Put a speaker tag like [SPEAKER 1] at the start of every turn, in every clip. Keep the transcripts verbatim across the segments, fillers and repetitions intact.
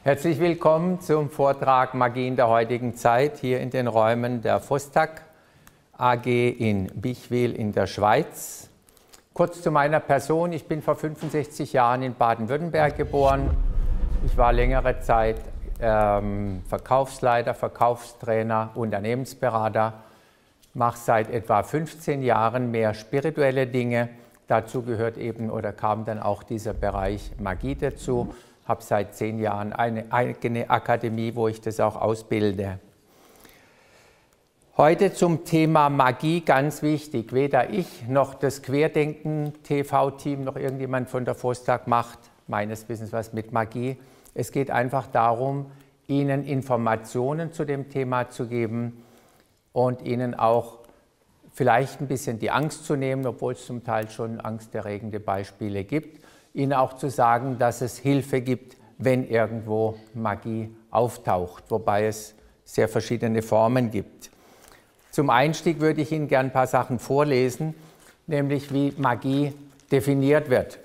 [SPEAKER 1] Herzlich willkommen zum Vortrag Magie in der heutigen Zeit hier in den Räumen der Vostak A G in Bichwil in der Schweiz. Kurz zu meiner Person. Ich bin vor fünfundsechzig Jahren in Baden-Württemberg geboren. Ich war längere Zeit ähm, Verkaufsleiter, Verkaufstrainer, Unternehmensberater. Mache seit etwa fünfzehn Jahren mehr spirituelle Dinge. Dazu gehört eben oder kam dann auch dieser Bereich Magie dazu. Ich habe seit zehn Jahren eine eigene Akademie, wo ich das auch ausbilde. Heute zum Thema Magie, ganz wichtig. Weder ich noch das Querdenken-T V-Team noch irgendjemand von der Vostak macht meines Wissens was mit Magie. Es geht einfach darum, Ihnen Informationen zu dem Thema zu geben und Ihnen auch vielleicht ein bisschen die Angst zu nehmen, obwohl es zum Teil schon angsterregende Beispiele gibt. Ihnen auch zu sagen, dass es Hilfe gibt, wenn irgendwo Magie auftaucht, wobei es sehr verschiedene Formen gibt. Zum Einstieg würde ich Ihnen gerne ein paar Sachen vorlesen, nämlich wie Magie definiert wird.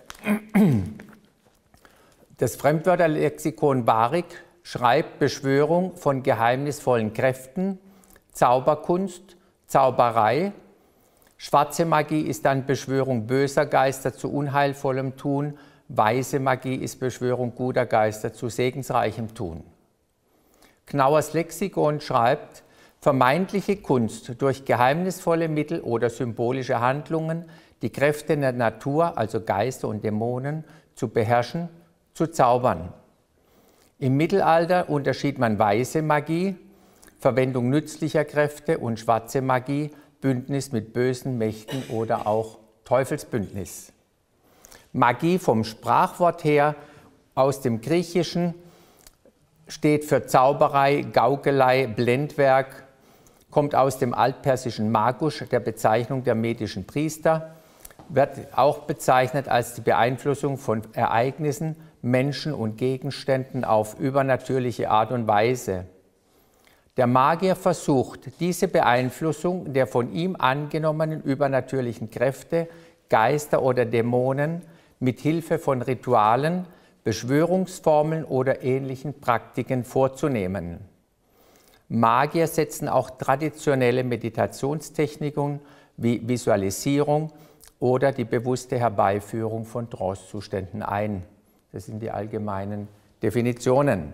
[SPEAKER 1] Das Fremdwörterlexikon Barik schreibt Beschwörung von geheimnisvollen Kräften, Zauberkunst, Zauberei. Schwarze Magie ist dann Beschwörung böser Geister zu unheilvollem Tun. Weiße Magie ist Beschwörung guter Geister zu segensreichem Tun. Knauers Lexikon schreibt, vermeintliche Kunst durch geheimnisvolle Mittel oder symbolische Handlungen, die Kräfte der Natur, also Geister und Dämonen, zu beherrschen, zu zaubern. Im Mittelalter unterschied man weiße Magie, Verwendung nützlicher Kräfte, und schwarze Magie, Bündnis mit bösen Mächten oder auch Teufelsbündnis. Magie vom Sprachwort her aus dem Griechischen steht für Zauberei, Gaukelei, Blendwerk, kommt aus dem altpersischen Magusch, der Bezeichnung der medischen Priester, wird auch bezeichnet als die Beeinflussung von Ereignissen, Menschen und Gegenständen auf übernatürliche Art und Weise. Der Magier versucht, diese Beeinflussung der von ihm angenommenen übernatürlichen Kräfte, Geister oder Dämonen mit Hilfe von Ritualen, Beschwörungsformeln oder ähnlichen Praktiken vorzunehmen. Magier setzen auch traditionelle Meditationstechniken wie Visualisierung oder die bewusste Herbeiführung von Trancezuständen ein. Das sind die allgemeinen Definitionen.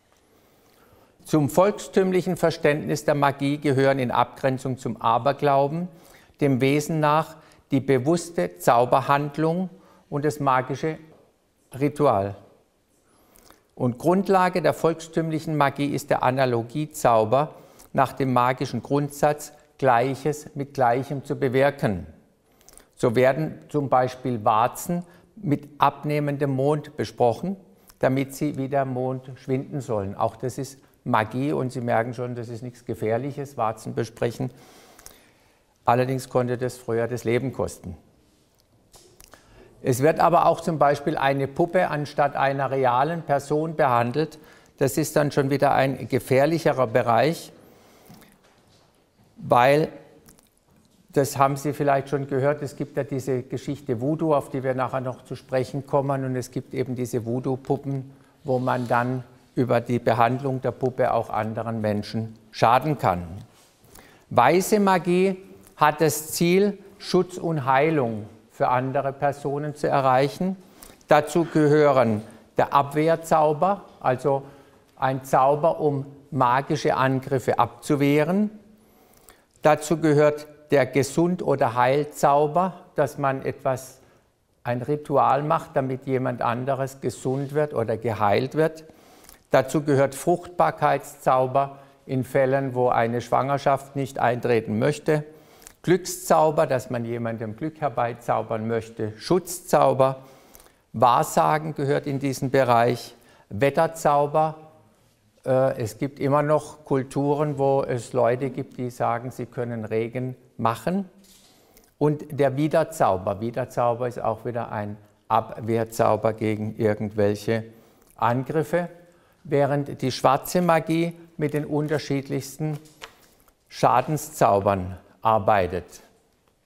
[SPEAKER 1] Zum volkstümlichen Verständnis der Magie gehören in Abgrenzung zum Aberglauben dem Wesen nach die bewusste Zauberhandlung und das magische Ritual. Und Grundlage der volkstümlichen Magie ist der Analogiezauber nach dem magischen Grundsatz, Gleiches mit Gleichem zu bewirken. So werden zum Beispiel Warzen mit abnehmendem Mond besprochen, damit sie wie der Mond schwinden sollen. Auch das ist Magie, und Sie merken schon, das ist nichts Gefährliches, Warzen besprechen. Allerdings konnte das früher das Leben kosten. Es wird aber auch zum Beispiel eine Puppe anstatt einer realen Person behandelt. Das ist dann schon wieder ein gefährlicherer Bereich, weil, das haben Sie vielleicht schon gehört, es gibt ja diese Geschichte Voodoo, auf die wir nachher noch zu sprechen kommen, und es gibt eben diese Voodoo-Puppen, wo man dann über die Behandlung der Puppe auch anderen Menschen schaden kann. Weiße Magie hat das Ziel, Schutz und Heilung für andere Personen zu erreichen. Dazu gehören der Abwehrzauber, also ein Zauber, um magische Angriffe abzuwehren. Dazu gehört der Gesund- oder Heilzauber, dass man etwas, ein Ritual macht, damit jemand anderes gesund wird oder geheilt wird. Dazu gehört Fruchtbarkeitszauber in Fällen, wo eine Schwangerschaft nicht eintreten möchte. Glückszauber, dass man jemandem Glück herbeizaubern möchte. Schutzzauber. Wahrsagen gehört in diesen Bereich. Wetterzauber. Es gibt immer noch Kulturen, wo es Leute gibt, die sagen, sie können Regen machen. Und der Widerzauber. Widerzauber ist auch wieder ein Abwehrzauber gegen irgendwelche Angriffe, während die schwarze Magie mit den unterschiedlichsten Schadenszaubern arbeitet.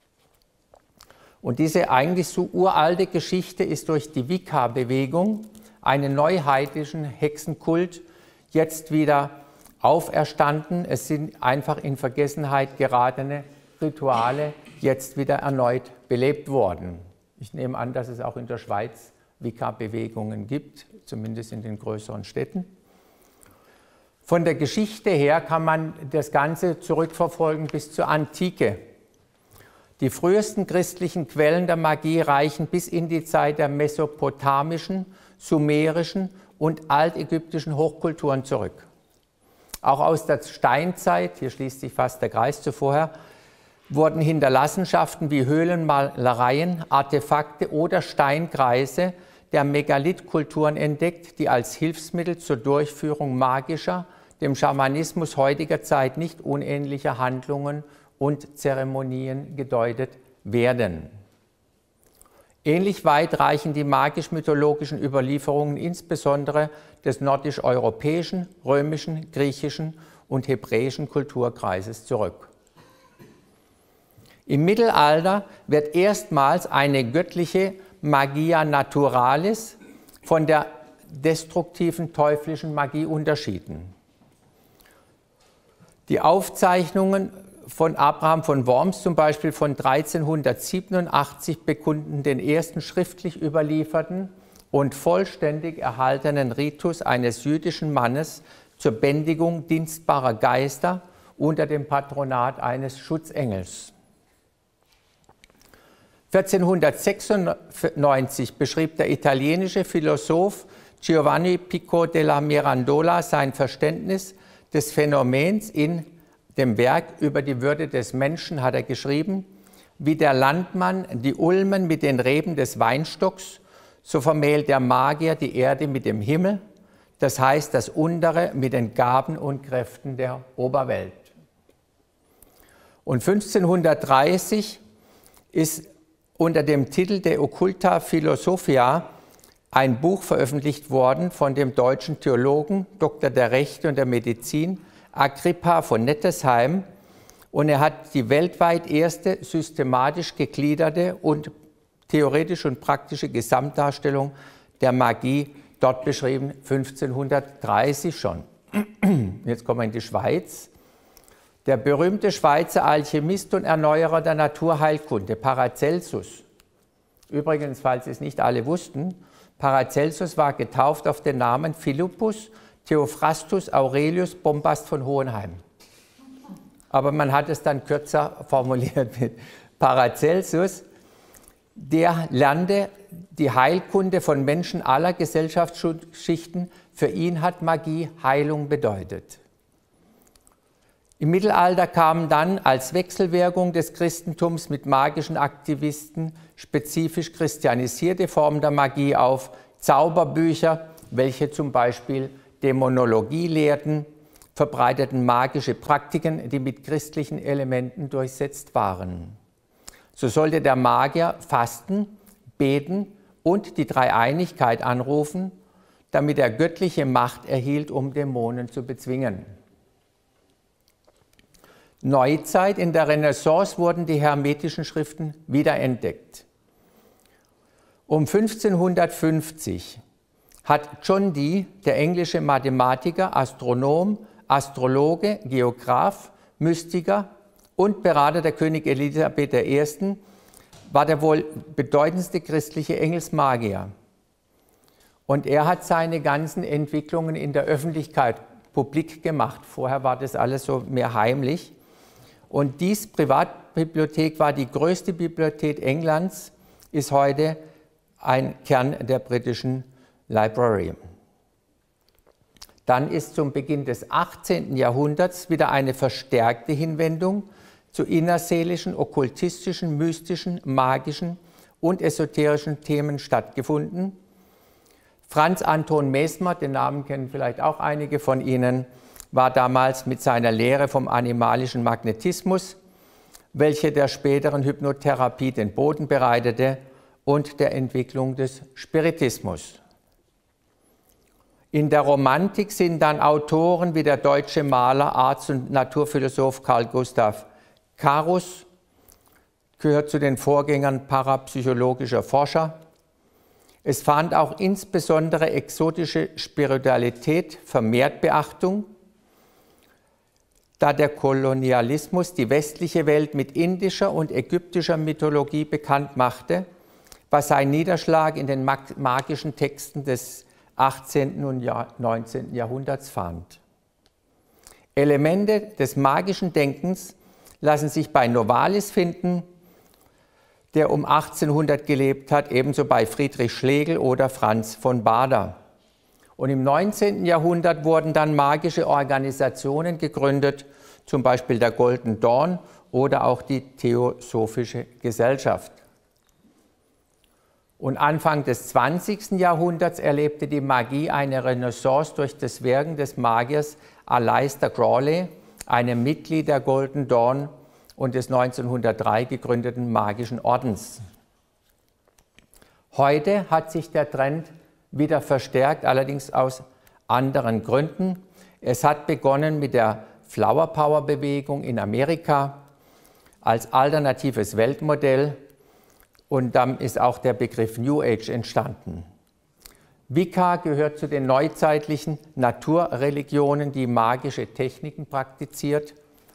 [SPEAKER 1] Und diese eigentlich so uralte Geschichte ist durch die Wicca-Bewegung einen neuheidnischen Hexenkult jetzt wieder auferstanden. Es sind einfach in Vergessenheit geratene Rituale jetzt wieder erneut belebt worden. Ich nehme an, dass es auch in der Schweiz Wicca-Bewegungen gibt, zumindest in den größeren Städten. Von der Geschichte her kann man das Ganze zurückverfolgen bis zur Antike. Die frühesten christlichen Quellen der Magie reichen bis in die Zeit der mesopotamischen, sumerischen und altägyptischen Hochkulturen zurück. Auch aus der Steinzeit, hier schließt sich fast der Kreis zu vorher, wurden Hinterlassenschaften wie Höhlenmalereien, Artefakte oder Steinkreise der Megalithkulturen entdeckt, die als Hilfsmittel zur Durchführung magischer, dem Schamanismus heutiger Zeit nicht unähnlicher Handlungen und Zeremonien gedeutet werden. Ähnlich weit reichen die magisch-mythologischen Überlieferungen insbesondere des nordisch-europäischen, römischen, griechischen und hebräischen Kulturkreises zurück. Im Mittelalter wird erstmals eine göttliche Magia naturalis von der destruktiven teuflischen Magie unterschieden. Die Aufzeichnungen von Abraham von Worms zum Beispiel von dreizehnhundertsiebenundachtzig bekunden den ersten schriftlich überlieferten und vollständig erhaltenen Ritus eines jüdischen Mannes zur Bändigung dienstbarer Geister unter dem Patronat eines Schutzengels. vierzehnhundertsechsundneunzig beschrieb der italienische Philosoph Giovanni Pico della Mirandola sein Verständnis des Phänomens. In dem Werk über die Würde des Menschen hat er geschrieben: Wie der Landmann die Ulmen mit den Reben des Weinstocks, so vermählt der Magier die Erde mit dem Himmel, das heißt das Untere mit den Gaben und Kräften der Oberwelt. Und fünfzehnhundertdreißig ist unter dem Titel De Occulta Philosophia ein Buch veröffentlicht worden von dem deutschen Theologen, Doktor der Rechte und der Medizin, Agrippa von Nettesheim, und er hat die weltweit erste systematisch gegliederte und theoretische und praktische Gesamtdarstellung der Magie dort beschrieben, fünfzehnhundertdreißig schon. Jetzt kommen wir in die Schweiz. Der berühmte Schweizer Alchemist und Erneuerer der Naturheilkunde, Paracelsus. Übrigens, falls es nicht alle wussten, Paracelsus war getauft auf den Namen Philippus Theophrastus Aurelius Bombast von Hohenheim. Aber man hat es dann kürzer formuliert mit Paracelsus. Der lernte die Heilkunde von Menschen aller Gesellschaftsschichten. Für ihn hat Magie Heilung bedeutet. Im Mittelalter kamen dann als Wechselwirkung des Christentums mit magischen Aktivisten spezifisch christianisierte Formen der Magie auf, Zauberbücher, welche zum Beispiel Dämonologie lehrten, verbreiteten magische Praktiken, die mit christlichen Elementen durchsetzt waren. So sollte der Magier fasten, beten und die Dreieinigkeit anrufen, damit er göttliche Macht erhielt, um Dämonen zu bezwingen. Neuzeit, in der Renaissance wurden die hermetischen Schriften wiederentdeckt. Um fünfzehnhundertfünfzig hat John Dee, der englische Mathematiker, Astronom, Astrologe, Geograph, Mystiker und Berater der Königin Elisabeth der Ersten, war der wohl bedeutendste christliche Engelsmagier. Und er hat seine ganzen Entwicklungen in der Öffentlichkeit publik gemacht. Vorher war das alles so mehr heimlich. Und dies Privatbibliothek war die größte Bibliothek Englands, ist heute ein Kern der britischen Library. Dann ist zum Beginn des achtzehnten Jahrhunderts wieder eine verstärkte Hinwendung zu innerseelischen, okkultistischen, mystischen, magischen und esoterischen Themen stattgefunden. Franz Anton Mesmer, den Namen kennen vielleicht auch einige von Ihnen, war damals mit seiner Lehre vom animalischen Magnetismus, welche der späteren Hypnotherapie den Boden bereitete, und der Entwicklung des Spiritismus. In der Romantik sind dann Autoren wie der deutsche Maler, Arzt und Naturphilosoph Carl Gustav Carus, gehört zu den Vorgängern parapsychologischer Forscher. Es fand auch insbesondere exotische Spiritualität vermehrt Beachtung, da der Kolonialismus die westliche Welt mit indischer und ägyptischer Mythologie bekannt machte, was seinen Niederschlag in den magischen Texten des achtzehnten und neunzehnten Jahrhunderts fand. Elemente des magischen Denkens lassen sich bei Novalis finden, der um achtzehnhundert gelebt hat, ebenso bei Friedrich Schlegel oder Franz von Baader. Und im neunzehnten Jahrhundert wurden dann magische Organisationen gegründet, zum Beispiel der Golden Dawn oder auch die Theosophische Gesellschaft. Und Anfang des zwanzigsten Jahrhunderts erlebte die Magie eine Renaissance durch das Wirken des Magiers Aleister Crowley, einem Mitglied der Golden Dawn und des neunzehnhundertdrei gegründeten Magischen Ordens. Heute hat sich der Trend wieder verstärkt, allerdings aus anderen Gründen. Es hat begonnen mit der Flower Power Bewegung in Amerika als alternatives Weltmodell und dann ist auch der Begriff New Age entstanden. Wicca gehört zu den neuzeitlichen Naturreligionen, die magische Techniken praktiziert.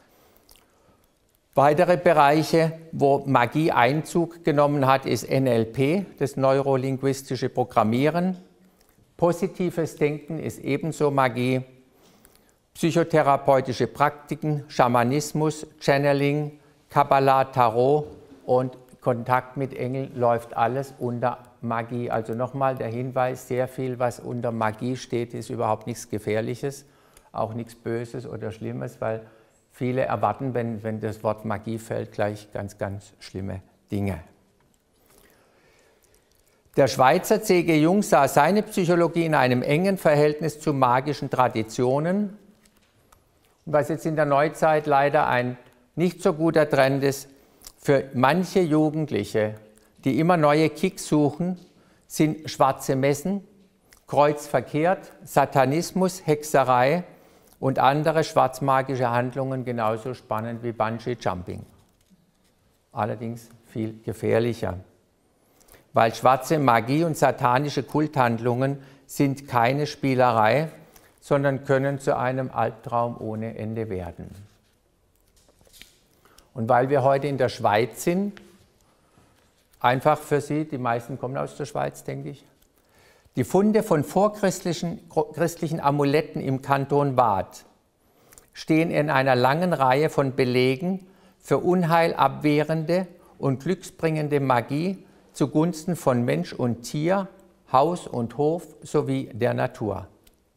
[SPEAKER 1] Weitere Bereiche, wo Magie Einzug genommen hat, ist N L P, das neurolinguistische Programmieren. Positives Denken ist ebenso Magie. Psychotherapeutische Praktiken, Schamanismus, Channeling, Kabbalah, Tarot und Kontakt mit Engeln läuft alles unter Magie. Also nochmal der Hinweis, sehr viel, was unter Magie steht, ist überhaupt nichts Gefährliches, auch nichts Böses oder Schlimmes, weil viele erwarten, wenn, wenn das Wort Magie fällt, gleich ganz, ganz schlimme Dinge. Der Schweizer C G Jung sah seine Psychologie in einem engen Verhältnis zu magischen Traditionen. Was jetzt in der Neuzeit leider ein nicht so guter Trend ist, für manche Jugendliche, die immer neue Kicks suchen, sind schwarze Messen, kreuzverkehrt, Satanismus, Hexerei und andere schwarzmagische Handlungen genauso spannend wie Bungee-Jumping. Allerdings viel gefährlicher, weil schwarze Magie und satanische Kulthandlungen sind keine Spielerei, sondern können zu einem Albtraum ohne Ende werden. Und weil wir heute in der Schweiz sind, einfach für Sie, die meisten kommen aus der Schweiz, denke ich, die Funde von vorchristlichen christlichen Amuletten im Kanton Waadt stehen in einer langen Reihe von Belegen für unheilabwehrende und glücksbringende Magie zugunsten von Mensch und Tier, Haus und Hof sowie der Natur.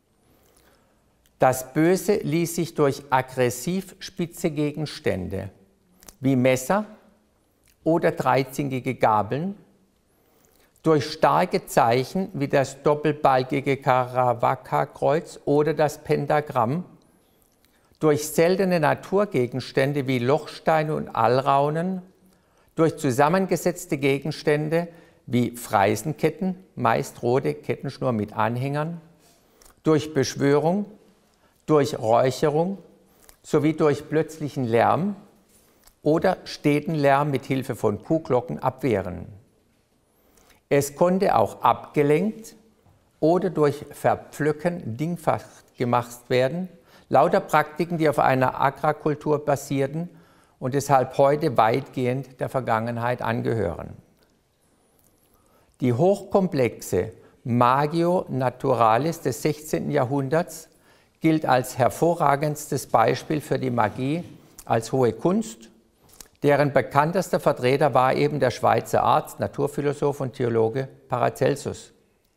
[SPEAKER 1] Das Böse ließ sich durch aggressiv spitze Gegenstände wie Messer oder dreizingige Gabeln, durch starke Zeichen wie das doppelbalgige Karawaka-Kreuz oder das Pentagramm, durch seltene Naturgegenstände wie Lochsteine und Alraunen, durch zusammengesetzte Gegenstände wie Freisenketten, meist rote Kettenschnur mit Anhängern, durch Beschwörung, durch Räucherung sowie durch plötzlichen Lärm oder steten Lärm mit Hilfe von Kuhglocken abwehren. Es konnte auch abgelenkt oder durch Verpflücken dingfach gemacht werden, lauter Praktiken, die auf einer Agrarkultur basierten und deshalb heute weitgehend der Vergangenheit angehören. Die hochkomplexe Magio Naturalis des sechzehnten Jahrhunderts gilt als hervorragendstes Beispiel für die Magie als hohe Kunst, deren bekanntester Vertreter war eben der Schweizer Arzt, Naturphilosoph und Theologe Paracelsus.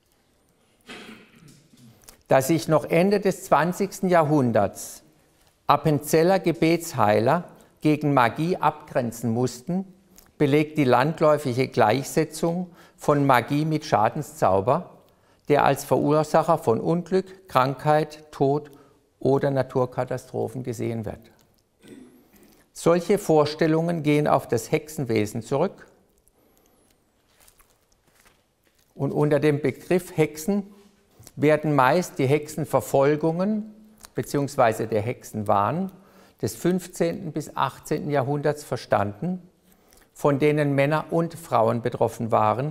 [SPEAKER 1] Dass sich noch Ende des zwanzigsten Jahrhunderts Appenzeller Gebetsheiler gegen Magie abgrenzen mussten, belegt die landläufige Gleichsetzung von Magie mit Schadenszauber, der als Verursacher von Unglück, Krankheit, Tod oder Naturkatastrophen gesehen wird. Solche Vorstellungen gehen auf das Hexenwesen zurück und unter dem Begriff Hexen werden meist die Hexenverfolgungen bzw. der Hexenwahn des fünfzehnten bis achtzehnten Jahrhunderts verstanden, von denen Männer und Frauen betroffen waren,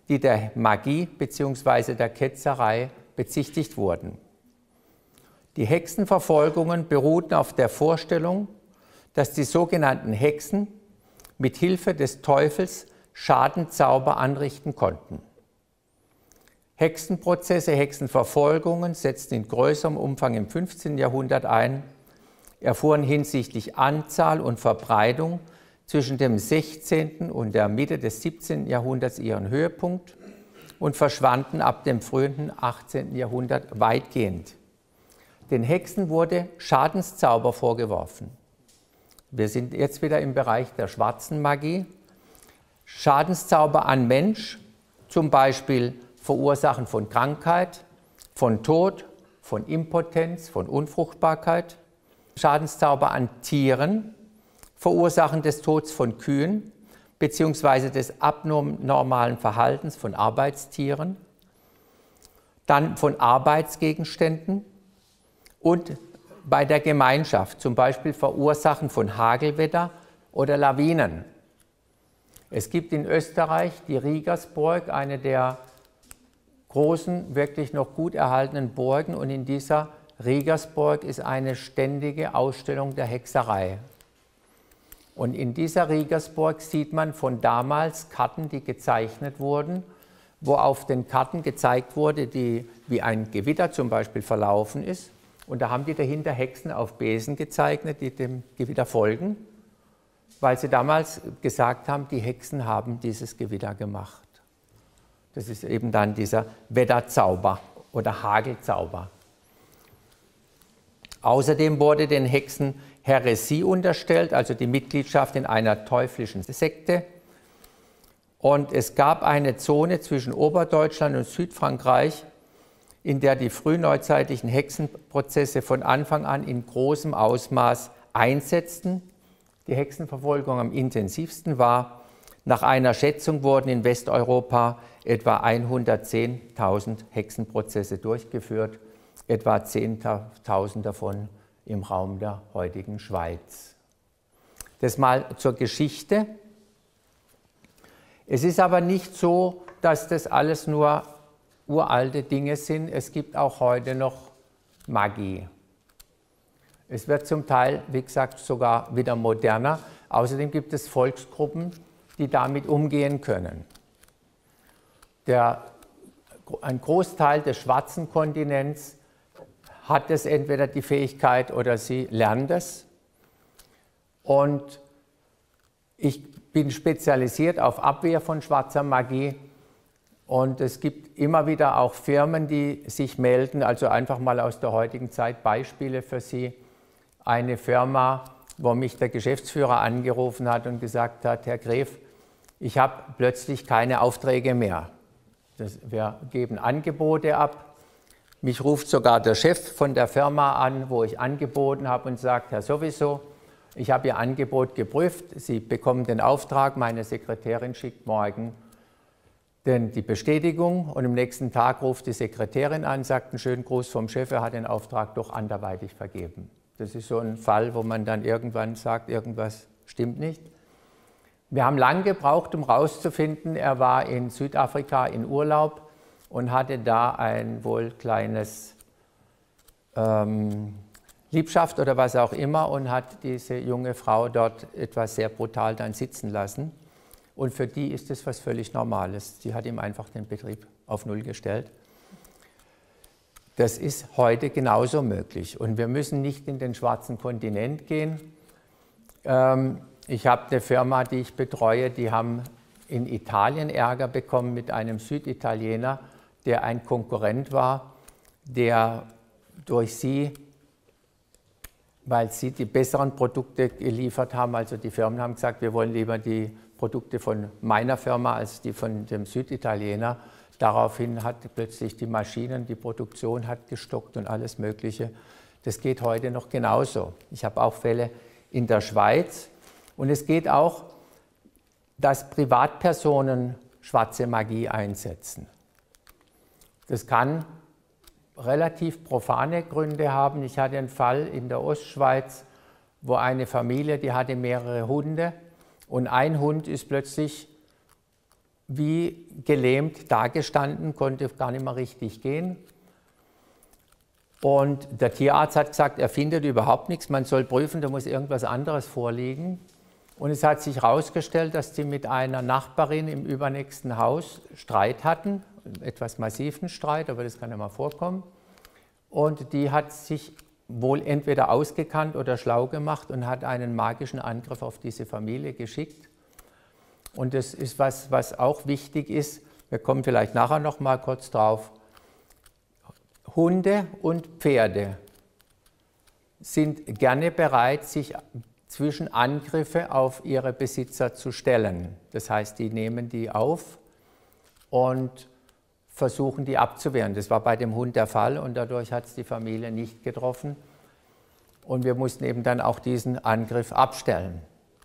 [SPEAKER 1] die der Magie bzw. der Ketzerei bezichtigt wurden. Die Hexenverfolgungen beruhten auf der Vorstellung, dass die sogenannten Hexen mit Hilfe des Teufels Schadenzauber anrichten konnten. Hexenprozesse, Hexenverfolgungen setzten in größerem Umfang im fünfzehnten Jahrhundert ein, erfuhren hinsichtlich Anzahl und Verbreitung zwischen dem sechzehnten und der Mitte des siebzehnten Jahrhunderts ihren Höhepunkt und verschwanden ab dem frühen achtzehnten Jahrhundert weitgehend. Den Hexen wurde Schadenszauber vorgeworfen. Wir sind jetzt wieder im Bereich der schwarzen Magie. Schadenszauber an Mensch, zum Beispiel Verursachen von Krankheit, von Tod, von Impotenz, von Unfruchtbarkeit. Schadenszauber an Tieren, Verursachen des Todes von Kühen bzw. des abnormalen Verhaltens von Arbeitstieren. Dann von Arbeitsgegenständen und bei der Gemeinschaft, zum Beispiel Verursachen von Hagelwetter oder Lawinen. Es gibt in Österreich die Riegersburg, eine der großen, wirklich noch gut erhaltenen Burgen, und in dieser Riegersburg ist eine ständige Ausstellung der Hexerei. Und in dieser Riegersburg sieht man von damals Karten, die gezeichnet wurden, wo auf den Karten gezeigt wurde, die, wie ein Gewitter zum Beispiel verlaufen ist. Und da haben die dahinter Hexen auf Besen gezeichnet, die dem Gewitter folgen, weil sie damals gesagt haben, die Hexen haben dieses Gewitter gemacht. Das ist eben dann dieser Wetterzauber oder Hagelzauber. Außerdem wurde den Hexen Häresie unterstellt, also die Mitgliedschaft in einer teuflischen Sekte. Und es gab eine Zone zwischen Oberdeutschland und Südfrankreich, in der die frühneuzeitlichen Hexenprozesse von Anfang an in großem Ausmaß einsetzten. Die Hexenverfolgung am intensivsten war. Nach einer Schätzung wurden in Westeuropa etwa hundertzehntausend Hexenprozesse durchgeführt, etwa zehntausend davon im Raum der heutigen Schweiz. Das mal zur Geschichte. Es ist aber nicht so, dass das alles nur uralte Dinge sind. Es gibt auch heute noch Magie. Es wird zum Teil, wie gesagt, sogar wieder moderner. Außerdem gibt es Volksgruppen, die damit umgehen können. Der, ein Großteil des schwarzen Kontinents hat es entweder die Fähigkeit oder sie lernt es. Und ich bin spezialisiert auf Abwehr von schwarzer Magie. Und es gibt immer wieder auch Firmen, die sich melden, also einfach mal aus der heutigen Zeit Beispiele für Sie. Eine Firma, wo mich der Geschäftsführer angerufen hat und gesagt hat, Herr Gref, ich habe plötzlich keine Aufträge mehr. Das, wir geben Angebote ab. Mich ruft sogar der Chef von der Firma an, wo ich angeboten habe, und sagt, Herr Sowieso, ich habe Ihr Angebot geprüft, Sie bekommen den Auftrag, meine Sekretärin schickt morgen denn die Bestätigung, und am nächsten Tag ruft die Sekretärin an, sagt einen schönen Gruß vom Chef, er hat den Auftrag doch anderweitig vergeben. Das ist so ein Fall, wo man dann irgendwann sagt, irgendwas stimmt nicht. Wir haben lange gebraucht, um herauszufinden, er war in Südafrika in Urlaub und hatte da ein wohl kleines ähm, Liebschaft oder was auch immer und hat diese junge Frau dort etwas sehr brutal dann sitzen lassen. Und für die ist es was völlig Normales. Sie hat ihm einfach den Betrieb auf Null gestellt. Das ist heute genauso möglich. Und wir müssen nicht in den schwarzen Kontinent gehen. Ähm, ich habe eine Firma, die ich betreue, die haben in Italien Ärger bekommen mit einem Süditaliener, der ein Konkurrent war, der durch sie, weil sie die besseren Produkte geliefert haben, also die Firmen haben gesagt, wir wollen lieber die Produkte von meiner Firma als die von dem Süditaliener. Daraufhin hat plötzlich die Maschinen, die Produktion hat gestockt und alles Mögliche. Das geht heute noch genauso. Ich habe auch Fälle in der Schweiz. Und es geht auch, dass Privatpersonen schwarze Magie einsetzen. Das kann relativ profane Gründe haben. Ich hatte einen Fall in der Ostschweiz, wo eine Familie, die hatte mehrere Hunde, und ein Hund ist plötzlich wie gelähmt dagestanden, konnte gar nicht mehr richtig gehen. Und der Tierarzt hat gesagt, er findet überhaupt nichts, man soll prüfen, da muss irgendwas anderes vorliegen. Und es hat sich herausgestellt, dass sie mit einer Nachbarin im übernächsten Haus Streit hatten, einen etwas massiven Streit, aber das kann ja mal vorkommen. Und die hat sich wohl entweder ausgekannt oder schlau gemacht und hat einen magischen Angriff auf diese Familie geschickt. Und das ist was, was auch wichtig ist, wir kommen vielleicht nachher noch mal kurz drauf. Hunde und Pferde sind gerne bereit, sich zwischen Angriffe auf ihre Besitzer zu stellen. Das heißt, die nehmen die auf und versuchen, die abzuwehren. Das war bei dem Hund der Fall und dadurch hat es die Familie nicht getroffen. Und wir mussten eben dann auch diesen Angriff abstellen.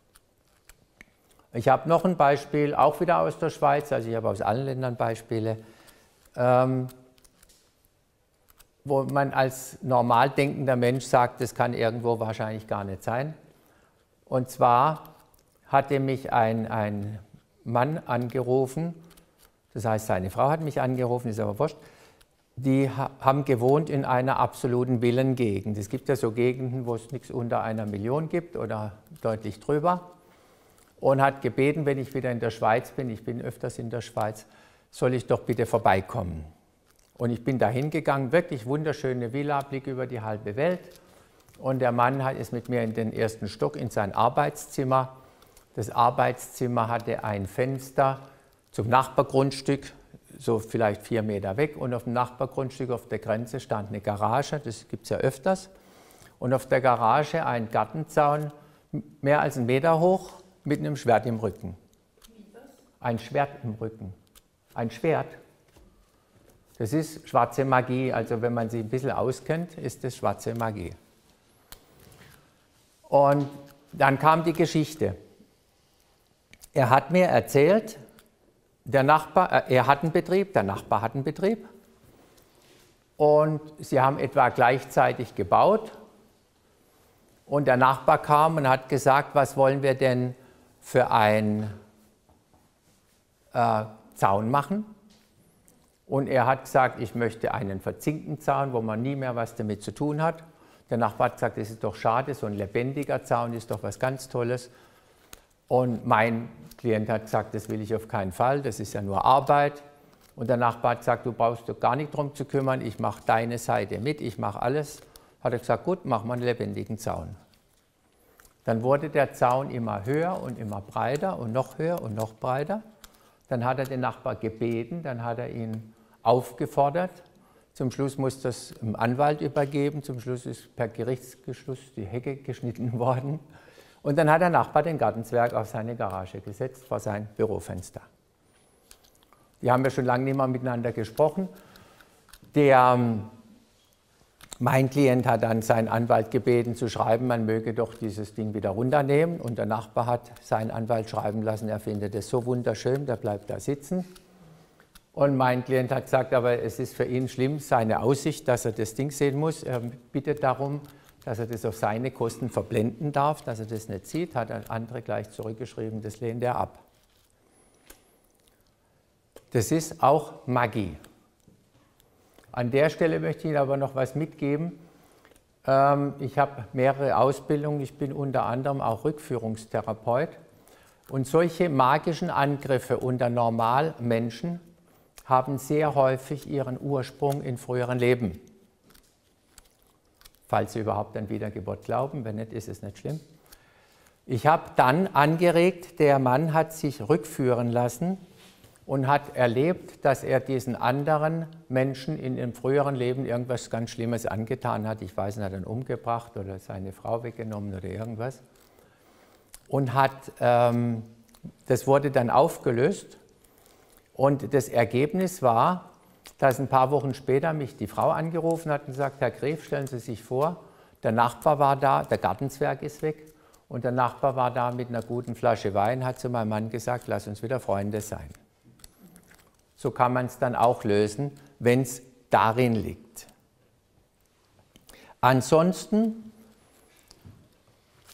[SPEAKER 1] Ich habe noch ein Beispiel, auch wieder aus der Schweiz, also ich habe aus allen Ländern Beispiele, ähm, wo man als normal denkender Mensch sagt, das kann irgendwo wahrscheinlich gar nicht sein. Und zwar hatte mich ein, ein Mann angerufen, das heißt, seine Frau hat mich angerufen, ist aber wurscht, die ha haben gewohnt in einer absoluten Villengegend. Es gibt ja so Gegenden, wo es nichts unter einer Million gibt oder deutlich drüber. Und hat gebeten, wenn ich wieder in der Schweiz bin, ich bin öfters in der Schweiz, soll ich doch bitte vorbeikommen. Und ich bin da hingegangen, wirklich wunderschöne Villa, Blick über die halbe Welt. Und der Mann ist mit mir in den ersten Stock in sein Arbeitszimmer. Das Arbeitszimmer hatte ein Fenster zum Nachbargrundstück, so vielleicht vier Meter weg. Und auf dem Nachbargrundstück auf der Grenze stand eine Garage, das gibt es ja öfters. Und auf der Garage ein Gartenzaun, mehr als einen Meter hoch, mit einem Schwert im Rücken. Ein Schwert im Rücken. Ein Schwert. Das ist schwarze Magie, also wenn man sich ein bisschen auskennt, ist das schwarze Magie. Und dann kam die Geschichte. Er hat mir erzählt, der Nachbar, er hat einen Betrieb, der Nachbar hat einen Betrieb und sie haben etwa gleichzeitig gebaut und der Nachbar kam und hat gesagt, was wollen wir denn für einen äh, Zaun machen? Und er hat gesagt, ich möchte einen verzinkten Zaun, wo man nie mehr was damit zu tun hat. Der Nachbar hat gesagt, das ist doch schade, so ein lebendiger Zaun ist doch was ganz Tolles. Und mein Klient hat gesagt, das will ich auf keinen Fall, das ist ja nur Arbeit. Und der Nachbar hat gesagt, du brauchst dich gar nicht darum zu kümmern, ich mache deine Seite mit, ich mache alles. Hat er gesagt, gut, machen wir einen lebendigen Zaun. Dann wurde der Zaun immer höher und immer breiter und noch höher und noch breiter. Dann hat er den Nachbar gebeten, dann hat er ihn aufgefordert. Zum Schluss muss das dem Anwalt übergeben, zum Schluss ist per Gerichtsbeschluss die Hecke geschnitten worden. Und dann hat der Nachbar den Gartenzwerg auf seine Garage gesetzt, vor sein Bürofenster. Die haben ja schon lange nicht mehr miteinander gesprochen. Der, mein Klient hat dann seinen Anwalt gebeten zu schreiben, man möge doch dieses Ding wieder runternehmen. Und der Nachbar hat seinen Anwalt schreiben lassen, er findet es so wunderschön, der bleibt da sitzen. Und mein Klient hat gesagt, aber es ist für ihn schlimm, seine Aussicht, dass er das Ding sehen muss. Er bittet darum, dass er das auf seine Kosten verblenden darf, dass er das nicht sieht, hat ein anderer gleich zurückgeschrieben, das lehnt er ab. Das ist auch Magie. An der Stelle möchte ich Ihnen aber noch was mitgeben. Ich habe mehrere Ausbildungen, ich bin unter anderem auch Rückführungstherapeut. Und solche magischen Angriffe unter Normalmenschen haben sehr häufig ihren Ursprung in früheren Leben. Falls Sie überhaupt an Wiedergeburt glauben, wenn nicht, ist es nicht schlimm. Ich habe dann angeregt, der Mann hat sich rückführen lassen und hat erlebt, dass er diesen anderen Menschen in dem früheren Leben irgendwas ganz Schlimmes angetan hat. Ich weiß nicht, hat ihn umgebracht oder seine Frau weggenommen oder irgendwas. Und hat, ähm, das wurde dann aufgelöst. Und das Ergebnis war, dass ein paar Wochen später mich die Frau angerufen hat und gesagt, Herr Gref, stellen Sie sich vor, der Nachbar war da, der Gartenzwerg ist weg und der Nachbar war da mit einer guten Flasche Wein, hat zu meinem Mann gesagt, lass uns wieder Freunde sein. So kann man es dann auch lösen, wenn es darin liegt. Ansonsten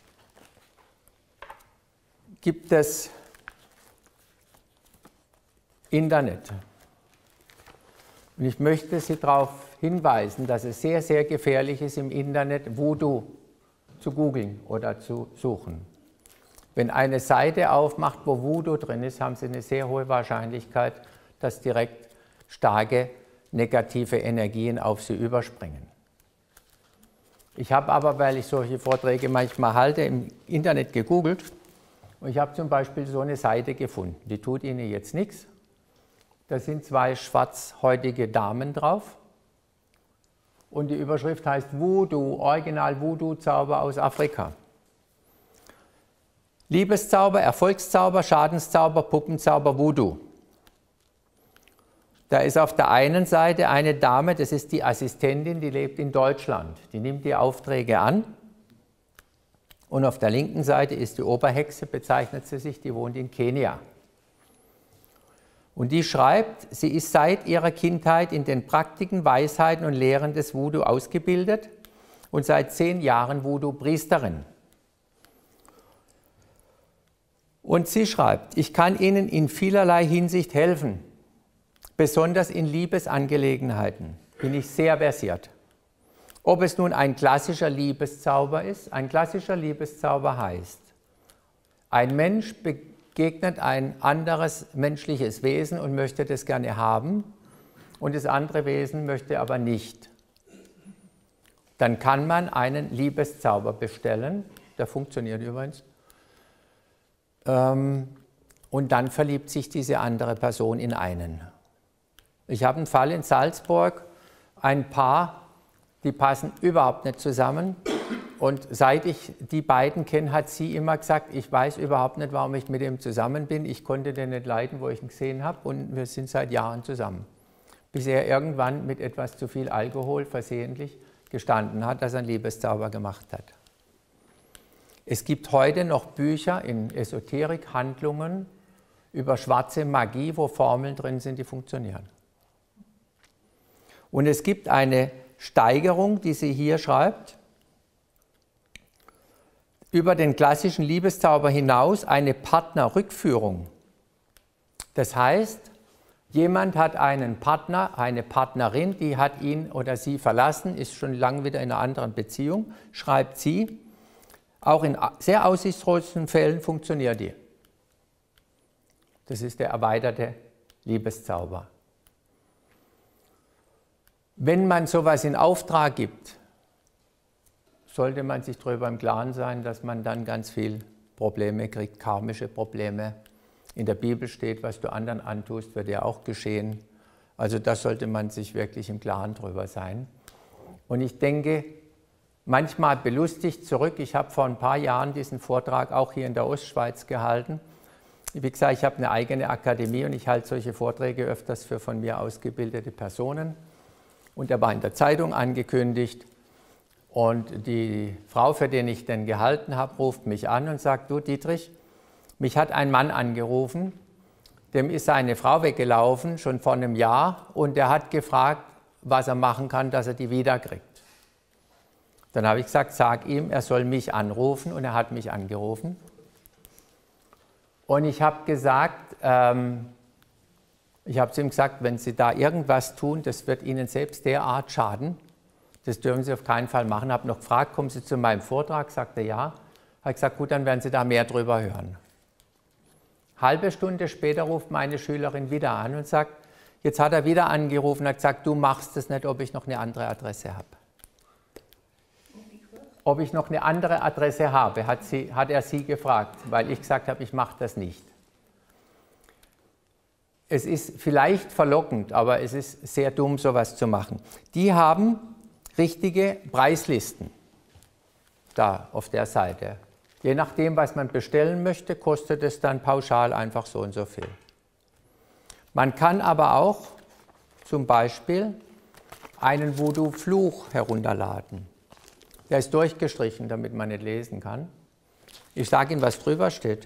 [SPEAKER 1] gibt es Internet. Und ich möchte Sie darauf hinweisen, dass es sehr, sehr gefährlich ist, im Internet Voodoo zu googeln oder zu suchen. Wenn eine Seite aufmacht, wo Voodoo drin ist, haben Sie eine sehr hohe Wahrscheinlichkeit, dass direkt starke negative Energien auf Sie überspringen. Ich habe aber, weil ich solche Vorträge manchmal halte, im Internet gegoogelt und ich habe zum Beispiel so eine Seite gefunden. Die tut Ihnen jetzt nichts. Da sind zwei schwarzhäutige Damen drauf und die Überschrift heißt Voodoo, Original Voodoo-Zauber aus Afrika. Liebeszauber, Erfolgszauber, Schadenszauber, Puppenzauber, Voodoo. Da ist auf der einen Seite eine Dame, das ist die Assistentin, die lebt in Deutschland. Die nimmt die Aufträge an. Und auf der linken Seite ist die Oberhexe, bezeichnet sie sich, die wohnt in Kenia. Und die schreibt, sie ist seit ihrer Kindheit in den Praktiken, Weisheiten und Lehren des Voodoo ausgebildet und seit zehn Jahren Voodoo-Priesterin. Und sie schreibt, ich kann Ihnen in vielerlei Hinsicht helfen. Besonders in Liebesangelegenheiten bin ich sehr versiert. Ob es nun ein klassischer Liebeszauber ist, ein klassischer Liebeszauber heißt, ein Mensch begegnet ein anderes menschliches Wesen und möchte das gerne haben und das andere Wesen möchte aber nicht. Dann kann man einen Liebeszauber bestellen, der funktioniert übrigens, ähm, und dann verliebt sich diese andere Person in einen. Ich habe einen Fall in Salzburg, ein Paar, die passen überhaupt nicht zusammen und seit ich die beiden kenne, hat sie immer gesagt, ich weiß überhaupt nicht, warum ich mit ihm zusammen bin, ich konnte den nicht leiden, wo ich ihn gesehen habe und wir sind seit Jahren zusammen. Bis er irgendwann mit etwas zu viel Alkohol versehentlich gestanden hat, dass er einen Liebeszauber gemacht hat. Es gibt heute noch Bücher in Esoterik-Handlungen über schwarze Magie, wo Formeln drin sind, die funktionieren. Und es gibt eine Steigerung, die sie hier schreibt, über den klassischen Liebeszauber hinaus eine Partnerrückführung. Das heißt, jemand hat einen Partner, eine Partnerin, die hat ihn oder sie verlassen, ist schon lange wieder in einer anderen Beziehung, schreibt sie, auch in sehr aussichtslosen Fällen funktioniert die. Das ist der erweiterte Liebeszauber. Wenn man sowas in Auftrag gibt, sollte man sich darüber im Klaren sein, dass man dann ganz viel Probleme kriegt, karmische Probleme. In der Bibel steht, was du anderen antust, wird dir auch geschehen. Also da sollte man sich wirklich im Klaren drüber sein. Und ich denke, manchmal belustigt zurück, ich habe vor ein paar Jahren diesen Vortrag auch hier in der Ostschweiz gehalten. Wie gesagt, ich habe eine eigene Akademie und ich halte solche Vorträge öfters für von mir ausgebildete Personen. Und er war in der Zeitung angekündigt und die Frau, für den ich den gehalten habe, ruft mich an und sagt, du Dietrich, mich hat ein Mann angerufen, dem ist seine Frau weggelaufen, schon vor einem Jahr, und der hat gefragt, was er machen kann, dass er die wiederkriegt. Dann habe ich gesagt, sag ihm, er soll mich anrufen, und er hat mich angerufen. Und ich habe gesagt, ähm, ich habe zu ihm gesagt, wenn Sie da irgendwas tun, das wird Ihnen selbst derart schaden, das dürfen Sie auf keinen Fall machen. Ich habe noch gefragt, kommen Sie zu meinem Vortrag? Sagte ja. Habe gesagt, gut, dann werden Sie da mehr drüber hören. Halbe Stunde später ruft meine Schülerin wieder an und sagt, jetzt hat er wieder angerufen und hat gesagt, du machst es nicht, ob ich noch eine andere Adresse habe. Ob ich noch eine andere Adresse habe, hat, sie, hat er sie gefragt, weil ich gesagt habe, ich mache das nicht. Es ist vielleicht verlockend, aber es ist sehr dumm, sowas zu machen. Die haben richtige Preislisten da auf der Seite. Je nachdem, was man bestellen möchte, kostet es dann pauschal einfach so und so viel. Man kann aber auch zum Beispiel einen Voodoo-Fluch herunterladen. Der ist durchgestrichen, damit man nicht lesen kann. Ich sage Ihnen, was drüber steht.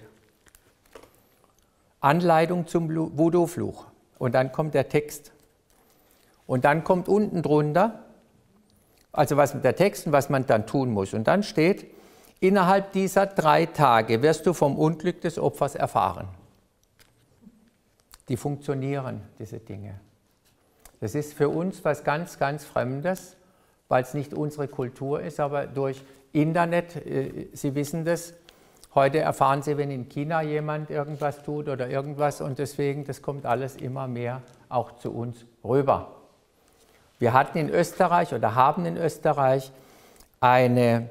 [SPEAKER 1] Anleitung zum Voodoo-Fluch. Und dann kommt der Text. Und dann kommt unten drunter, also was mit der Text und was man dann tun muss. Und dann steht, innerhalb dieser drei Tage wirst du vom Unglück des Opfers erfahren. Die funktionieren, diese Dinge. Das ist für uns was ganz, ganz Fremdes, weil es nicht unsere Kultur ist, aber durch Internet, äh, Sie wissen das, heute erfahren Sie, wenn in China jemand irgendwas tut oder irgendwas und deswegen, das kommt alles immer mehr auch zu uns rüber. Wir hatten in Österreich oder haben in Österreich eine,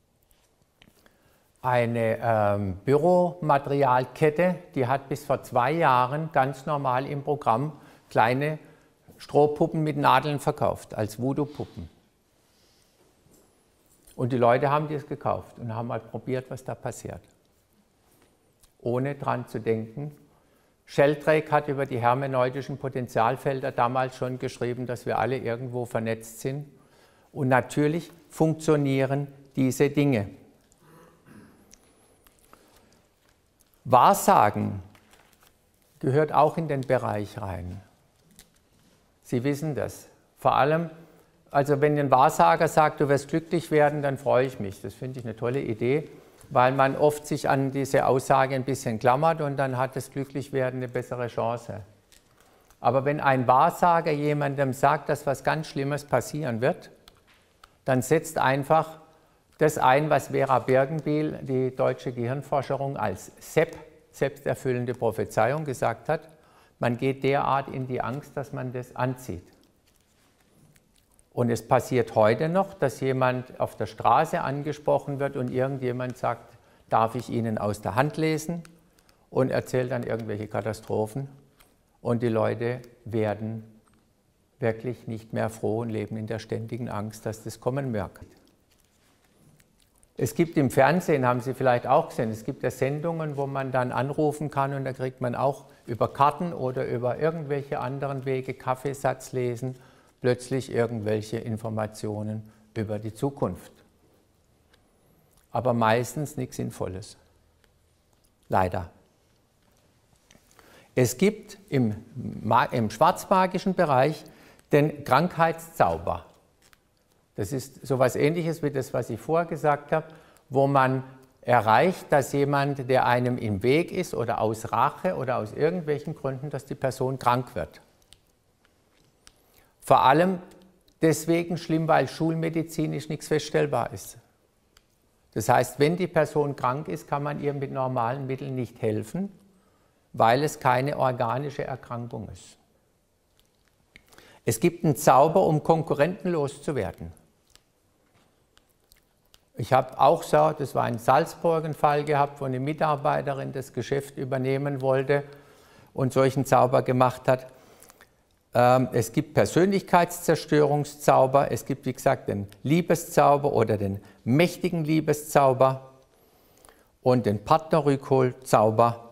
[SPEAKER 1] eine ähm, Büromaterialkette, die hat bis vor zwei Jahren ganz normal im Programm kleine Strohpuppen mit Nadeln verkauft, als Voodoo-Puppen. Und die Leute haben das gekauft und haben mal probiert, was da passiert. Ohne dran zu denken. Sheldrake hat über die hermeneutischen Potentialfelder damals schon geschrieben, dass wir alle irgendwo vernetzt sind. Und natürlich funktionieren diese Dinge. Wahrsagen gehört auch in den Bereich rein. Sie wissen das. Vor allem, also wenn ein Wahrsager sagt, du wirst glücklich werden, dann freue ich mich. Das finde ich eine tolle Idee, weil man oft sich an diese Aussage ein bisschen klammert und dann hat das Glücklichwerden eine bessere Chance. Aber wenn ein Wahrsager jemandem sagt, dass was ganz Schlimmes passieren wird, dann setzt einfach das ein, was Vera Birkenbiel, die deutsche Gehirnforscherin, als S E P, selbsterfüllende Prophezeiung, gesagt hat. Man geht derart in die Angst, dass man das anzieht. Und es passiert heute noch, dass jemand auf der Straße angesprochen wird und irgendjemand sagt, darf ich Ihnen aus der Hand lesen? Und erzählt dann irgendwelche Katastrophen. Und die Leute werden wirklich nicht mehr froh und leben in der ständigen Angst, dass das kommen wird. Es gibt im Fernsehen, haben Sie vielleicht auch gesehen, es gibt ja Sendungen, wo man dann anrufen kann und da kriegt man auch über Karten oder über irgendwelche anderen Wege, Kaffeesatz lesen, plötzlich irgendwelche Informationen über die Zukunft. Aber meistens nichts Sinnvolles. Leider. Es gibt im, im schwarzmagischen Bereich den Krankheitszauber. Das ist so etwas Ähnliches wie das, was ich vorher gesagt habe, wo man erreicht, dass jemand, der einem im Weg ist oder aus Rache oder aus irgendwelchen Gründen, dass die Person krank wird. Vor allem deswegen schlimm, weil schulmedizinisch nichts feststellbar ist. Das heißt, wenn die Person krank ist, kann man ihr mit normalen Mitteln nicht helfen, weil es keine organische Erkrankung ist. Es gibt einen Zauber, um Konkurrenten loszuwerden. Ich habe auch so, das war in Salzburg ein Fall gehabt, wo eine Mitarbeiterin das Geschäft übernehmen wollte und solchen Zauber gemacht hat. Es gibt Persönlichkeitszerstörungszauber, es gibt, wie gesagt, den Liebeszauber oder den mächtigen Liebeszauber und den Partnerrückholzauber.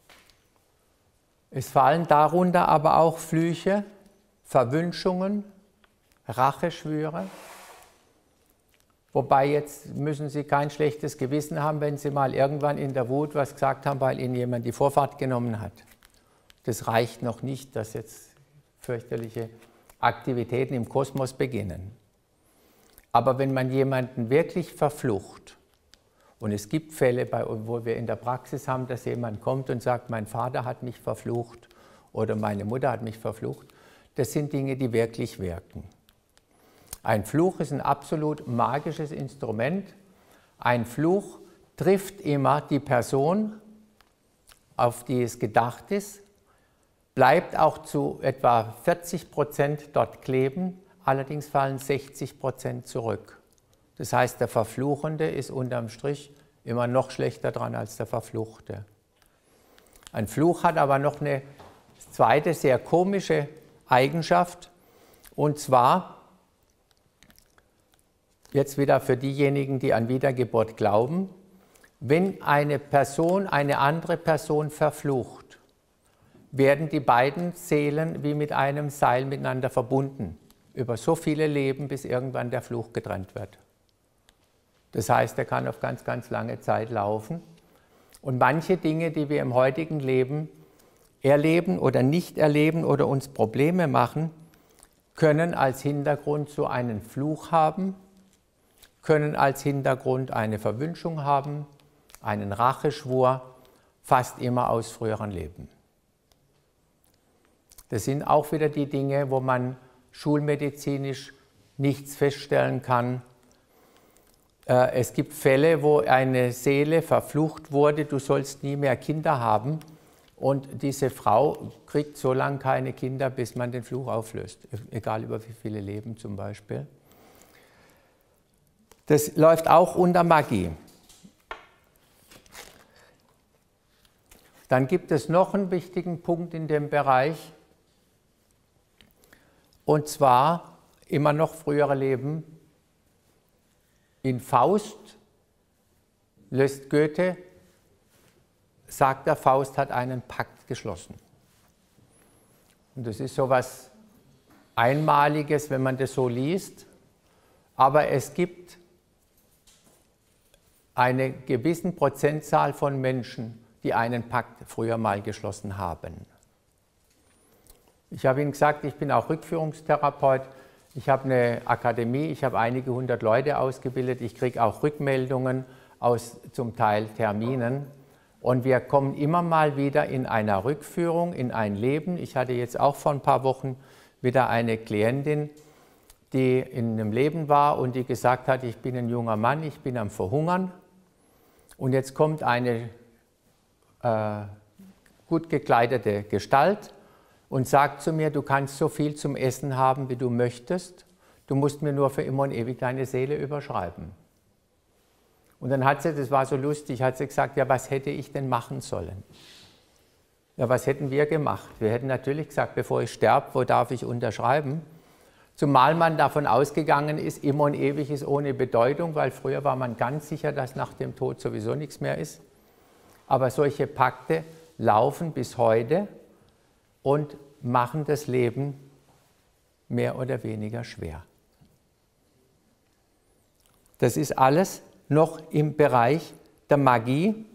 [SPEAKER 1] Es fallen darunter aber auch Flüche, Verwünschungen, Racheschwüre. Wobei jetzt müssen Sie kein schlechtes Gewissen haben, wenn Sie mal irgendwann in der Wut was gesagt haben, weil Ihnen jemand die Vorfahrt genommen hat. Das reicht noch nicht, dass jetzt fürchterliche Aktivitäten im Kosmos beginnen. Aber wenn man jemanden wirklich verflucht, und es gibt Fälle, wo wir in der Praxis haben, dass jemand kommt und sagt, mein Vater hat mich verflucht oder meine Mutter hat mich verflucht, das sind Dinge, die wirklich wirken. Ein Fluch ist ein absolut magisches Instrument. Ein Fluch trifft immer die Person, auf die es gedacht ist, bleibt auch zu etwa vierzig Prozent dort kleben, allerdings fallen sechzig Prozent zurück. Das heißt, der Verfluchende ist unterm Strich immer noch schlechter dran als der Verfluchte. Ein Fluch hat aber noch eine zweite, sehr komische Eigenschaft, und zwar, jetzt wieder für diejenigen, die an Wiedergeburt glauben, wenn eine Person eine andere Person verflucht, werden die beiden Seelen wie mit einem Seil miteinander verbunden, über so viele Leben, bis irgendwann der Fluch getrennt wird. Das heißt, er kann auf ganz, ganz lange Zeit laufen. Und manche Dinge, die wir im heutigen Leben erleben oder nicht erleben oder uns Probleme machen, können als Hintergrund so einen Fluch haben, können als Hintergrund eine Verwünschung haben, einen Racheschwur, fast immer aus früheren Leben. Das sind auch wieder die Dinge, wo man schulmedizinisch nichts feststellen kann. Es gibt Fälle, wo eine Seele verflucht wurde, du sollst nie mehr Kinder haben. Und diese Frau kriegt so lange keine Kinder, bis man den Fluch auflöst, egal über wie viele Leben zum Beispiel. Das läuft auch unter Magie. Dann gibt es noch einen wichtigen Punkt in dem Bereich, und zwar immer noch frühere Leben. In Faust lässt Goethe, sagt er, Faust hat einen Pakt geschlossen. Und das ist so etwas Einmaliges, wenn man das so liest, aber es gibt eine gewisse Prozentzahl von Menschen, die einen Pakt früher mal geschlossen haben. Ich habe Ihnen gesagt, ich bin auch Rückführungstherapeut. Ich habe eine Akademie, ich habe einige hundert Leute ausgebildet. Ich kriege auch Rückmeldungen aus zum Teil Terminen. Und wir kommen immer mal wieder in einer Rückführung, in ein Leben. Ich hatte jetzt auch vor ein paar Wochen wieder eine Klientin, die in einem Leben war und die gesagt hat, ich bin ein junger Mann, ich bin am Verhungern. Und jetzt kommt eine äh, gut gekleidete Gestalt und sagt zu mir, du kannst so viel zum Essen haben, wie du möchtest, du musst mir nur für immer und ewig deine Seele überschreiben. Und dann hat sie, das war so lustig, hat sie gesagt, ja, was hätte ich denn machen sollen? Ja, was hätten wir gemacht? Wir hätten natürlich gesagt, bevor ich sterbe, wo darf ich unterschreiben? Zumal man davon ausgegangen ist, immer und ewig ist ohne Bedeutung, weil früher war man ganz sicher, dass nach dem Tod sowieso nichts mehr ist. Aber solche Pakte laufen bis heute und machen das Leben mehr oder weniger schwer. Das ist alles noch im Bereich der Magie.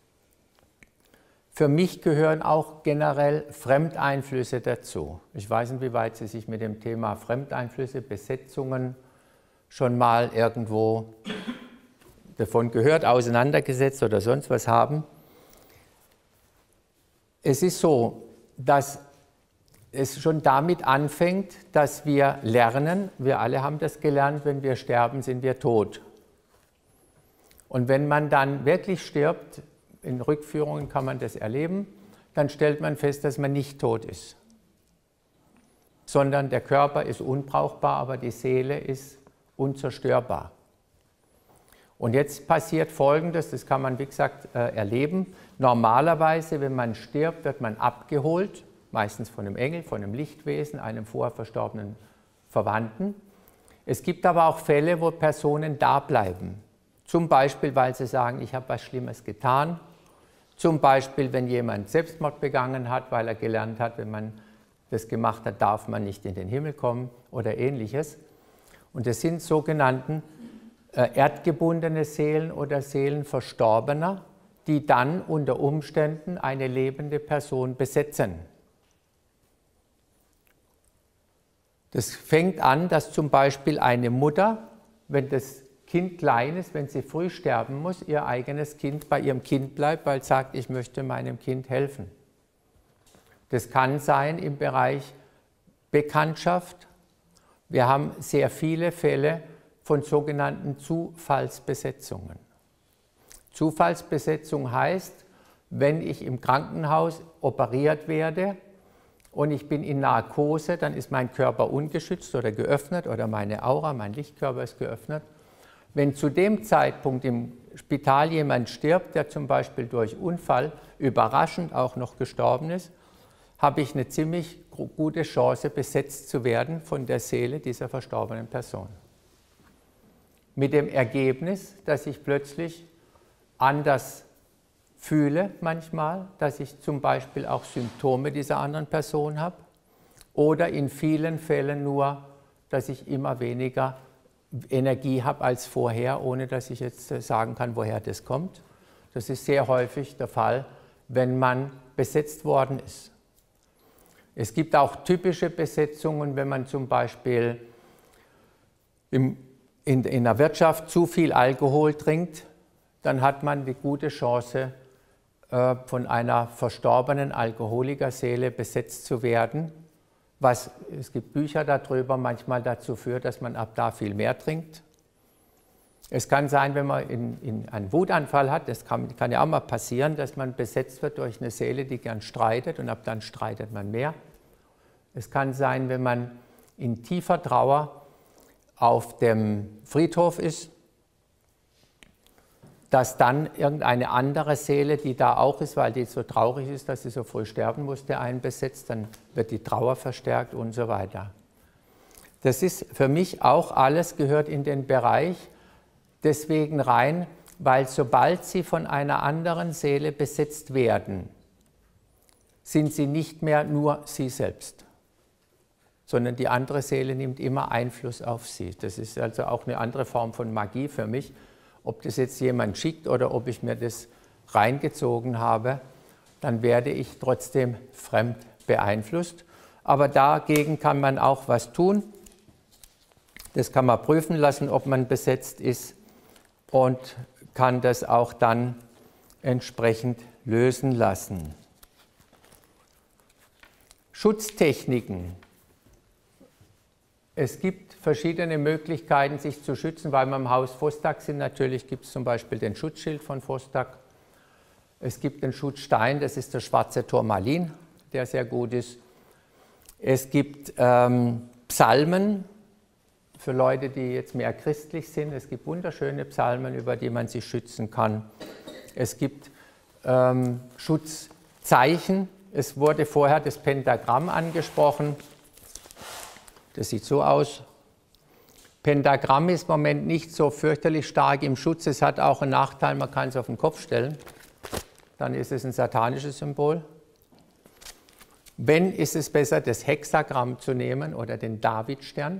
[SPEAKER 1] Für mich gehören auch generell Fremdeinflüsse dazu. Ich weiß nicht, wie weit Sie sich mit dem Thema Fremdeinflüsse, Besetzungen schon mal irgendwo davon gehört, auseinandergesetzt oder sonst was haben. Es ist so, dass es schon damit anfängt, dass wir lernen, wir alle haben das gelernt, wenn wir sterben, sind wir tot. Und wenn man dann wirklich stirbt, in Rückführungen kann man das erleben, dann stellt man fest, dass man nicht tot ist, sondern der Körper ist unbrauchbar, aber die Seele ist unzerstörbar. Und jetzt passiert Folgendes, das kann man wie gesagt erleben. Normalerweise, wenn man stirbt, wird man abgeholt, meistens von einem Engel, von einem Lichtwesen, einem vorher verstorbenen Verwandten. Es gibt aber auch Fälle, wo Personen da bleiben. Zum Beispiel, weil sie sagen, ich habe was Schlimmes getan. Zum Beispiel, wenn jemand Selbstmord begangen hat, weil er gelernt hat, wenn man das gemacht hat, darf man nicht in den Himmel kommen oder Ähnliches. Und das sind sogenannten äh, erdgebundene Seelen oder Seelen Verstorbener, die dann unter Umständen eine lebende Person besetzen. Das fängt an, dass zum Beispiel eine Mutter, wenn das Kind klein ist, wenn sie früh sterben muss, ihr eigenes Kind bei ihrem Kind bleibt, weil es sagt, ich möchte meinem Kind helfen. Das kann sein im Bereich Bekanntschaft. Wir haben sehr viele Fälle von sogenannten Zufallsbesetzungen. Zufallsbesetzung heißt, wenn ich im Krankenhaus operiert werde und ich bin in Narkose, dann ist mein Körper ungeschützt oder geöffnet oder meine Aura, mein Lichtkörper ist geöffnet. Wenn zu dem Zeitpunkt im Spital jemand stirbt, der zum Beispiel durch Unfall überraschend auch noch gestorben ist, habe ich eine ziemlich gute Chance, besetzt zu werden von der Seele dieser verstorbenen Person. Mit dem Ergebnis, dass ich plötzlich anders fühle manchmal, dass ich zum Beispiel auch Symptome dieser anderen Person habe oder in vielen Fällen nur, dass ich immer weniger Energie habe als vorher, ohne dass ich jetzt sagen kann, woher das kommt. Das ist sehr häufig der Fall, wenn man besetzt worden ist. Es gibt auch typische Besetzungen, wenn man zum Beispiel im, in, in der Wirtschaft zu viel Alkohol trinkt, dann hat man die gute Chance, äh, von einer verstorbenen Alkoholikerseele besetzt zu werden, was, es gibt Bücher darüber, manchmal dazu führt, dass man ab da viel mehr trinkt. Es kann sein, wenn man in, in einen Wutanfall hat, das kann, kann ja auch mal passieren, dass man besetzt wird durch eine Seele, die gern streitet, und ab dann streitet man mehr. Es kann sein, wenn man in tiefer Trauer auf dem Friedhof ist, dass dann irgendeine andere Seele, die da auch ist, weil die so traurig ist, dass sie so früh sterben musste, einen besetzt, dann wird die Trauer verstärkt und so weiter. Das ist für mich auch alles, gehört in den Bereich deswegen rein, weil sobald sie von einer anderen Seele besetzt werden, sind sie nicht mehr nur sie selbst, sondern die andere Seele nimmt immer Einfluss auf sie. Das ist also auch eine andere Form von Magie für mich. Ob das jetzt jemand schickt oder ob ich mir das reingezogen habe, dann werde ich trotzdem fremd beeinflusst. Aber dagegen kann man auch was tun. Das kann man prüfen lassen, ob man besetzt ist, und kann das auch dann entsprechend lösen lassen. Schutztechniken. Es gibt verschiedene Möglichkeiten, sich zu schützen, weil wir im Haus Vostak sind. Natürlich gibt es zum Beispiel den Schutzschild von Vostak. Es gibt den Schutzstein, das ist der schwarze Turmalin, der sehr gut ist. Es gibt ähm, Psalmen für Leute, die jetzt mehr christlich sind. Es gibt wunderschöne Psalmen, über die man sich schützen kann. Es gibt ähm, Schutzzeichen. Es wurde vorher das Pentagramm angesprochen. Das sieht so aus. Pentagramm ist im Moment nicht so fürchterlich stark im Schutz. Es hat auch einen Nachteil, man kann es auf den Kopf stellen. Dann ist es ein satanisches Symbol. Wenn, ist es besser, das Hexagramm zu nehmen oder den Davidstern.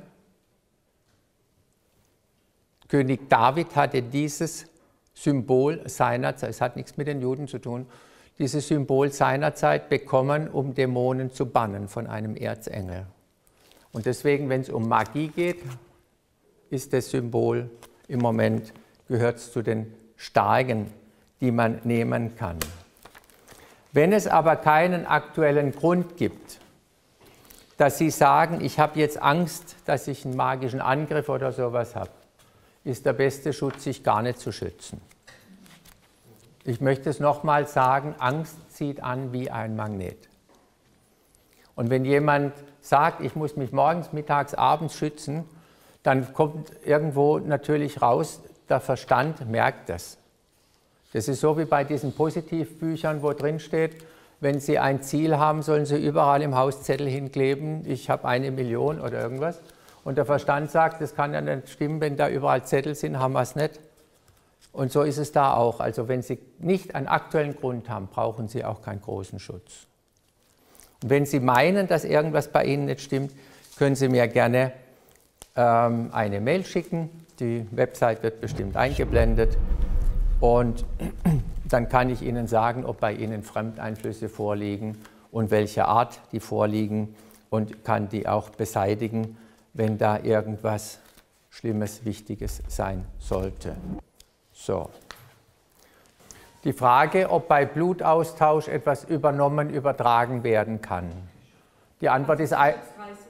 [SPEAKER 1] König David hatte dieses Symbol seinerzeit, es hat nichts mit den Juden zu tun, dieses Symbol seinerzeit bekommen, um Dämonen zu bannen von einem Erzengel. Und deswegen, wenn es um Magie geht, ist das Symbol im Moment, gehört es zu den starken, die man nehmen kann. Wenn es aber keinen aktuellen Grund gibt, dass Sie sagen, ich habe jetzt Angst, dass ich einen magischen Angriff oder sowas habe, ist der beste Schutz, sich gar nicht zu schützen. Ich möchte es nochmal sagen, Angst zieht an wie ein Magnet. Und wenn jemand sagt, ich muss mich morgens, mittags, abends schützen, dann kommt irgendwo natürlich raus, der Verstand merkt das. Das ist so wie bei diesen Positivbüchern, wo drin steht, wenn Sie ein Ziel haben, sollen Sie überall im Haus Zettel hinkleben, ich habe eine Million oder irgendwas. Und der Verstand sagt, das kann ja nicht stimmen, wenn da überall Zettel sind, haben wir es nicht. Und so ist es da auch. Also wenn Sie nicht einen aktuellen Grund haben, brauchen Sie auch keinen großen Schutz. Und wenn Sie meinen, dass irgendwas bei Ihnen nicht stimmt, können Sie mir gerne ähm, eine Mail schicken. Die Website wird bestimmt eingeblendet. Und dann kann ich Ihnen sagen, ob bei Ihnen Fremdeinflüsse vorliegen und welche Art die vorliegen, und kann die auch beseitigen, wenn da irgendwas Schlimmes, Wichtiges sein sollte. So. Die Frage, ob bei Blutaustausch etwas übernommen, übertragen werden kann. Die Antwort ist ein,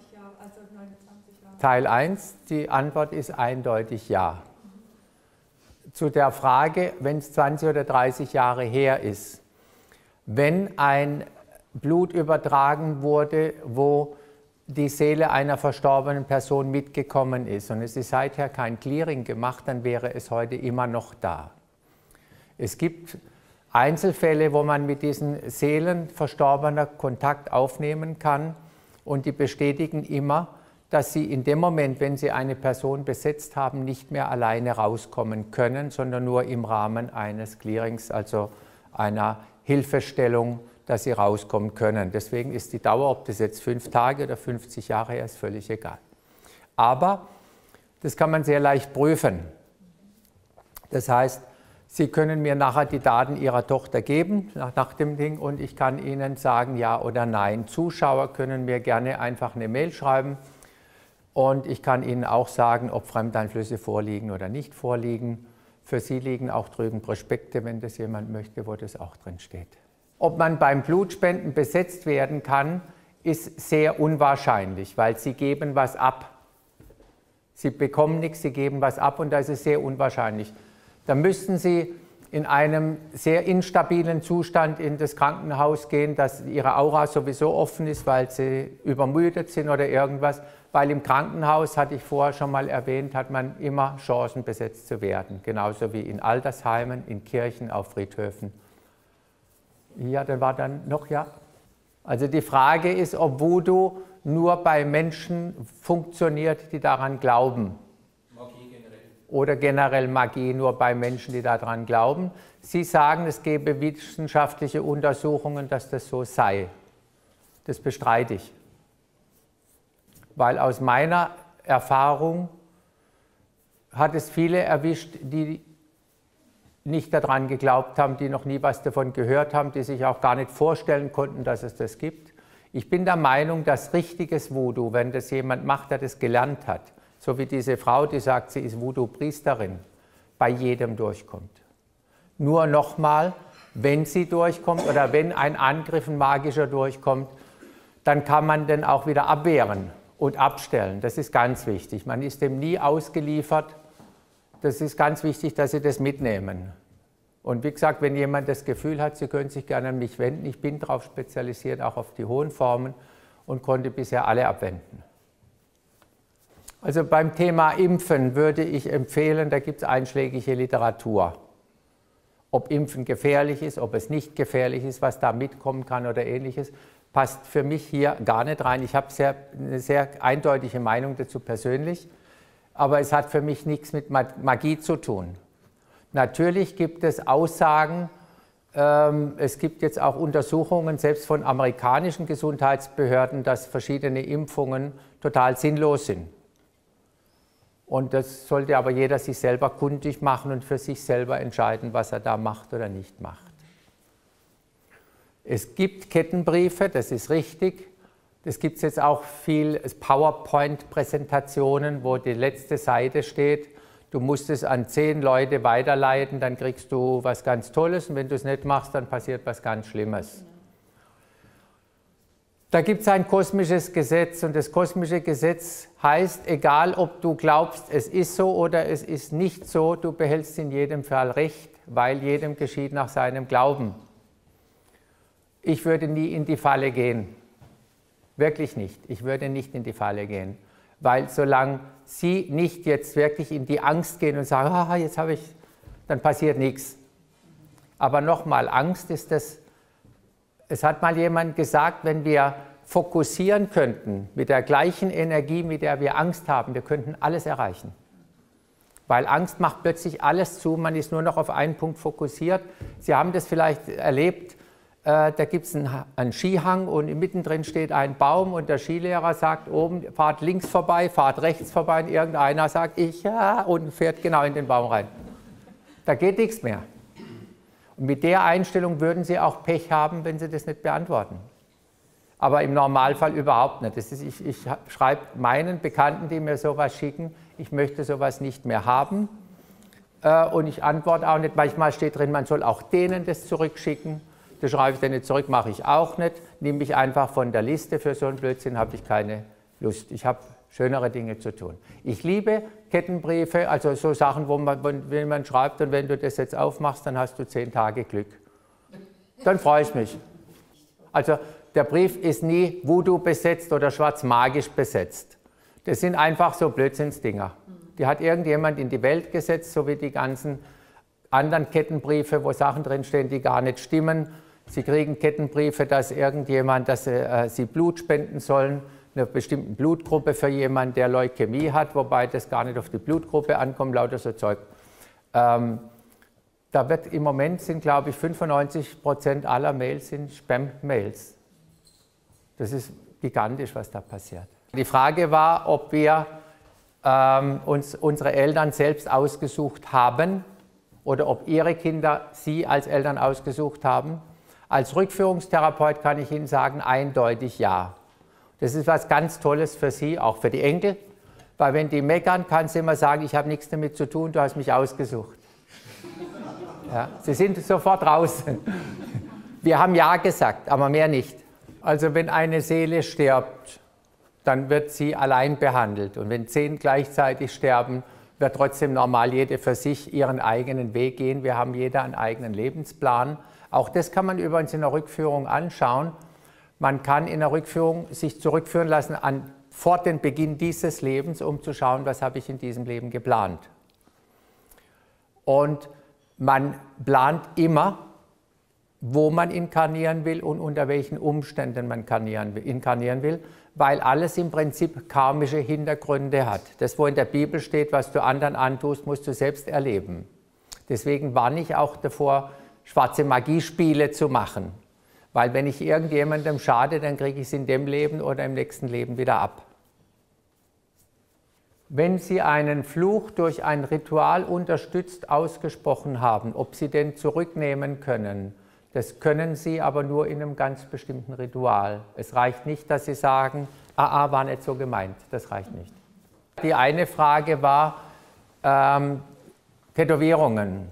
[SPEAKER 1] Teil eins, die Antwort ist eindeutig ja. Zu der Frage, wenn es zwanzig oder dreißig Jahre her ist, wenn ein Blut übertragen wurde, wo die Seele einer verstorbenen Person mitgekommen ist und es ist seither kein Clearing gemacht, dann wäre es heute immer noch da. Es gibt Einzelfälle, wo man mit diesen Seelen Verstorbener Kontakt aufnehmen kann, und die bestätigen immer, dass sie in dem Moment, wenn sie eine Person besetzt haben, nicht mehr alleine rauskommen können, sondern nur im Rahmen eines Clearings, also einer Hilfestellung, dass sie rauskommen können. Deswegen ist die Dauer, ob das jetzt fünf Tage oder fünfzig Jahre her ist, völlig egal. Aber das kann man sehr leicht prüfen. Das heißt, Sie können mir nachher die Daten Ihrer Tochter geben, nach, nach dem Ding, und ich kann Ihnen sagen, ja oder nein. Zuschauer können mir gerne einfach eine Mail schreiben, und ich kann Ihnen auch sagen, ob Fremdeinflüsse vorliegen oder nicht vorliegen. Für Sie liegen auch drüben Prospekte, wenn das jemand möchte, wo das auch drin steht. Ob man beim Blutspenden besetzt werden kann, ist sehr unwahrscheinlich, weil Sie geben was ab. Sie bekommen nichts, Sie geben was ab und das ist sehr unwahrscheinlich. Da müssten Sie in einem sehr instabilen Zustand in das Krankenhaus gehen, dass Ihre Aura sowieso offen ist, weil Sie übermüdet sind oder irgendwas. Weil im Krankenhaus, hatte ich vorher schon mal erwähnt, hat man immer Chancen, besetzt zu werden. Genauso wie in Altersheimen, in Kirchen, auf Friedhöfen. Ja, dann war dann noch, ja. Also die Frage ist, ob Voodoo nur bei Menschen funktioniert, die daran glauben. Magie generell. Oder generell Magie nur bei Menschen, die daran glauben. Sie sagen, es gäbe wissenschaftliche Untersuchungen, dass das so sei. Das bestreite ich. Weil aus meiner Erfahrung hat es viele erwischt, die nicht daran geglaubt haben, die noch nie was davon gehört haben, die sich auch gar nicht vorstellen konnten, dass es das gibt. Ich bin der Meinung, dass richtiges Voodoo, wenn das jemand macht, der das gelernt hat, so wie diese Frau, die sagt, sie ist Voodoo-Priesterin, bei jedem durchkommt. Nur nochmal, wenn sie durchkommt oder wenn ein Angriff, ein magischer durchkommt, dann kann man den auch wieder abwehren und abstellen. Das ist ganz wichtig. Man ist dem nie ausgeliefert. Das ist ganz wichtig, dass Sie das mitnehmen. Und wie gesagt, wenn jemand das Gefühl hat, Sie können sich gerne an mich wenden. Ich bin darauf spezialisiert, auch auf die hohen Formen und konnte bisher alle abwenden. Also beim Thema Impfen würde ich empfehlen, da gibt es einschlägige Literatur. Ob Impfen gefährlich ist, ob es nicht gefährlich ist, was da mitkommen kann oder Ähnliches, passt für mich hier gar nicht rein. Ich habe sehr, eine sehr eindeutige Meinung dazu persönlich, aber es hat für mich nichts mit Magie zu tun. Natürlich gibt es Aussagen, ähm, es gibt jetzt auch Untersuchungen, selbst von amerikanischen Gesundheitsbehörden, dass verschiedene Impfungen total sinnlos sind. Und das sollte aber jeder sich selber kundig machen und für sich selber entscheiden, was er da macht oder nicht macht. Es gibt Kettenbriefe, das ist richtig. Es gibt jetzt auch viel PowerPoint-Präsentationen, wo die letzte Seite steht. Du musst es an zehn Leute weiterleiten, dann kriegst du was ganz Tolles. Und wenn du es nicht machst, dann passiert was ganz Schlimmes. Da gibt es ein kosmisches Gesetz und das kosmische Gesetz heißt, egal ob du glaubst, es ist so oder es ist nicht so, du behältst in jedem Fall Recht, weil jedem geschieht nach seinem Glauben. Ich würde nie in die Falle gehen. Wirklich nicht. Ich würde nicht in die Falle gehen. Weil solange Sie nicht jetzt wirklich in die Angst gehen und sagen, ah, jetzt habe ich, dann passiert nichts. Aber nochmal, Angst ist das, es hat mal jemand gesagt, wenn wir fokussieren könnten mit der gleichen Energie, mit der wir Angst haben, wir könnten alles erreichen. Weil Angst macht plötzlich alles zu, man ist nur noch auf einen Punkt fokussiert. Sie haben das vielleicht erlebt, äh, da gibt es einen, einen Skihang und mittendrin steht ein Baum und der Skilehrer sagt oben, fahrt links vorbei, fahrt rechts vorbei und irgendeiner sagt, ich ja, und fährt genau in den Baum rein. Da geht nichts mehr. Und mit der Einstellung würden Sie auch Pech haben, wenn Sie das nicht beantworten. Aber im Normalfall überhaupt nicht. Das ist, ich, ich schreibe meinen Bekannten, die mir sowas schicken, ich möchte sowas nicht mehr haben. Äh, und ich antworte auch nicht. Manchmal steht drin, man soll auch denen das zurückschicken. Das schreibe ich dann nicht zurück, mache ich auch nicht. Nehme ich einfach von der Liste, für so einen Blödsinn habe ich keine Lust. Ich habe schönere Dinge zu tun. Ich liebe Kettenbriefe, also so Sachen, wo man, wenn man schreibt, und wenn du das jetzt aufmachst, dann hast du zehn Tage Glück. Dann freue ich mich. Also der Brief ist nie Voodoo besetzt oder schwarzmagisch besetzt. Das sind einfach so Blödsinnsdinger. Die hat irgendjemand in die Welt gesetzt, so wie die ganzen anderen Kettenbriefe, wo Sachen drinstehen, die gar nicht stimmen. Sie kriegen Kettenbriefe, dass irgendjemand, dass äh, sie Blut spenden sollen, einer bestimmten Blutgruppe für jemanden, der Leukämie hat, wobei das gar nicht auf die Blutgruppe ankommt, lauter so Zeug. Ähm, da wird im Moment sind, glaube ich, fünfundneunzig Prozent aller Mails sind Spam-Mails. Das ist gigantisch, was da passiert. Die Frage war, ob wir ähm, uns unsere Eltern selbst ausgesucht haben oder ob ihre Kinder sie als Eltern ausgesucht haben. Als Rückführungstherapeut kann ich Ihnen sagen, eindeutig ja. Das ist was ganz Tolles für Sie, auch für die Enkel, weil wenn die meckern, kannst du immer sagen, ich habe nichts damit zu tun, du hast mich ausgesucht. Ja, Sie sind sofort draußen. Wir haben Ja gesagt, aber mehr nicht. Also wenn eine Seele stirbt, dann wird sie allein behandelt. Und wenn zehn gleichzeitig sterben, wird trotzdem normal jede für sich ihren eigenen Weg gehen. Wir haben jeder einen eigenen Lebensplan. Auch das kann man übrigens in der Rückführung anschauen. Man kann in der Rückführung sich zurückführen lassen an vor den Beginn dieses Lebens, um zu schauen, was habe ich in diesem Leben geplant. Und man plant immer, wo man inkarnieren will und unter welchen Umständen man inkarnieren will, weil alles im Prinzip karmische Hintergründe hat. Das, wo in der Bibel steht, was du anderen antust, musst du selbst erleben. Deswegen warne ich auch davor, schwarze Magiespiele zu machen. Weil wenn ich irgendjemandem schade, dann kriege ich es in dem Leben oder im nächsten Leben wieder ab. Wenn Sie einen Fluch durch ein Ritual unterstützt ausgesprochen haben, ob Sie den zurücknehmen können, das können Sie aber nur in einem ganz bestimmten Ritual. Es reicht nicht, dass Sie sagen, ah, ah war nicht so gemeint. Das reicht nicht. Die eine Frage war ähm, Tätowierungen.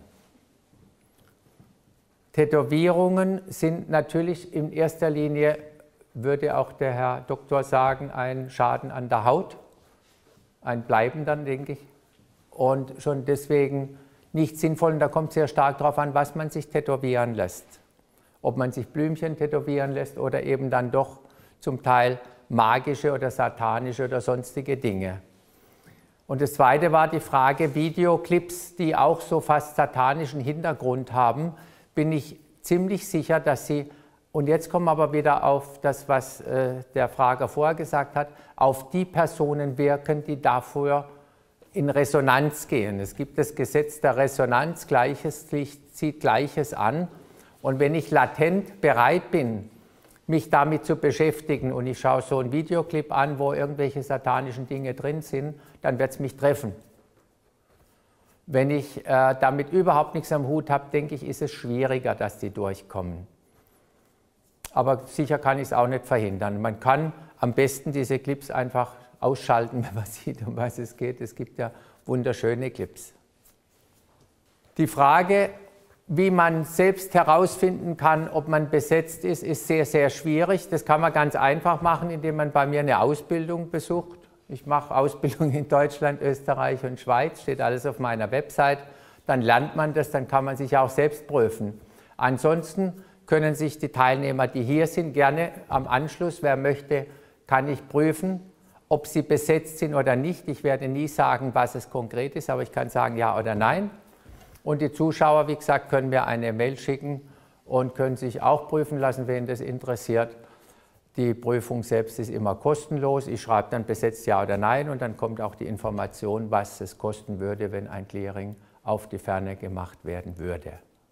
[SPEAKER 1] Tätowierungen sind natürlich in erster Linie, würde auch der Herr Doktor sagen, ein Schaden an der Haut. Ein bleibender, denke ich. Und schon deswegen nicht sinnvoll. Und da kommt sehr stark darauf an, was man sich tätowieren lässt. Ob man sich Blümchen tätowieren lässt oder eben dann doch zum Teil magische oder satanische oder sonstige Dinge. Und das Zweite war die Frage, Videoclips, die auch so fast satanischen Hintergrund haben, bin ich ziemlich sicher, dass sie, und jetzt kommen wir aber wieder auf das, was äh, der Frager vorher gesagt hat, auf die Personen wirken, die dafür in Resonanz gehen. Es gibt das Gesetz der Resonanz, Gleiches zieht Gleiches an. Und wenn ich latent bereit bin, mich damit zu beschäftigen und ich schaue so einen Videoclip an, wo irgendwelche satanischen Dinge drin sind, dann wird es mich treffen. Wenn ich äh, damit überhaupt nichts am Hut habe, denke ich, ist es schwieriger, dass die durchkommen. Aber sicher kann ich es auch nicht verhindern. Man kann am besten diese Clips einfach ausschalten, wenn man sieht, um was es geht. Es gibt ja wunderschöne Clips. Die Frage, wie man selbst herausfinden kann, ob man besetzt ist, ist sehr, sehr schwierig. Das kann man ganz einfach machen, indem man bei mir eine Ausbildung besucht. Ich mache Ausbildung in Deutschland, Österreich und Schweiz, steht alles auf meiner Website. Dann lernt man das, dann kann man sich auch selbst prüfen. Ansonsten können sich die Teilnehmer, die hier sind, gerne am Anschluss, wer möchte, kann ich prüfen, ob sie besetzt sind oder nicht. Ich werde nie sagen, was es konkret ist, aber ich kann sagen ja oder nein. Und die Zuschauer, wie gesagt, können mir eine Mail schicken und können sich auch prüfen lassen, wen das interessiert. Die Prüfung selbst ist immer kostenlos. Ich schreibe dann besetzt ja oder nein und dann kommt auch die Information, was es kosten würde, wenn ein Clearing auf die Ferne gemacht werden würde.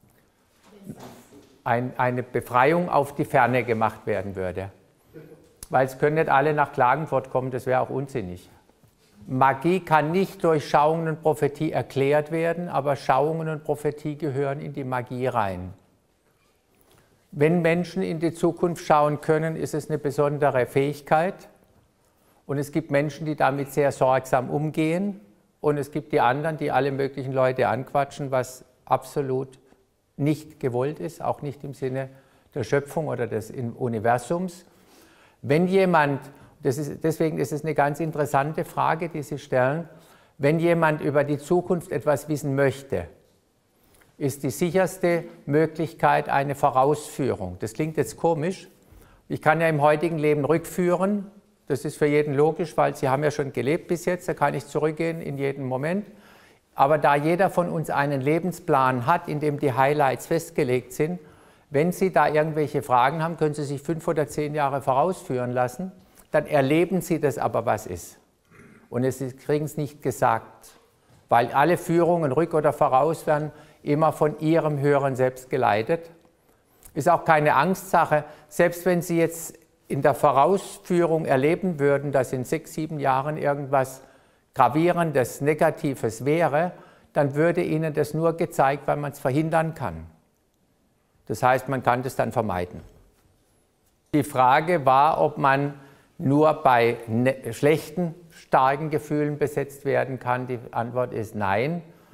[SPEAKER 1] Ein, eine Befreiung auf die Ferne gemacht werden würde. Weil es können nicht alle nach Klagenfurt kommen, das wäre auch unsinnig. Magie kann nicht durch Schauungen und Prophetie erklärt werden, aber Schauungen und Prophetie gehören in die Magie rein. Wenn Menschen in die Zukunft schauen können, ist es eine besondere Fähigkeit. Und es gibt Menschen, die damit sehr sorgsam umgehen. Und es gibt die anderen, die alle möglichen Leute anquatschen, was absolut nicht gewollt ist, auch nicht im Sinne der Schöpfung oder des Universums. Wenn jemand, das ist, deswegen ist es eine ganz interessante Frage, die Sie stellen, wenn jemand über die Zukunft etwas wissen möchte, ist die sicherste Möglichkeit eine Vorausführung. Das klingt jetzt komisch. Ich kann ja im heutigen Leben rückführen. Das ist für jeden logisch, weil Sie haben ja schon gelebt bis jetzt, da kann ich zurückgehen in jeden Moment. Aber da jeder von uns einen Lebensplan hat, in dem die Highlights festgelegt sind, wenn Sie da irgendwelche Fragen haben, können Sie sich fünf oder zehn Jahre vorausführen lassen, dann erleben Sie das aber, was ist. Und Sie kriegen es nicht gesagt, weil alle Führungen rück oder voraus werden immer von Ihrem höheren Selbst geleitet. Ist auch keine Angstsache, selbst wenn Sie jetzt in der Vorausführung erleben würden, dass in sechs, sieben Jahren irgendwas Gravierendes, Negatives wäre, dann würde Ihnen das nur gezeigt, weil man es verhindern kann. Das heißt, man kann das dann vermeiden. Die Frage war, ob man nur bei schlechten, starken Gefühlen besetzt werden kann. Die Antwort ist nein.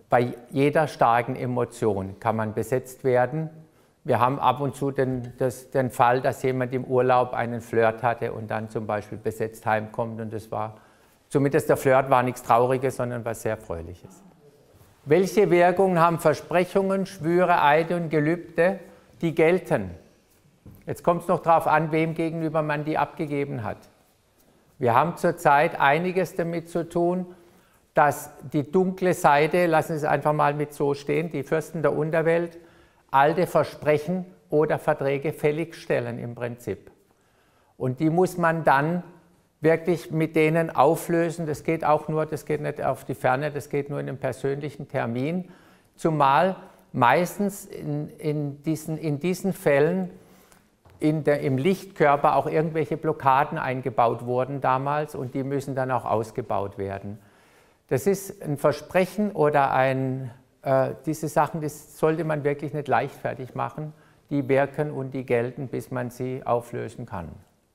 [SPEAKER 1] Bei jeder starken Emotion kann man besetzt werden. Wir haben ab und zu den, das, den Fall, dass jemand im Urlaub einen Flirt hatte und dann zum Beispiel besetzt heimkommt. Und das war, zumindest der Flirt war nichts Trauriges, sondern was sehr Fröhliches. Welche Wirkungen haben Versprechungen, Schwüre, Eide und Gelübde, die gelten? Jetzt kommt es noch darauf an, wem gegenüber man die abgegeben hat. Wir haben zurzeit einiges damit zu tun, dass die dunkle Seite, lassen Sie es einfach mal mit so stehen, die Fürsten der Unterwelt, alte Versprechen oder Verträge fälligstellen im Prinzip. Und die muss man dann wirklich mit denen auflösen. Das geht auch nur, das geht nicht auf die Ferne, das geht nur in einem persönlichen Termin. Zumal meistens in, in, diesen, in diesen Fällen in der, im Lichtkörper auch irgendwelche Blockaden eingebaut wurden damals und die müssen dann auch ausgebaut werden. Das ist ein Versprechen oder ein, äh, diese Sachen, das sollte man wirklich nicht leichtfertig machen. Die wirken und die gelten, bis man sie auflösen kann.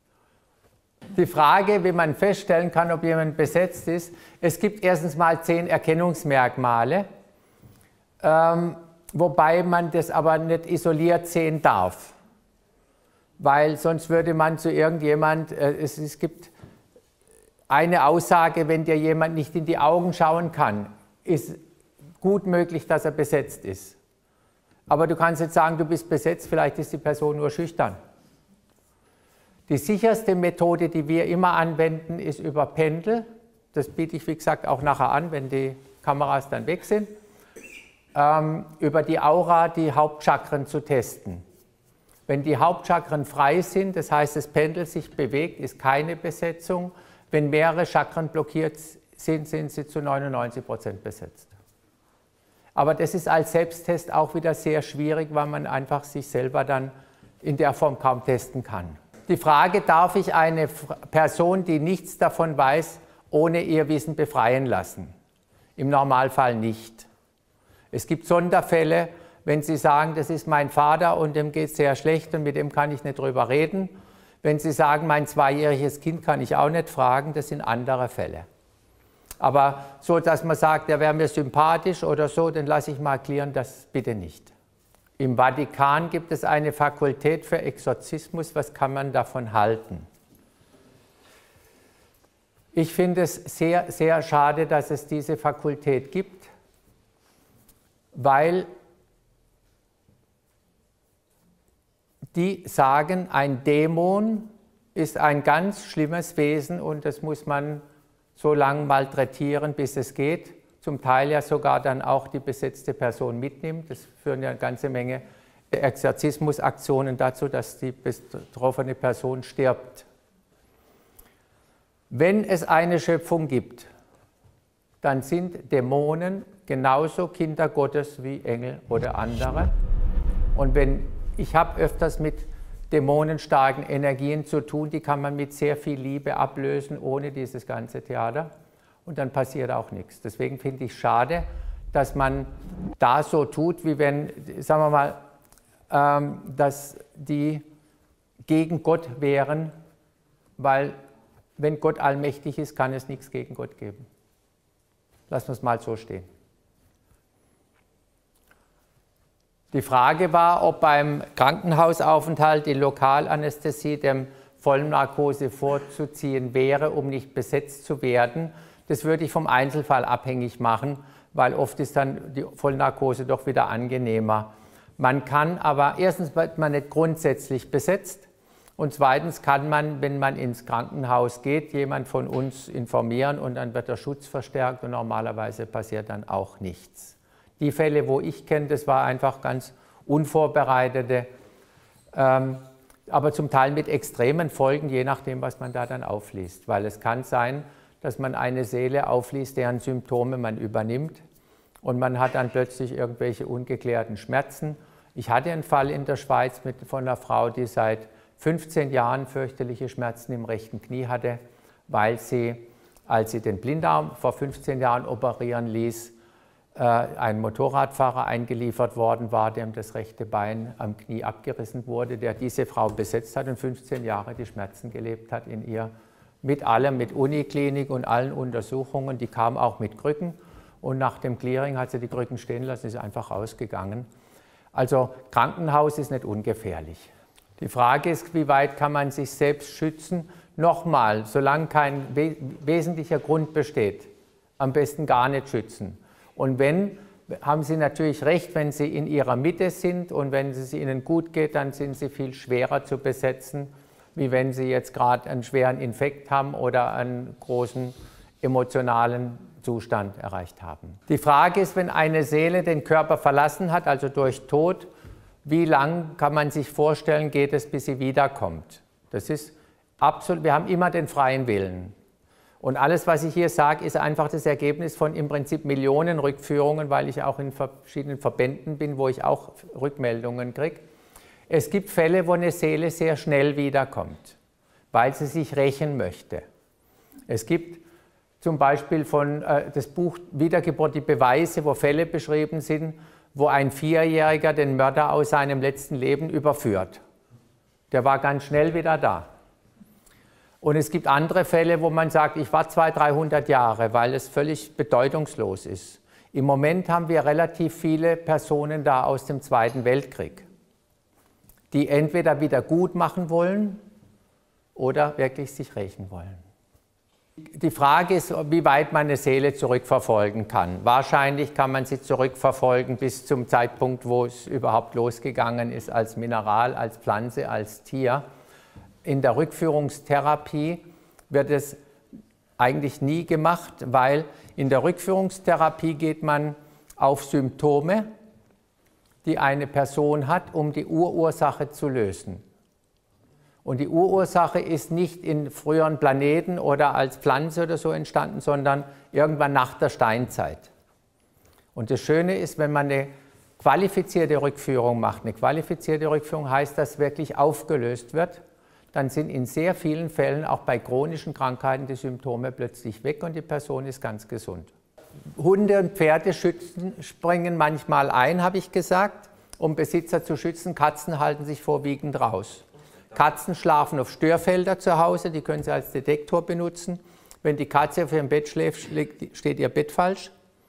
[SPEAKER 1] Die Frage, wie man feststellen kann, ob jemand besetzt ist, es gibt erstens mal zehn Erkennungsmerkmale, ähm, wobei man das aber nicht isoliert sehen darf. Weil sonst würde man zu irgendjemand, äh, es, es gibt eine Aussage, wenn dir jemand nicht in die Augen schauen kann, ist gut möglich, dass er besetzt ist. Aber du kannst jetzt sagen, du bist besetzt, vielleicht ist die Person nur schüchtern. Die sicherste Methode, die wir immer anwenden, ist über Pendel. Das biete ich, wie gesagt, auch nachher an, wenn die Kameras dann weg sind. Ähm, über die Aura die Hauptchakren zu testen. Wenn die Hauptchakren frei sind, das heißt, das Pendel sich bewegt, ist keine Besetzung. Wenn mehrere Chakren blockiert sind, sind sie zu neunundneunzig Prozent besetzt. Aber das ist als Selbsttest auch wieder sehr schwierig, weil man einfach sich selber dann in der Form kaum testen kann. Die Frage, darf ich eine Person, die nichts davon weiß, ohne ihr Wissen befreien lassen? Im Normalfall nicht. Es gibt Sonderfälle, wenn Sie sagen, das ist mein Vater und dem geht es sehr schlecht und mit dem kann ich nicht drüber reden. Wenn Sie sagen, mein zweijähriges Kind kann ich auch nicht fragen, das sind andere Fälle. Aber so, dass man sagt, der wäre mir sympathisch oder so, dann lasse ich mal klären, das bitte nicht. Im Vatikan gibt es eine Fakultät für Exorzismus. Was kann man davon halten? Ich finde es sehr, sehr schade, dass es diese Fakultät gibt, weil die sagen, ein Dämon ist ein ganz schlimmes Wesen und das muss man so lange malträtieren, bis es geht. Zum Teil ja sogar dann auch die besetzte Person mitnimmt. Das führen ja eine ganze Menge Exorzismusaktionen dazu, dass die betroffene Person stirbt. Wenn es eine Schöpfung gibt, dann sind Dämonen genauso Kinder Gottes wie Engel oder andere. Und wenn ich habe öfters mit dämonenstarken Energien zu tun, die kann man mit sehr viel Liebe ablösen, ohne dieses ganze Theater. Und dann passiert auch nichts. Deswegen finde ich schade, dass man da so tut, wie wenn, sagen wir mal, ähm, dass die gegen Gott wären, weil wenn Gott allmächtig ist, kann es nichts gegen Gott geben. Lassen wir es mal so stehen. Die Frage war, ob beim Krankenhausaufenthalt die Lokalanästhesie dem Vollnarkose vorzuziehen wäre, um nicht besetzt zu werden. Das würde ich vom Einzelfall abhängig machen, weil oft ist dann die Vollnarkose doch wieder angenehmer. Man kann aber, erstens wird man nicht grundsätzlich besetzt und zweitens kann man, wenn man ins Krankenhaus geht, jemand von uns informieren und dann wird der Schutz verstärkt und normalerweise passiert dann auch nichts. Die Fälle, wo ich kenne, das war einfach ganz unvorbereitete, ähm, aber zum Teil mit extremen Folgen, je nachdem, was man da dann aufliest. Weil es kann sein, dass man eine Seele aufliest, deren Symptome man übernimmt und man hat dann plötzlich irgendwelche ungeklärten Schmerzen. Ich hatte einen Fall in der Schweiz mit, von einer Frau, die seit fünfzehn Jahren fürchterliche Schmerzen im rechten Knie hatte, weil sie, als sie den Blinddarm vor fünfzehn Jahren operieren ließ, ein Motorradfahrer eingeliefert worden war, dem das rechte Bein am Knie abgerissen wurde, der diese Frau besetzt hat und fünfzehn Jahre die Schmerzen gelebt hat in ihr. Mit allem, mit Uniklinik und allen Untersuchungen, die kam auch mit Krücken und nach dem Clearing hat sie die Krücken stehen lassen, ist einfach rausgegangen. Also Krankenhaus ist nicht ungefährlich. Die Frage ist, wie weit kann man sich selbst schützen? Nochmal, solange kein we wesentlicher Grund besteht, am besten gar nicht schützen. Und wenn, haben Sie natürlich recht, wenn Sie in Ihrer Mitte sind und wenn es Ihnen gut geht, dann sind Sie viel schwerer zu besetzen, wie wenn Sie jetzt gerade einen schweren Infekt haben oder einen großen emotionalen Zustand erreicht haben. Die Frage ist, wenn eine Seele den Körper verlassen hat, also durch Tod, wie lang kann man sich vorstellen, geht es, bis sie wiederkommt? Das ist absolut, wir haben immer den freien Willen. Und alles, was ich hier sage, ist einfach das Ergebnis von im Prinzip Millionen Rückführungen, weil ich auch in verschiedenen Verbänden bin, wo ich auch Rückmeldungen kriege. Es gibt Fälle, wo eine Seele sehr schnell wiederkommt, weil sie sich rächen möchte. Es gibt zum Beispiel von äh, das Buch Wiedergeburt, die Beweise, wo Fälle beschrieben sind, wo ein Vierjähriger den Mörder aus seinem letzten Leben überführt. Der war ganz schnell wieder da. Und es gibt andere Fälle, wo man sagt, ich war zweihundert, dreihundert Jahre, weil es völlig bedeutungslos ist. Im Moment haben wir relativ viele Personen da aus dem Zweiten Weltkrieg, die entweder wieder gut machen wollen oder wirklich sich rächen wollen. Die Frage ist, wie weit man eine Seele zurückverfolgen kann. Wahrscheinlich kann man sie zurückverfolgen bis zum Zeitpunkt, wo es überhaupt losgegangen ist, als Mineral, als Pflanze, als Tier. In der Rückführungstherapie wird es eigentlich nie gemacht, weil in der Rückführungstherapie geht man auf Symptome, die eine Person hat, um die Urursache zu lösen. Und die Urursache ist nicht in früheren Planeten oder als Pflanze oder so entstanden, sondern irgendwann nach der Steinzeit. Und das Schöne ist, wenn man eine qualifizierte Rückführung macht, eine qualifizierte Rückführung heißt, dass wirklich aufgelöst wird, dann sind in sehr vielen Fällen, auch bei chronischen Krankheiten, die Symptome plötzlich weg und die Person ist ganz gesund. Hunde und Pferde schützen, springen manchmal ein, habe ich gesagt, um Besitzer zu schützen. Katzen halten sich vorwiegend raus. Katzen schlafen auf Störfelder zu Hause, die können Sie als Detektor benutzen. Wenn die Katze auf ihrem Bett schläft, steht ihr Bett falsch.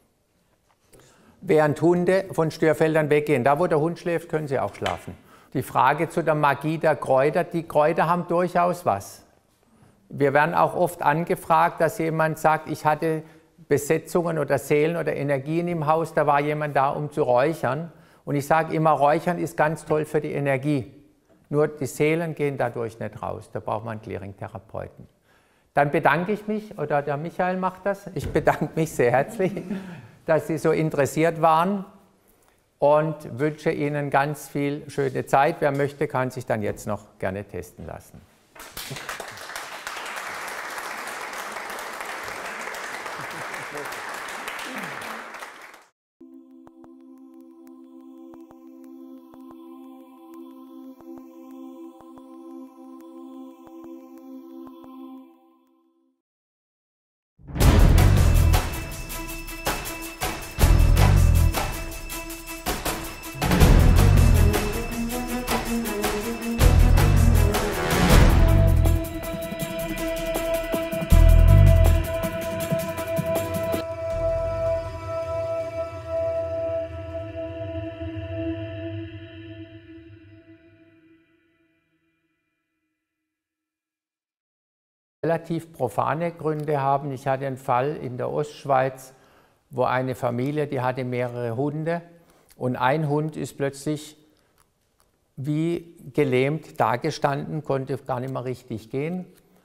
[SPEAKER 1] Während Hunde von Störfeldern weggehen. Da, wo der Hund schläft, können sie auch schlafen. Die Frage zu der Magie der Kräuter. Die Kräuter haben durchaus was. Wir werden auch oft angefragt, dass jemand sagt, ich hatte Besetzungen oder Seelen oder Energien im Haus, da war jemand da, um zu räuchern. Und ich sage immer, Räuchern ist ganz toll für die Energie. Nur die Seelen gehen dadurch nicht raus. Da braucht man einen Clearing-Therapeuten. Dann bedanke ich mich, oder der Michael macht das, ich bedanke mich sehr herzlich, dass Sie so interessiert waren und wünsche Ihnen ganz viel schöne Zeit. Wer möchte, kann sich dann jetzt noch gerne testen lassen. Relativ profane Gründe haben. Ich hatte einen Fall in der Ostschweiz, wo eine Familie, die hatte mehrere Hunde und ein Hund ist plötzlich wie gelähmt dagestanden, konnte gar nicht mehr richtig gehen.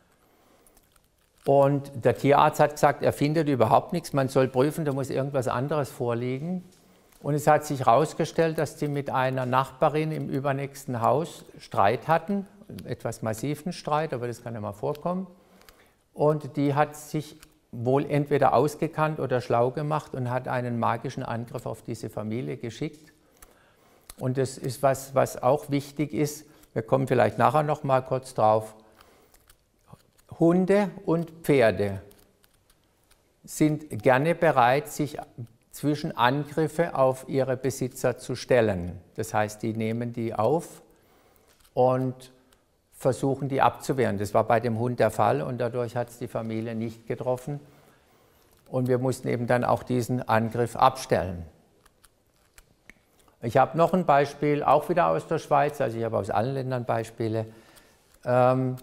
[SPEAKER 1] Und der Tierarzt hat gesagt, er findet überhaupt nichts, man soll prüfen, da muss irgendwas anderes vorliegen. Und es hat sich herausgestellt, dass die mit einer Nachbarin im übernächsten Haus Streit hatten, etwas massiven Streit, aber das kann ja mal vorkommen. Und die hat sich wohl entweder ausgekannt oder schlau gemacht und hat einen magischen Angriff auf diese Familie geschickt. Und das ist was, was auch wichtig ist, wir kommen vielleicht nachher noch mal kurz drauf. Hunde und Pferde sind gerne bereit, sich zwischen Angriffe auf ihre Besitzer zu stellen. Das heißt, die nehmen die auf und versuchen, die abzuwehren. Das war bei dem Hund der Fall und dadurch hat es die Familie nicht getroffen. Und wir mussten eben dann auch diesen Angriff abstellen. Ich habe noch ein Beispiel, auch wieder aus der Schweiz, also ich habe aus allen Ländern Beispiele, ähm,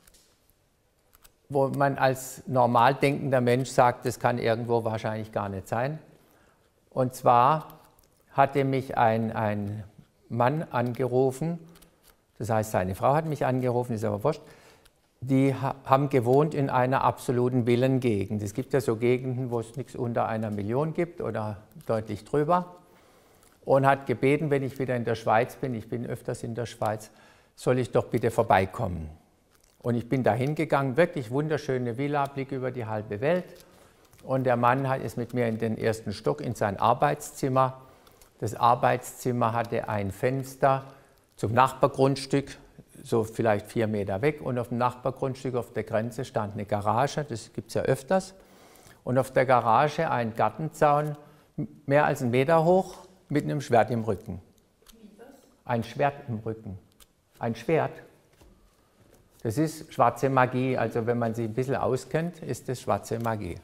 [SPEAKER 1] wo man als normal denkender Mensch sagt, das kann irgendwo wahrscheinlich gar nicht sein. Und zwar hatte mich ein, ein Mann angerufen, das heißt, seine Frau hat mich angerufen, ist aber wurscht, die ha haben gewohnt in einer absoluten Villengegend. Es gibt ja so Gegenden, wo es nichts unter einer Million gibt oder deutlich drüber. Und hat gebeten, wenn ich wieder in der Schweiz bin, ich bin öfters in der Schweiz, soll ich doch bitte vorbeikommen. Und ich bin da hingegangen, wirklich wunderschöne Villa, Blick über die halbe Welt. Und der Mann ist mit mir in den ersten Stock in sein Arbeitszimmer. Das Arbeitszimmer hatte ein Fenster zum Nachbargrundstück, so vielleicht vier Meter weg. Und auf dem Nachbargrundstück auf der Grenze stand eine Garage, das gibt es ja öfters. Und auf der Garage ein Gartenzaun, mehr als einen Meter hoch, mit einem Schwert im Rücken. Ein Schwert im Rücken. Ein Schwert. Das ist schwarze Magie. Also wenn man sich ein bisschen auskennt, ist das schwarze Magie.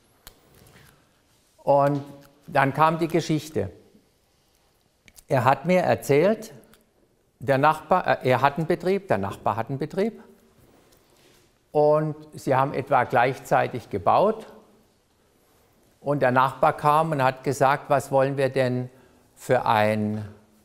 [SPEAKER 1] Und dann kam die Geschichte. Er hat mir erzählt, der Nachbar, er hat einen Betrieb, der Nachbar hat einen Betrieb. Und sie haben etwa gleichzeitig gebaut. Und der Nachbar kam und hat gesagt, was wollen wir denn für einen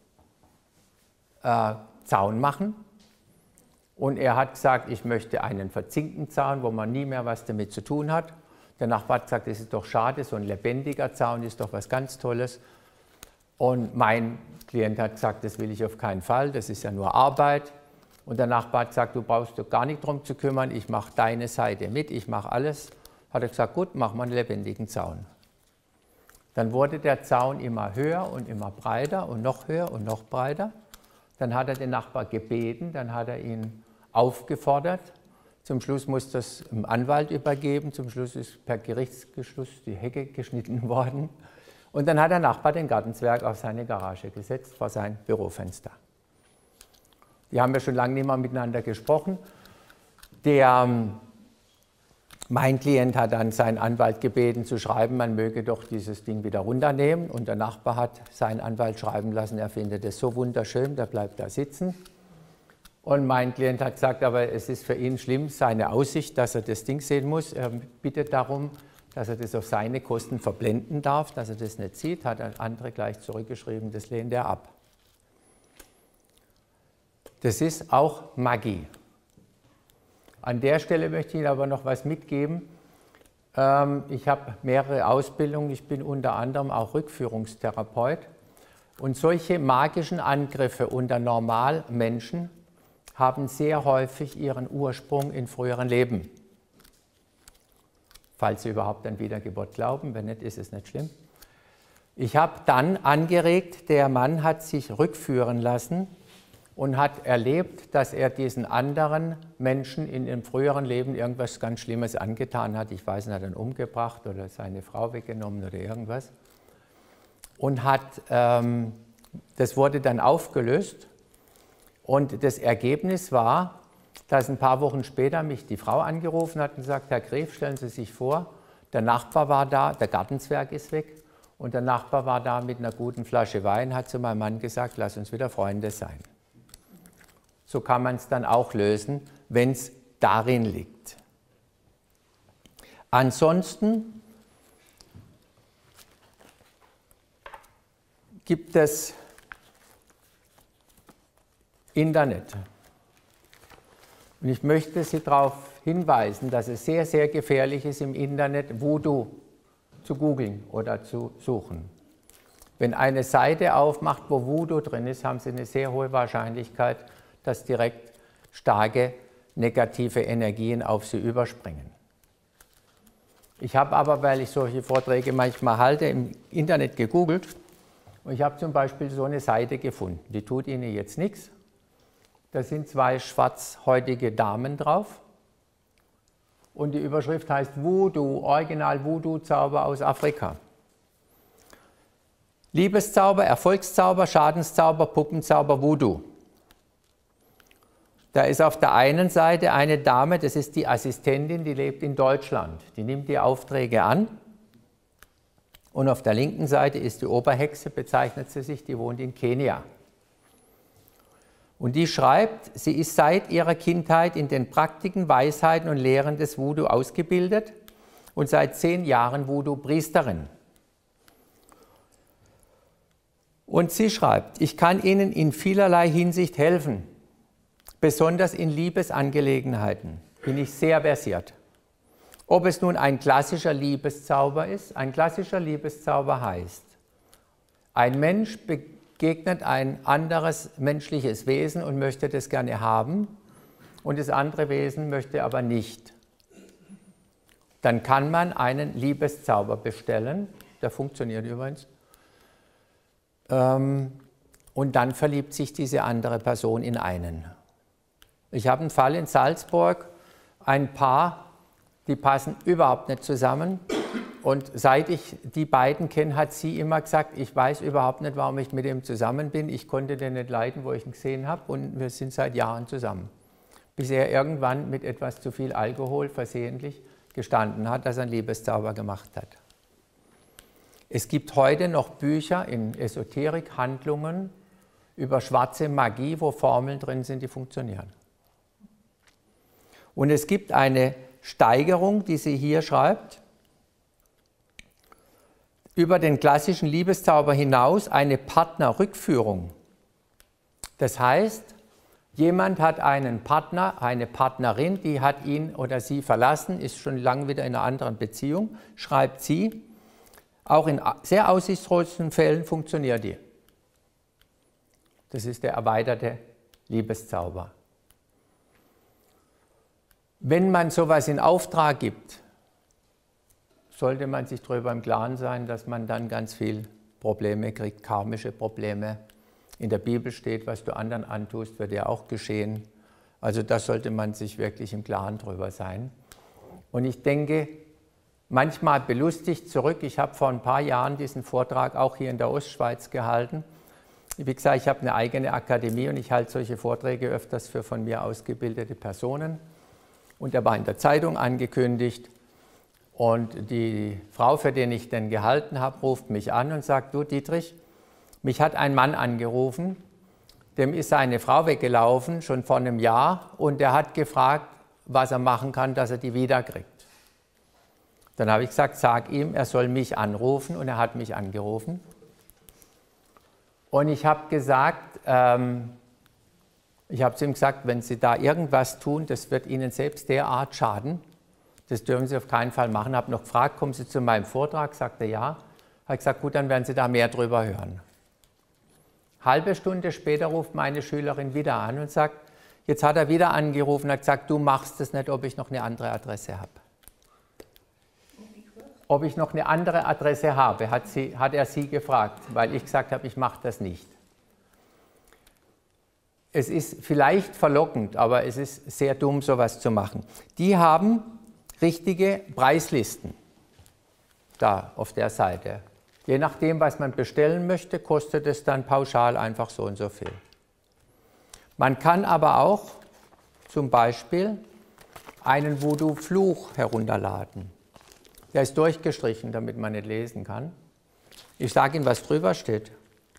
[SPEAKER 1] äh, Zaun machen. Und er hat gesagt, ich möchte einen verzinkten Zaun, wo man nie mehr was damit zu tun hat. Der Nachbar hat gesagt, das ist doch schade, so ein lebendiger Zaun ist doch was ganz Tolles. Und mein Klient hat gesagt, das will ich auf keinen Fall, das ist ja nur Arbeit. Und der Nachbar hat gesagt, du brauchst doch gar nicht drum zu kümmern, ich mache deine Seite mit, ich mache alles. Hat er gesagt, gut, mach mal einen lebendigen Zaun. Dann wurde der Zaun immer höher und immer breiter und noch höher und noch breiter. Dann hat er den Nachbar gebeten, dann hat er ihn aufgefordert. Zum Schluss musste es dem Anwalt übergeben, zum Schluss ist per Gerichtsbeschluss die Hecke geschnitten worden. Und dann hat der Nachbar den Gartenzwerg auf seine Garage gesetzt, vor sein Bürofenster. Die haben ja schon lange nicht mehr miteinander gesprochen. Der Mein Klient hat dann seinen Anwalt gebeten zu schreiben, man möge doch dieses Ding wieder runternehmen. Und der Nachbar hat seinen Anwalt schreiben lassen, er findet es so wunderschön, der bleibt da sitzen. Und mein Klient hat gesagt, aber es ist für ihn schlimm, seine Aussicht, dass er das Ding sehen muss. Er bittet darum, dass er das auf seine Kosten verblenden darf, dass er das nicht sieht. Hat der andere gleich zurückgeschrieben, das lehnt er ab. Das ist auch Magie. An der Stelle möchte ich Ihnen aber noch was mitgeben. Ich habe mehrere Ausbildungen, ich bin unter anderem auch Rückführungstherapeut. Und solche magischen Angriffe unter Normalmenschen haben sehr häufig ihren Ursprung in früheren Leben. Falls Sie überhaupt an Wiedergeburt glauben, wenn nicht, ist es nicht schlimm. Ich habe dann angeregt, der Mann hat sich rückführen lassen und hat erlebt, dass er diesen anderen Menschen in dem früheren Leben irgendwas ganz Schlimmes angetan hat. Ich weiß nicht, hat ihn umgebracht oder seine Frau weggenommen oder irgendwas. Und hat, ähm, das wurde dann aufgelöst. Und das Ergebnis war, dass ein paar Wochen später mich die Frau angerufen hat und gesagt, Herr Gref, stellen Sie sich vor, der Nachbar war da, der Gartenzwerg ist weg. Und der Nachbar war da mit einer guten Flasche Wein, hat zu meinem Mann gesagt, lass uns wieder Freunde sein. So kann man es dann auch lösen, wenn es darin liegt. Ansonsten gibt es Internet. Und ich möchte Sie darauf hinweisen, dass es sehr, sehr gefährlich ist, im Internet Voodoo zu googeln oder zu suchen. Wenn eine Seite aufmacht, wo Voodoo drin ist, haben Sie eine sehr hohe Wahrscheinlichkeit, dass direkt starke negative Energien auf Sie überspringen. Ich habe aber, weil ich solche Vorträge manchmal halte, im Internet gegoogelt und ich habe zum Beispiel so eine Seite gefunden. Die tut Ihnen jetzt nichts. Da sind zwei schwarzhäutige Damen drauf und die Überschrift heißt Voodoo, Original Voodoo-Zauber aus Afrika. Liebeszauber, Erfolgszauber, Schadenszauber, Puppenzauber, Voodoo. Da ist auf der einen Seite eine Dame, das ist die Assistentin, die lebt in Deutschland. Die nimmt die Aufträge an Und auf der linken Seite ist die Oberhexe, bezeichnet sie sich, die wohnt in Kenia. Und die schreibt, sie ist seit ihrer Kindheit in den Praktiken, Weisheiten und Lehren des Voodoo ausgebildet und seit zehn Jahren Voodoo-Priesterin. Und sie schreibt, ich kann Ihnen in vielerlei Hinsicht helfen, besonders in Liebesangelegenheiten bin ich sehr versiert. Ob es nun ein klassischer Liebeszauber ist, ein klassischer Liebeszauber heißt, ein Mensch begegnet ein anderes menschliches Wesen und möchte das gerne haben und das andere Wesen möchte aber nicht. Dann kann man einen Liebeszauber bestellen, der funktioniert übrigens, ähm, und dann verliebt sich diese andere Person in einen. Ich habe einen Fall in Salzburg, ein Paar, die passen überhaupt nicht zusammen. Und seit ich die beiden kenne, hat sie immer gesagt, ich weiß überhaupt nicht, warum ich mit ihm zusammen bin. Ich konnte den nicht leiden, wo ich ihn gesehen habe, und wir sind seit Jahren zusammen. Bis er irgendwann mit etwas zu viel Alkohol versehentlich gestanden hat, dass er einen Liebeszauber gemacht hat. Es gibt heute noch Bücher in Esoterik-Handlungen über schwarze Magie, wo Formeln drin sind, die funktionieren. Und es gibt eine Steigerung, die sie hier schreibt, über den klassischen Liebeszauber hinaus eine Partnerrückführung. Das heißt, jemand hat einen Partner, eine Partnerin, die hat ihn oder sie verlassen, ist schon lange wieder in einer anderen Beziehung, schreibt sie, auch in sehr aussichtslosen Fällen funktioniert die. Das ist der erweiterte Liebeszauber. Wenn man sowas in Auftrag gibt, sollte man sich darüber im Klaren sein, dass man dann ganz viel Probleme kriegt, karmische Probleme. In der Bibel steht, was du anderen antust, wird dir auch geschehen. Also da sollte man sich wirklich im Klaren drüber sein. Und ich denke, manchmal belustigt zurück, ich habe vor ein paar Jahren diesen Vortrag auch hier in der Ostschweiz gehalten. Wie gesagt, ich habe eine eigene Akademie und ich halte solche Vorträge öfters für von mir ausgebildete Personen. Und er war in der Zeitung angekündigt. Und die Frau, für den ich den gehalten habe, ruft mich an und sagt, du Dietrich, mich hat ein Mann angerufen, dem ist seine Frau weggelaufen, schon vor einem Jahr, und der hat gefragt, was er machen kann, dass er die wiederkriegt. Dann habe ich gesagt, sag ihm, er soll mich anrufen, und er hat mich angerufen. Und ich habe gesagt, ähm, ich habe zu ihm gesagt, wenn Sie da irgendwas tun, das wird Ihnen selbst derart schaden, das dürfen Sie auf keinen Fall machen. Ich habe noch gefragt, kommen Sie zu meinem Vortrag? Sagte ja. Habe gesagt, gut, dann werden Sie da mehr drüber hören. Halbe Stunde später ruft meine Schülerin wieder an und sagt, jetzt hat er wieder angerufen und hat gesagt, du machst es nicht, ob ich noch eine andere Adresse habe. Ob ich noch eine andere Adresse habe, hat, sie, hat er sie gefragt, weil ich gesagt habe, ich mache das nicht. Es ist vielleicht verlockend, aber es ist sehr dumm, sowas zu machen. Die haben richtige Preislisten da auf der Seite. Je nachdem, was man bestellen möchte, kostet es dann pauschal einfach so und so viel. Man kann aber auch zum Beispiel einen Voodoo-Fluch herunterladen. Der ist durchgestrichen, damit man nicht lesen kann. Ich sage Ihnen, was drüber steht.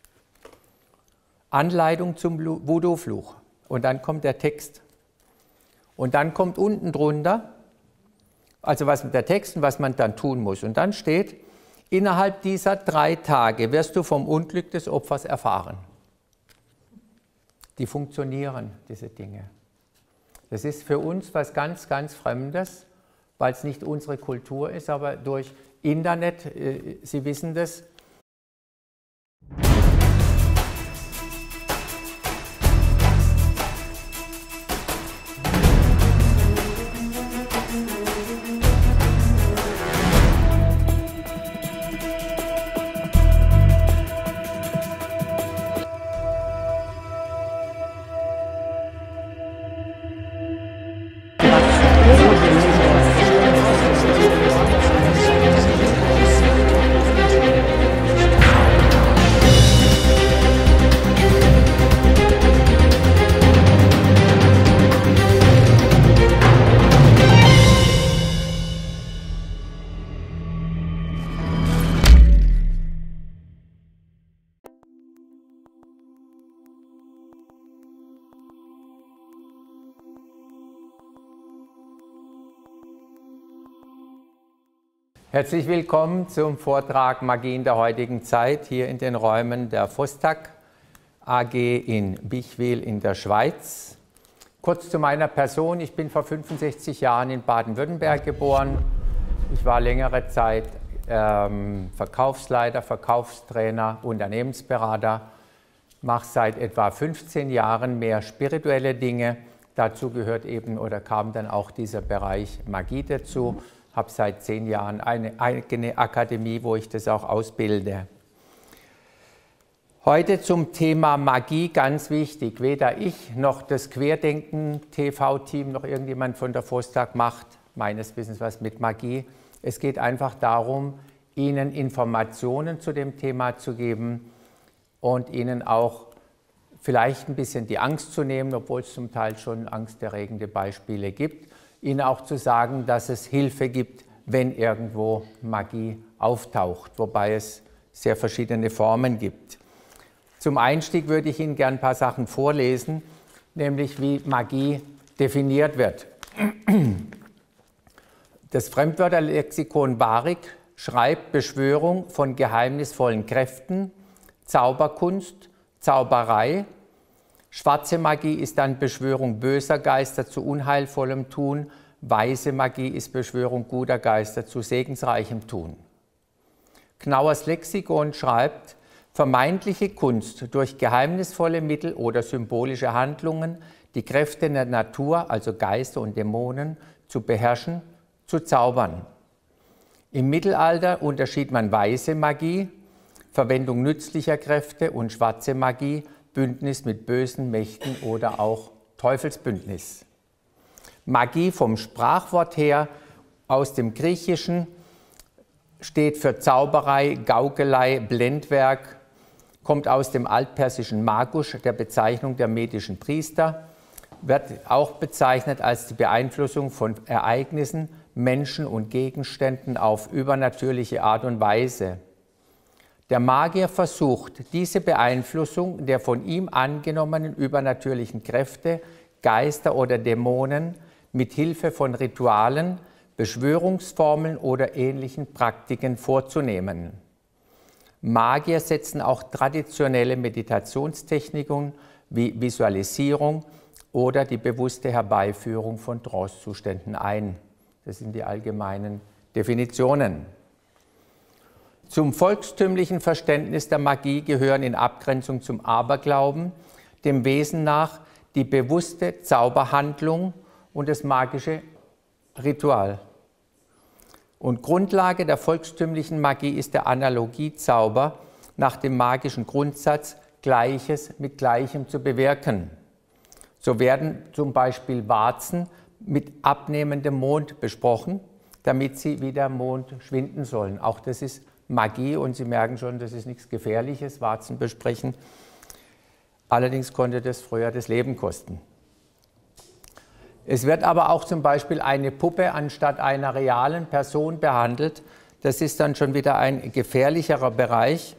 [SPEAKER 1] Anleitung zum Voodoo-Fluch. Und dann kommt der Text. Und dann kommt unten drunter, also was mit der Text und was man dann tun muss. Und dann steht, innerhalb dieser drei Tage wirst du vom Unglück des Opfers erfahren. Die funktionieren, diese Dinge. Das ist für uns was ganz, ganz Fremdes, weil es nicht unsere Kultur ist, aber durch Internet, äh, Sie wissen das, Herzlich willkommen zum Vortrag Magie in der heutigen Zeit hier in den Räumen der Vostak A G in Bichwil in der Schweiz. Kurz zu meiner Person. Ich bin vor fünfundsechzig Jahren in Baden-Württemberg geboren. Ich war längere Zeit ähm, Verkaufsleiter, Verkaufstrainer, Unternehmensberater. Mache seit etwa fünfzehn Jahren mehr spirituelle Dinge. Dazu gehört eben oder kam dann auch dieser Bereich Magie dazu. Habe seit zehn Jahren eine eigene Akademie, wo ich das auch ausbilde. Heute zum Thema Magie, ganz wichtig. Weder ich noch das Querdenken-T V-Team noch irgendjemand von der Vostak macht meines Wissens was mit Magie. Es geht einfach darum, Ihnen Informationen zu dem Thema zu geben und Ihnen auch vielleicht ein bisschen die Angst zu nehmen, obwohl es zum Teil schon angsterregende Beispiele gibt. Ihnen auch zu sagen, dass es Hilfe gibt, wenn irgendwo Magie auftaucht, wobei es sehr verschiedene Formen gibt. Zum Einstieg würde ich Ihnen gerne ein paar Sachen vorlesen, nämlich wie Magie definiert wird. Das Fremdwörterlexikon Barik schreibt Beschwörung von geheimnisvollen Kräften, Zauberkunst, Zauberei. Schwarze Magie ist dann Beschwörung böser Geister zu unheilvollem Tun. Weiße Magie ist Beschwörung guter Geister zu segensreichem Tun. Knauers Lexikon schreibt, vermeintliche Kunst durch geheimnisvolle Mittel oder symbolische Handlungen, die Kräfte der Natur, also Geister und Dämonen, zu beherrschen, zu zaubern. Im Mittelalter unterschied man weiße Magie, Verwendung nützlicher Kräfte, und schwarze Magie, Bündnis mit bösen Mächten oder auch Teufelsbündnis. Magie vom Sprachwort her aus dem Griechischen steht für Zauberei, Gaukelei, Blendwerk, kommt aus dem altpersischen Magusch, der Bezeichnung der medischen Priester, wird auch bezeichnet als die Beeinflussung von Ereignissen, Menschen und Gegenständen auf übernatürliche Art und Weise. Der Magier versucht, diese Beeinflussung der von ihm angenommenen übernatürlichen Kräfte, Geister oder Dämonen mit Hilfe von Ritualen, Beschwörungsformeln oder ähnlichen Praktiken vorzunehmen. Magier setzen auch traditionelle Meditationstechniken wie Visualisierung oder die bewusste Herbeiführung von Trancezuständen ein. Das sind die allgemeinen Definitionen. Zum volkstümlichen Verständnis der Magie gehören in Abgrenzung zum Aberglauben, dem Wesen nach, die bewusste Zauberhandlung und das magische Ritual. Und Grundlage der volkstümlichen Magie ist der Analogiezauber nach dem magischen Grundsatz, Gleiches mit Gleichem zu bewirken. So werden zum Beispiel Warzen mit abnehmendem Mond besprochen, damit sie wie der Mond schwinden sollen. Auch das ist Magie und Sie merken schon, das ist nichts Gefährliches, Warzen besprechen. Allerdings konnte das früher das Leben kosten. Es wird aber auch zum Beispiel eine Puppe anstatt einer realen Person behandelt. Das ist dann schon wieder ein gefährlicherer Bereich,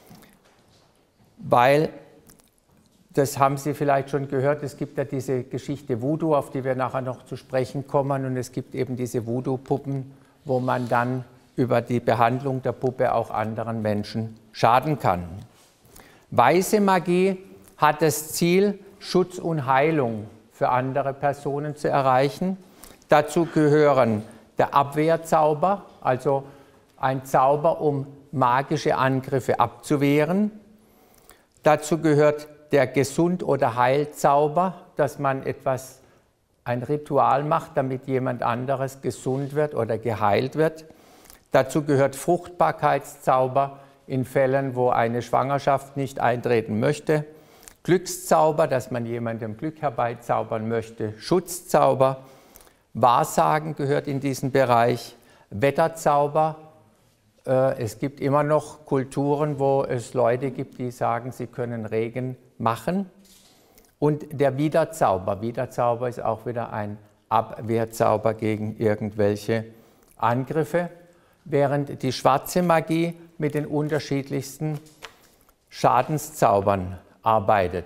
[SPEAKER 1] weil, das haben Sie vielleicht schon gehört, es gibt ja diese Geschichte Voodoo, auf die wir nachher noch zu sprechen kommen, und es gibt eben diese Voodoo-Puppen, wo man dann über die Behandlung der Puppe auch anderen Menschen schaden kann. Weiße Magie hat das Ziel, Schutz und Heilung für andere Personen zu erreichen. Dazu gehören der Abwehrzauber, also ein Zauber, um magische Angriffe abzuwehren. Dazu gehört der Gesund- oder Heilzauber, dass man etwas, ein Ritual macht, damit jemand anderes gesund wird oder geheilt wird. Dazu gehört Fruchtbarkeitszauber in Fällen, wo eine Schwangerschaft nicht eintreten möchte. Glückszauber, dass man jemandem Glück herbeizaubern möchte. Schutzzauber. Wahrsagen gehört in diesen Bereich. Wetterzauber. Es gibt immer noch Kulturen, wo es Leute gibt, die sagen, sie können Regen machen. Und der Widerzauber. Widerzauber ist auch wieder ein Abwehrzauber gegen irgendwelche Angriffe, während die schwarze Magie mit den unterschiedlichsten Schadenszaubern arbeitet.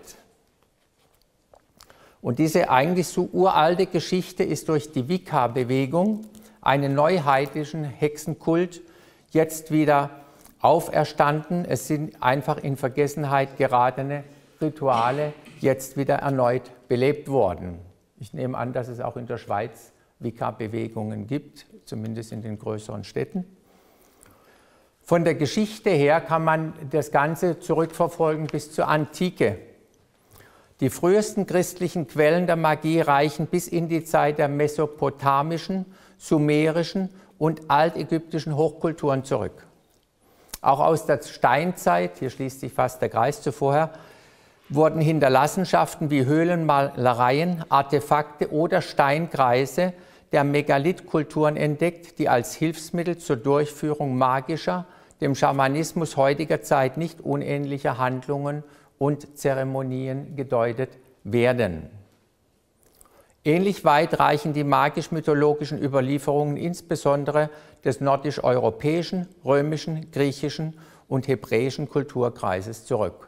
[SPEAKER 1] Und diese eigentlich so uralte Geschichte ist durch die Wicca-Bewegung einen neuheidnischen Hexenkult jetzt wieder auferstanden. Es sind einfach in Vergessenheit geratene Rituale jetzt wieder erneut belebt worden. Ich nehme an, dass es auch in der Schweiz Wicca-Bewegungen gibt, zumindest in den größeren Städten. Von der Geschichte her kann man das Ganze zurückverfolgen bis zur Antike. Die frühesten christlichen Quellen der Magie reichen bis in die Zeit der mesopotamischen, sumerischen und altägyptischen Hochkulturen zurück. Auch aus der Steinzeit, hier schließt sich fast der Kreis zu vorher, wurden Hinterlassenschaften wie Höhlenmalereien, Artefakte oder Steinkreise der Megalithkulturen entdeckt, die als Hilfsmittel zur Durchführung magischer, dem Schamanismus heutiger Zeit nicht unähnlicher Handlungen und Zeremonien gedeutet werden. Ähnlich weit reichen die magisch-mythologischen Überlieferungen insbesondere des nordisch-europäischen, römischen, griechischen und hebräischen Kulturkreises zurück.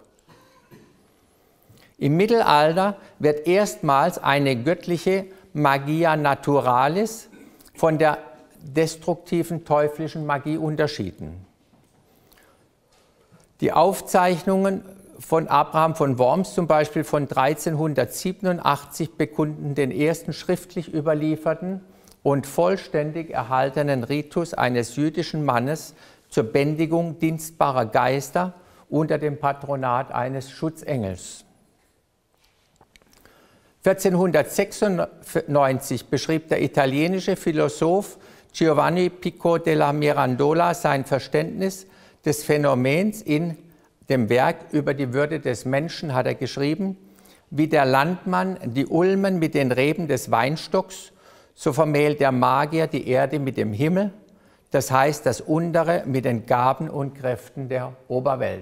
[SPEAKER 1] Im Mittelalter wird erstmals eine göttliche Magia naturalis von der destruktiven teuflischen Magie unterschieden. Die Aufzeichnungen von Abraham von Worms zum Beispiel von dreizehnhundertsiebenundachtzig bekunden den ersten schriftlich überlieferten und vollständig erhaltenen Ritus eines jüdischen Mannes zur Bändigung dienstbarer Geister unter dem Patronat eines Schutzengels. vierzehnhundertsechsundneunzig beschrieb der italienische Philosoph Giovanni Pico della Mirandola sein Verständnis des Phänomens. In dem Werk über die Würde des Menschen hat er geschrieben: Wie der Landmann die Ulmen mit den Reben des Weinstocks, so vermählt der Magier die Erde mit dem Himmel, das heißt das Untere mit den Gaben und Kräften der Oberwelt.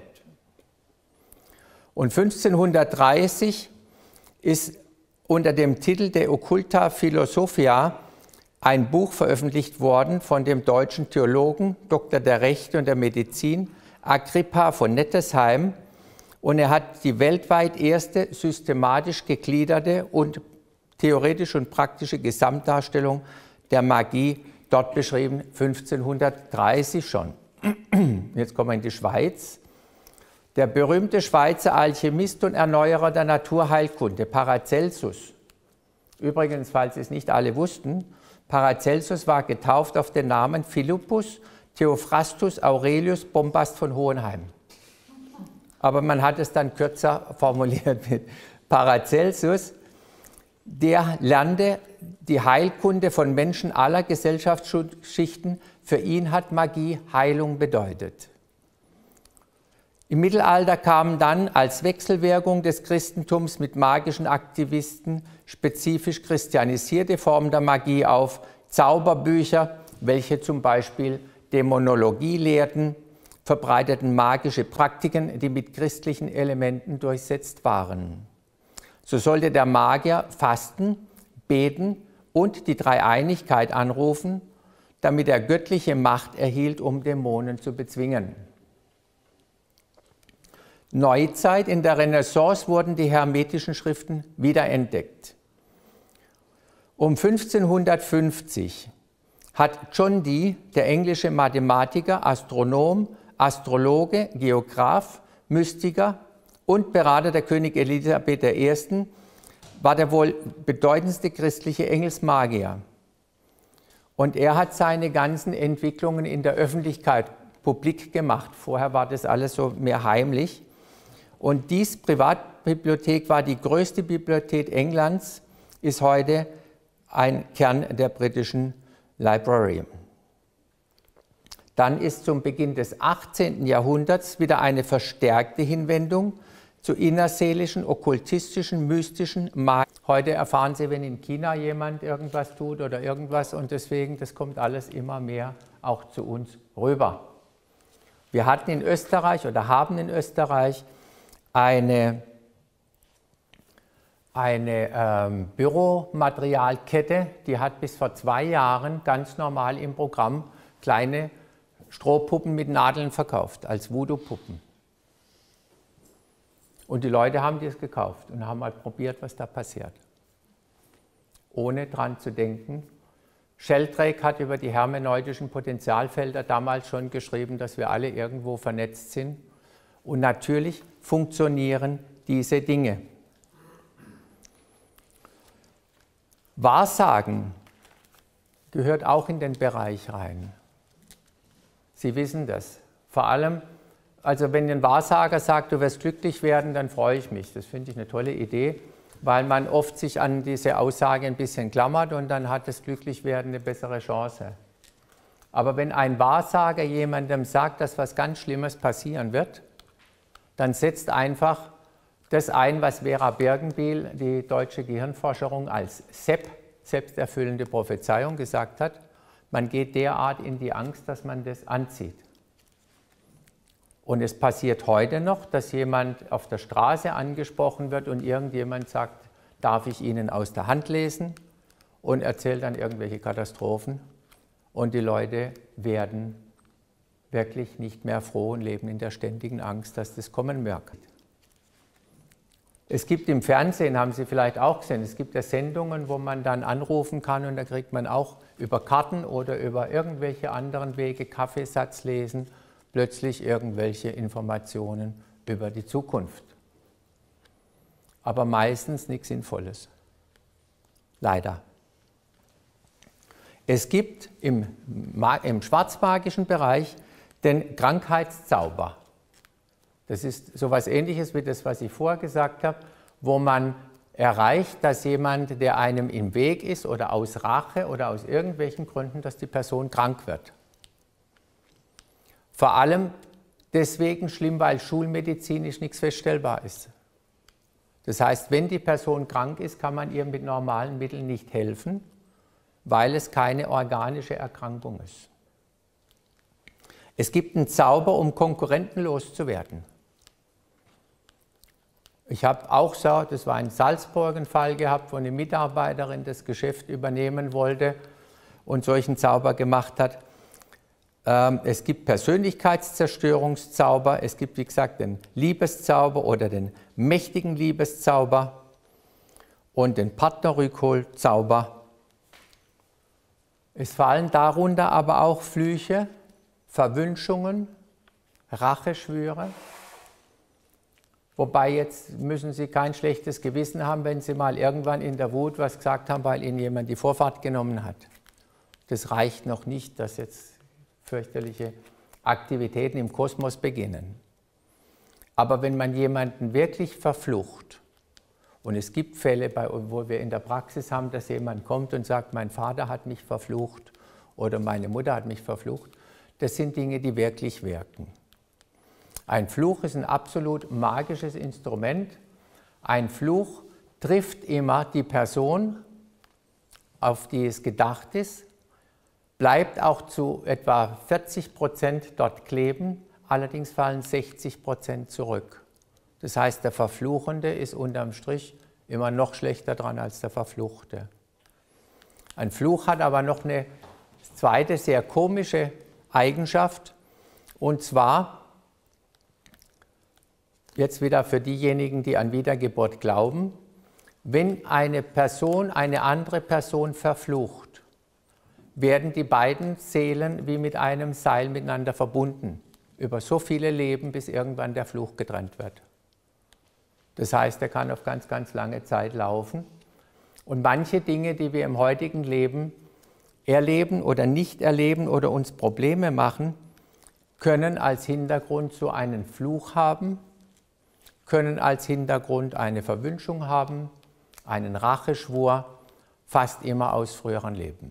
[SPEAKER 1] Und fünfzehnhundertdreißig ist unter dem Titel De Occulta Philosophia ein Buch veröffentlicht worden von dem deutschen Theologen, Doktor der Rechte und der Medizin, Agrippa von Nettesheim, und er hat die weltweit erste systematisch gegliederte und theoretische und praktische Gesamtdarstellung der Magie dort beschrieben, fünfzehnhundertdreißig schon. Jetzt kommen wir in die Schweiz. Der berühmte Schweizer Alchemist und Erneuerer der Naturheilkunde, Paracelsus. Übrigens, falls es nicht alle wussten, Paracelsus war getauft auf den Namen Philippus Theophrastus Aurelius Bombast von Hohenheim. Aber man hat es dann kürzer formuliert mit Paracelsus. Der lernte die Heilkunde von Menschen aller Gesellschaftsschichten. Für ihn hat Magie Heilung bedeutet. Im Mittelalter kamen dann als Wechselwirkung des Christentums mit magischen Aktivisten spezifisch christianisierte Formen der Magie auf, Zauberbücher, welche zum Beispiel Dämonologie lehrten, verbreiteten magische Praktiken, die mit christlichen Elementen durchsetzt waren. So sollte der Magier fasten, beten und die Dreieinigkeit anrufen, damit er göttliche Macht erhielt, um Dämonen zu bezwingen. Neuzeit, in der Renaissance wurden die hermetischen Schriften wiederentdeckt. Um fünfzehnhundertfünfzig hat John Dee, der englische Mathematiker, Astronom, Astrologe, Geograph, Mystiker und Berater der Königin Elisabeth der Ersten, war der wohl bedeutendste christliche Engelsmagier. Und er hat seine ganzen Entwicklungen in der Öffentlichkeit publik gemacht. Vorher war das alles so mehr heimlich. Und diese Privatbibliothek war die größte Bibliothek Englands, ist heute ein Kern der britischen Library. Dann ist zum Beginn des achtzehnten Jahrhunderts wieder eine verstärkte Hinwendung zu innerseelischen, okkultistischen, mystischen Magie. Heute erfahren Sie, wenn in China jemand irgendwas tut oder irgendwas, und deswegen, das kommt alles immer mehr auch zu uns rüber. Wir hatten in Österreich oder haben in Österreich eine, eine ähm, Büromaterialkette, die hat bis vor zwei Jahren ganz normal im Programm kleine Strohpuppen mit Nadeln verkauft, als Voodoo-Puppen. Und die Leute haben das gekauft und haben mal probiert, was da passiert. Ohne dran zu denken, Sheldrake hat über die hermeneutischen Potentialfelder damals schon geschrieben, dass wir alle irgendwo vernetzt sind. Und natürlich funktionieren diese Dinge. Wahrsagen gehört auch in den Bereich rein. Sie wissen das. Vor allem, also wenn ein Wahrsager sagt, du wirst glücklich werden, dann freue ich mich. Das finde ich eine tolle Idee, weil man oft sich an diese Aussage ein bisschen klammert und dann hat das Glücklichwerden eine bessere Chance. Aber wenn ein Wahrsager jemandem sagt, dass was ganz Schlimmes passieren wird, dann setzt einfach das ein, was Vera Birkenbiel, die deutsche Gehirnforscherin, als S E P, selbsterfüllende Prophezeiung, gesagt hat. Man geht derart in die Angst, dass man das anzieht. Und es passiert heute noch, dass jemand auf der Straße angesprochen wird und irgendjemand sagt, darf ich Ihnen aus der Hand lesen? Und erzählt dann irgendwelche Katastrophen. Und die Leute werden wirklich nicht mehr froh und leben in der ständigen Angst, dass das kommen wird. Es gibt im Fernsehen, haben Sie vielleicht auch gesehen, es gibt ja Sendungen, wo man dann anrufen kann und da kriegt man auch über Karten oder über irgendwelche anderen Wege, Kaffeesatz lesen, plötzlich irgendwelche Informationen über die Zukunft. Aber meistens nichts Sinnvolles. Leider. Es gibt im, im schwarzmagischen Bereich den Krankheitszauber. Das ist so etwas Ähnliches wie das, was ich vorher gesagt habe, wo man erreicht, dass jemand, der einem im Weg ist oder aus Rache oder aus irgendwelchen Gründen, dass die Person krank wird. Vor allem deswegen schlimm, weil schulmedizinisch nichts feststellbar ist. Das heißt, wenn die Person krank ist, kann man ihr mit normalen Mitteln nicht helfen, weil es keine organische Erkrankung ist. Es gibt einen Zauber, um Konkurrenten loszuwerden. Ich habe auch so, das war in Salzburg ein Fall gehabt, wo eine Mitarbeiterin das Geschäft übernehmen wollte und solchen Zauber gemacht hat. Ähm, es gibt Persönlichkeitszerstörungszauber, es gibt, wie gesagt, den Liebeszauber oder den mächtigen Liebeszauber und den Partnerrückholzauber. Es fallen darunter aber auch Flüche, Verwünschungen, Racheschwüre. Wobei jetzt müssen Sie kein schlechtes Gewissen haben, wenn Sie mal irgendwann in der Wut was gesagt haben, weil Ihnen jemand die Vorfahrt genommen hat. Das reicht noch nicht, dass jetzt fürchterliche Aktivitäten im Kosmos beginnen. Aber wenn man jemanden wirklich verflucht, und es gibt Fälle, wo wir in der Praxis haben, dass jemand kommt und sagt, mein Vater hat mich verflucht oder meine Mutter hat mich verflucht, das sind Dinge, die wirklich wirken. Ein Fluch ist ein absolut magisches Instrument. Ein Fluch trifft immer die Person, auf die es gedacht ist, bleibt auch zu etwa vierzig Prozent dort kleben, allerdings fallen sechzig Prozent zurück. Das heißt, der Verfluchende ist unterm Strich immer noch schlechter dran als der Verfluchte. Ein Fluch hat aber noch eine zweite, sehr komische Eigenschaft, und zwar, jetzt wieder für diejenigen, die an Wiedergeburt glauben, wenn eine Person eine andere Person verflucht, werden die beiden Seelen wie mit einem Seil miteinander verbunden, über so viele Leben, bis irgendwann der Fluch getrennt wird. Das heißt, er kann auf ganz, ganz lange Zeit laufen. Und manche Dinge, die wir im heutigen Leben erleben oder nicht erleben oder uns Probleme machen, können als Hintergrund so einen Fluch haben, können als Hintergrund eine Verwünschung haben, einen Racheschwur, fast immer aus früheren Leben.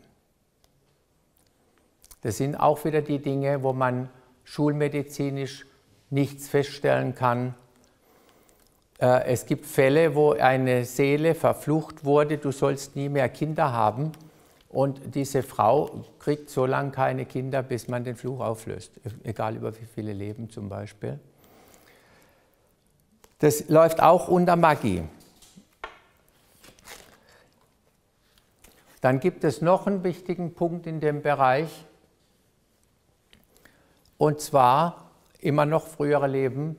[SPEAKER 1] Das sind auch wieder die Dinge, wo man schulmedizinisch nichts feststellen kann. Es gibt Fälle, wo eine Seele verflucht wurde, du sollst nie mehr Kinder haben, und diese Frau kriegt so lange keine Kinder, bis man den Fluch auflöst, egal über wie viele Leben zum Beispiel. Das läuft auch unter Magie. Dann gibt es noch einen wichtigen Punkt in dem Bereich, und zwar immer noch frühere Leben.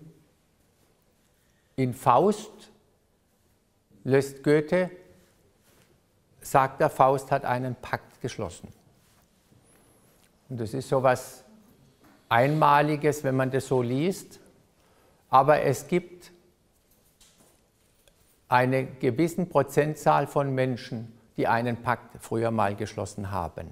[SPEAKER 1] In Faust löst Goethe sagt er, Faust hat einen Pakt geschlossen. Und das ist so etwas Einmaliges, wenn man das so liest. Aber es gibt eine gewisse Prozentzahl von Menschen, die einen Pakt früher mal geschlossen haben.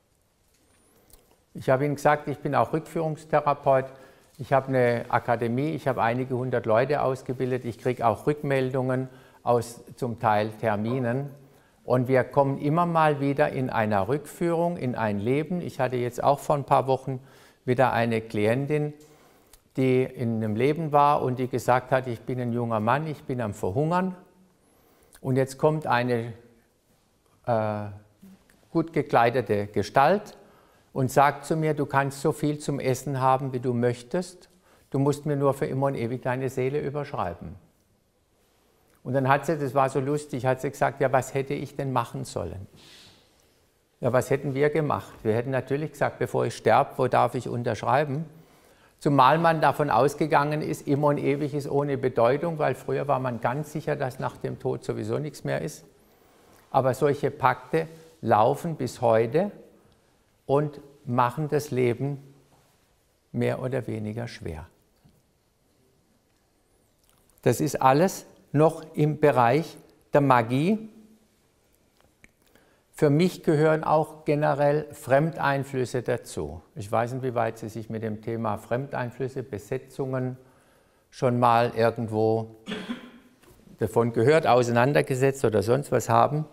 [SPEAKER 1] Ich habe Ihnen gesagt, ich bin auch Rückführungstherapeut. Ich habe eine Akademie, ich habe einige hundert Leute ausgebildet. Ich kriege auch Rückmeldungen aus zum Teil Terminen. Und wir kommen immer mal wieder in einer Rückführung, in ein Leben. Ich hatte jetzt auch vor ein paar Wochen wieder eine Klientin, die in einem Leben war und die gesagt hat, ich bin ein junger Mann, ich bin am Verhungern. Und jetzt kommt eine äh, gut gekleidete Gestalt und sagt zu mir, du kannst so viel zum Essen haben, wie du möchtest. Du musst mir nur für immer und ewig deine Seele überschreiben. Und dann hat sie, das war so lustig, hat sie gesagt, ja, was hätte ich denn machen sollen? Ja, was hätten wir gemacht? Wir hätten natürlich gesagt, bevor ich sterbe, wo darf ich unterschreiben? Zumal man davon ausgegangen ist, immer und ewig ist ohne Bedeutung, weil früher war man ganz sicher, dass nach dem Tod sowieso nichts mehr ist. Aber solche Pakte laufen bis heute und machen das Leben mehr oder weniger schwer. Das ist alles noch im Bereich der Magie. Für mich gehören auch generell Fremdeinflüsse dazu. Ich weiß nicht, wie weit Sie sich mit dem Thema Fremdeinflüsse, Besetzungen schon mal irgendwo davon gehört, auseinandergesetzt oder sonst was haben.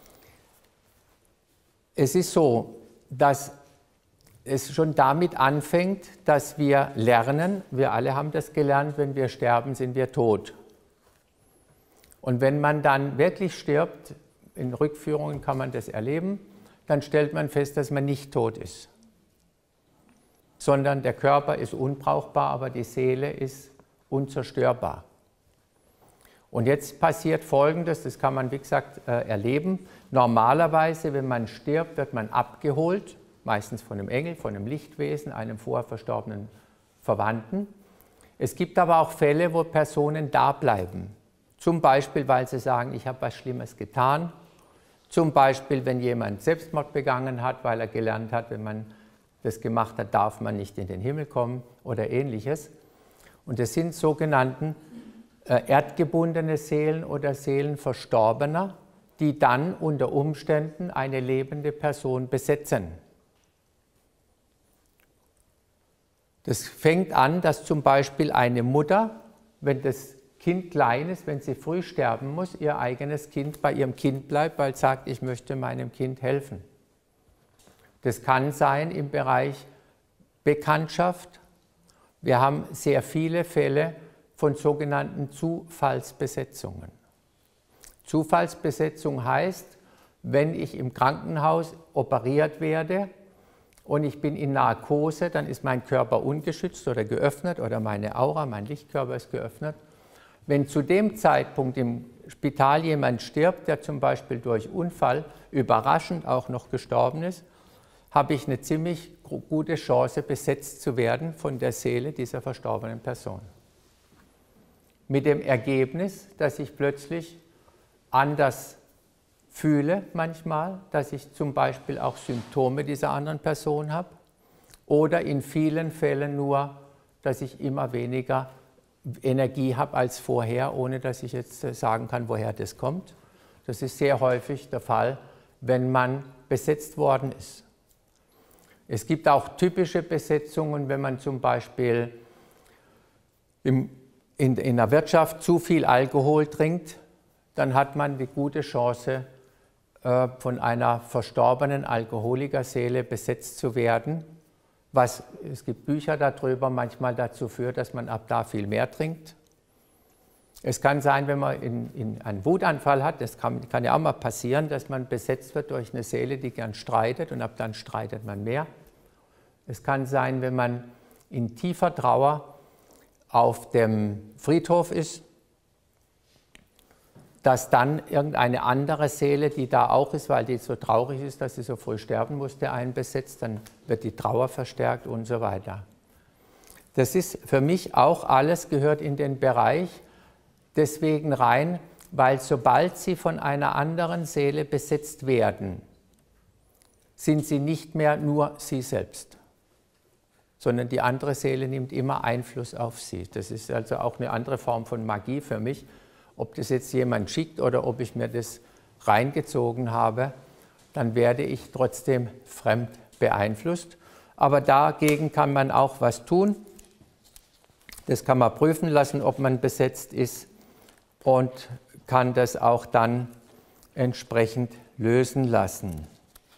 [SPEAKER 1] Es ist so, dass es schon damit anfängt, dass wir lernen, wir alle haben das gelernt, wenn wir sterben, sind wir tot. Und wenn man dann wirklich stirbt, in Rückführungen kann man das erleben, dann stellt man fest, dass man nicht tot ist, sondern der Körper ist unbrauchbar, aber die Seele ist unzerstörbar. Und jetzt passiert Folgendes, das kann man wie gesagt erleben. Normalerweise, wenn man stirbt, wird man abgeholt, meistens von einem Engel, von einem Lichtwesen, einem vorher verstorbenen Verwandten. Es gibt aber auch Fälle, wo Personen da bleiben. Zum Beispiel, weil sie sagen, ich habe was Schlimmes getan. Zum Beispiel, wenn jemand Selbstmord begangen hat, weil er gelernt hat, wenn man das gemacht hat, darf man nicht in den Himmel kommen oder Ähnliches. Und das sind sogenannten äh, erdgebundene Seelen oder Seelen Verstorbener, die dann unter Umständen eine lebende Person besetzen. Das fängt an, dass zum Beispiel eine Mutter, wenn das Kind klein ist, wenn sie früh sterben muss, ihr eigenes Kind bei ihrem Kind bleibt, weil es sagt, ich möchte meinem Kind helfen. Das kann sein im Bereich Bekanntschaft. Wir haben sehr viele Fälle von sogenannten Zufallsbesetzungen. Zufallsbesetzung heißt, wenn ich im Krankenhaus operiert werde und ich bin in Narkose, dann ist mein Körper ungeschützt oder geöffnet oder meine Aura, mein Lichtkörper ist geöffnet. Wenn zu dem Zeitpunkt im Spital jemand stirbt, der zum Beispiel durch Unfall überraschend auch noch gestorben ist, habe ich eine ziemlich gute Chance, besetzt zu werden von der Seele dieser verstorbenen Person. Mit dem Ergebnis, dass ich plötzlich anders fühle manchmal, dass ich zum Beispiel auch Symptome dieser anderen Person habe oder in vielen Fällen nur, dass ich immer weniger Energie habe als vorher, ohne dass ich jetzt sagen kann, woher das kommt. Das ist sehr häufig der Fall, wenn man besetzt worden ist. Es gibt auch typische Besetzungen, wenn man zum Beispiel im, in, in der Wirtschaft zu viel Alkohol trinkt, dann hat man die gute Chance, äh, von einer verstorbenen Alkoholikerseele besetzt zu werden. Was, es gibt Bücher darüber, manchmal dazu führt, dass man ab da viel mehr trinkt. Es kann sein, wenn man in, in einen Wutanfall hat, das kann, kann ja auch mal passieren, dass man besetzt wird durch eine Seele, die gern streitet und ab dann streitet man mehr. Es kann sein, wenn man in tiefer Trauer auf dem Friedhof ist, dass dann irgendeine andere Seele, die da auch ist, weil die so traurig ist, dass sie so früh sterben musste, einen besetzt, dann wird die Trauer verstärkt und so weiter. Das ist für mich auch alles, gehört in den Bereich deswegen rein, weil sobald sie von einer anderen Seele besetzt werden, sind sie nicht mehr nur sie selbst, sondern die andere Seele nimmt immer Einfluss auf sie. Das ist also auch eine andere Form von Magie für mich. Ob das jetzt jemand schickt oder ob ich mir das reingezogen habe, dann werde ich trotzdem fremd beeinflusst. Aber dagegen kann man auch was tun. Das kann man prüfen lassen, ob man besetzt ist, und kann das auch dann entsprechend lösen lassen.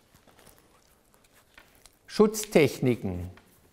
[SPEAKER 1] Schutztechniken.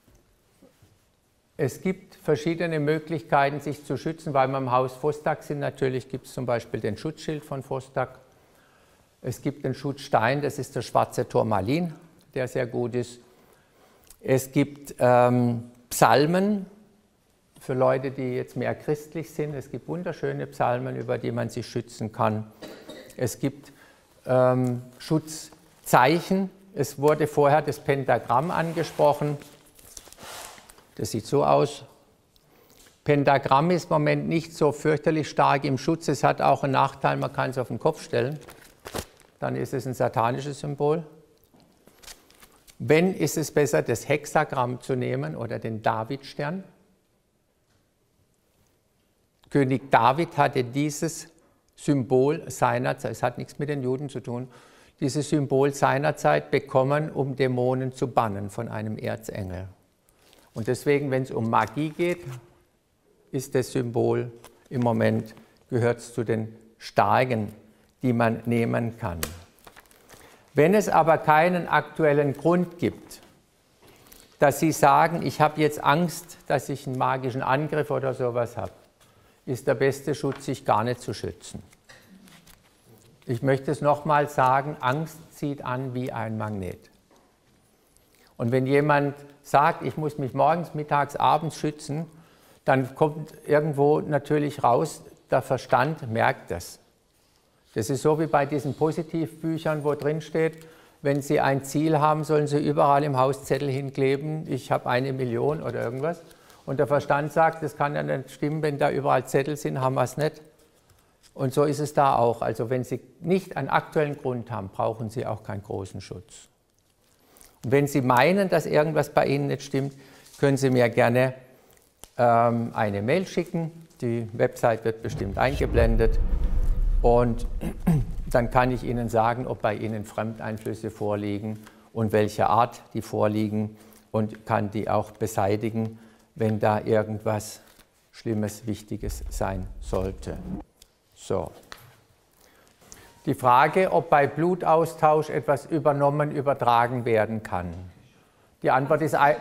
[SPEAKER 1] Es gibt verschiedene Möglichkeiten, sich zu schützen, weil wir im Haus Vostak sind. Natürlich gibt es zum Beispiel den Schutzschild von Vostak. Es gibt den Schutzstein, das ist der schwarze Turmalin, der sehr gut ist. Es gibt ähm, Psalmen für Leute, die jetzt mehr christlich sind. Es gibt wunderschöne Psalmen, über die man sich schützen kann. Es gibt ähm, Schutzzeichen. Es wurde vorher das Pentagramm angesprochen. Das sieht so aus. Pentagramm ist im Moment nicht so fürchterlich stark im Schutz. Es hat auch einen Nachteil, man kann es auf den Kopf stellen. Dann ist es ein satanisches Symbol. Wenn, ist es besser, das Hexagramm zu nehmen oder den Davidstern. König David hatte dieses Symbol seinerzeit, es hat nichts mit den Juden zu tun, dieses Symbol seinerzeit bekommen, um Dämonen zu bannen von einem Erzengel. Und deswegen, wenn es um Magie geht, ist das Symbol im Moment, gehört es zu den starken, die man nehmen kann. Wenn es aber keinen aktuellen Grund gibt, dass Sie sagen, ich habe jetzt Angst, dass ich einen magischen Angriff oder sowas habe, ist der beste Schutz, sich gar nicht zu schützen. Ich möchte es nochmal sagen, Angst zieht an wie ein Magnet. Und wenn jemand sagt, ich muss mich morgens, mittags, abends schützen, dann kommt irgendwo natürlich raus, der Verstand merkt das. Das ist so wie bei diesen Positivbüchern, wo drin steht, wenn Sie ein Ziel haben, sollen Sie überall im Haus Zettel hinkleben, ich habe eine Million oder irgendwas. Und der Verstand sagt, das kann ja nicht stimmen, wenn da überall Zettel sind, haben wir es nicht. Und so ist es da auch. Also wenn Sie nicht einen aktuellen Grund haben, brauchen Sie auch keinen großen Schutz. Und wenn Sie meinen, dass irgendwas bei Ihnen nicht stimmt, können Sie mir gerne ähm, eine Mail schicken. Die Website wird bestimmt eingeblendet. Und dann kann ich Ihnen sagen, ob bei Ihnen Fremdeinflüsse vorliegen und welcher Art die vorliegen, und kann die auch beseitigen, wenn da irgendwas Schlimmes, Wichtiges sein sollte. So. Die Frage, ob bei Blutaustausch etwas übernommen, übertragen werden kann. Die Antwort ist ein,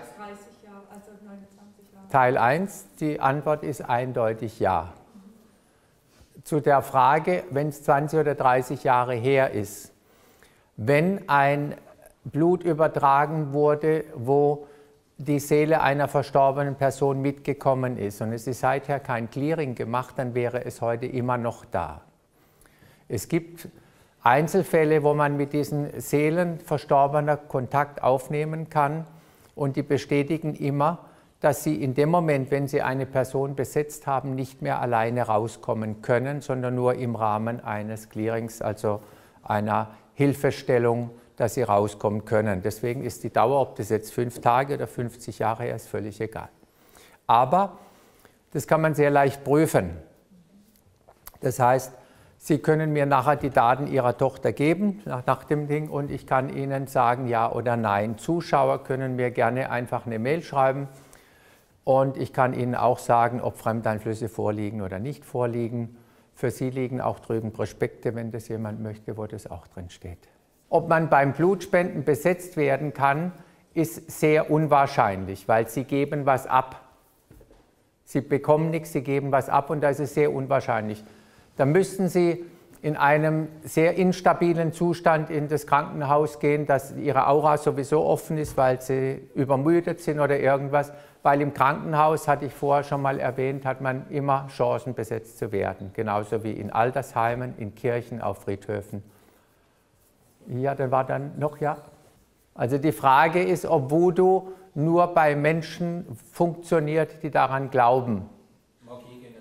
[SPEAKER 1] Teil eins, die Antwort ist eindeutig ja. Zu der Frage, wenn es zwanzig oder dreißig Jahre her ist, wenn ein Blut übertragen wurde, wo die Seele einer verstorbenen Person mitgekommen ist und es ist seither kein Clearing gemacht, dann wäre es heute immer noch da. Es gibt Einzelfälle, wo man mit diesen Seelen Verstorbener Kontakt aufnehmen kann, und die bestätigen immer, dass sie in dem Moment, wenn sie eine Person besetzt haben, nicht mehr alleine rauskommen können, sondern nur im Rahmen eines Clearings, also einer Hilfestellung, dass sie rauskommen können. Deswegen ist die Dauer, ob das jetzt fünf Tage oder fünfzig Jahre her ist, völlig egal. Aber das kann man sehr leicht prüfen. Das heißt, Sie können mir nachher die Daten Ihrer Tochter geben, nach, nach dem Ding, und ich kann Ihnen sagen, ja oder nein. Zuschauer können mir gerne einfach eine Mail schreiben, und ich kann Ihnen auch sagen, ob Fremdeinflüsse vorliegen oder nicht vorliegen. Für Sie liegen auch drüben Prospekte, wenn das jemand möchte, wo das auch drin steht. Ob man beim Blutspenden besetzt werden kann, ist sehr unwahrscheinlich, weil Sie geben was ab. Sie bekommen nichts, Sie geben was ab, und da ist es sehr unwahrscheinlich. Da müssten Sie in einem sehr instabilen Zustand in das Krankenhaus gehen, dass Ihre Aura sowieso offen ist, weil Sie übermüdet sind oder irgendwas. Weil im Krankenhaus, hatte ich vorher schon mal erwähnt, hat man immer Chancen, besetzt zu werden. Genauso wie in Altersheimen, in Kirchen, auf Friedhöfen. Ja, dann war dann noch, ja. Also die Frage ist, ob Voodoo nur bei Menschen funktioniert, die daran glauben.
[SPEAKER 2] Magie generell.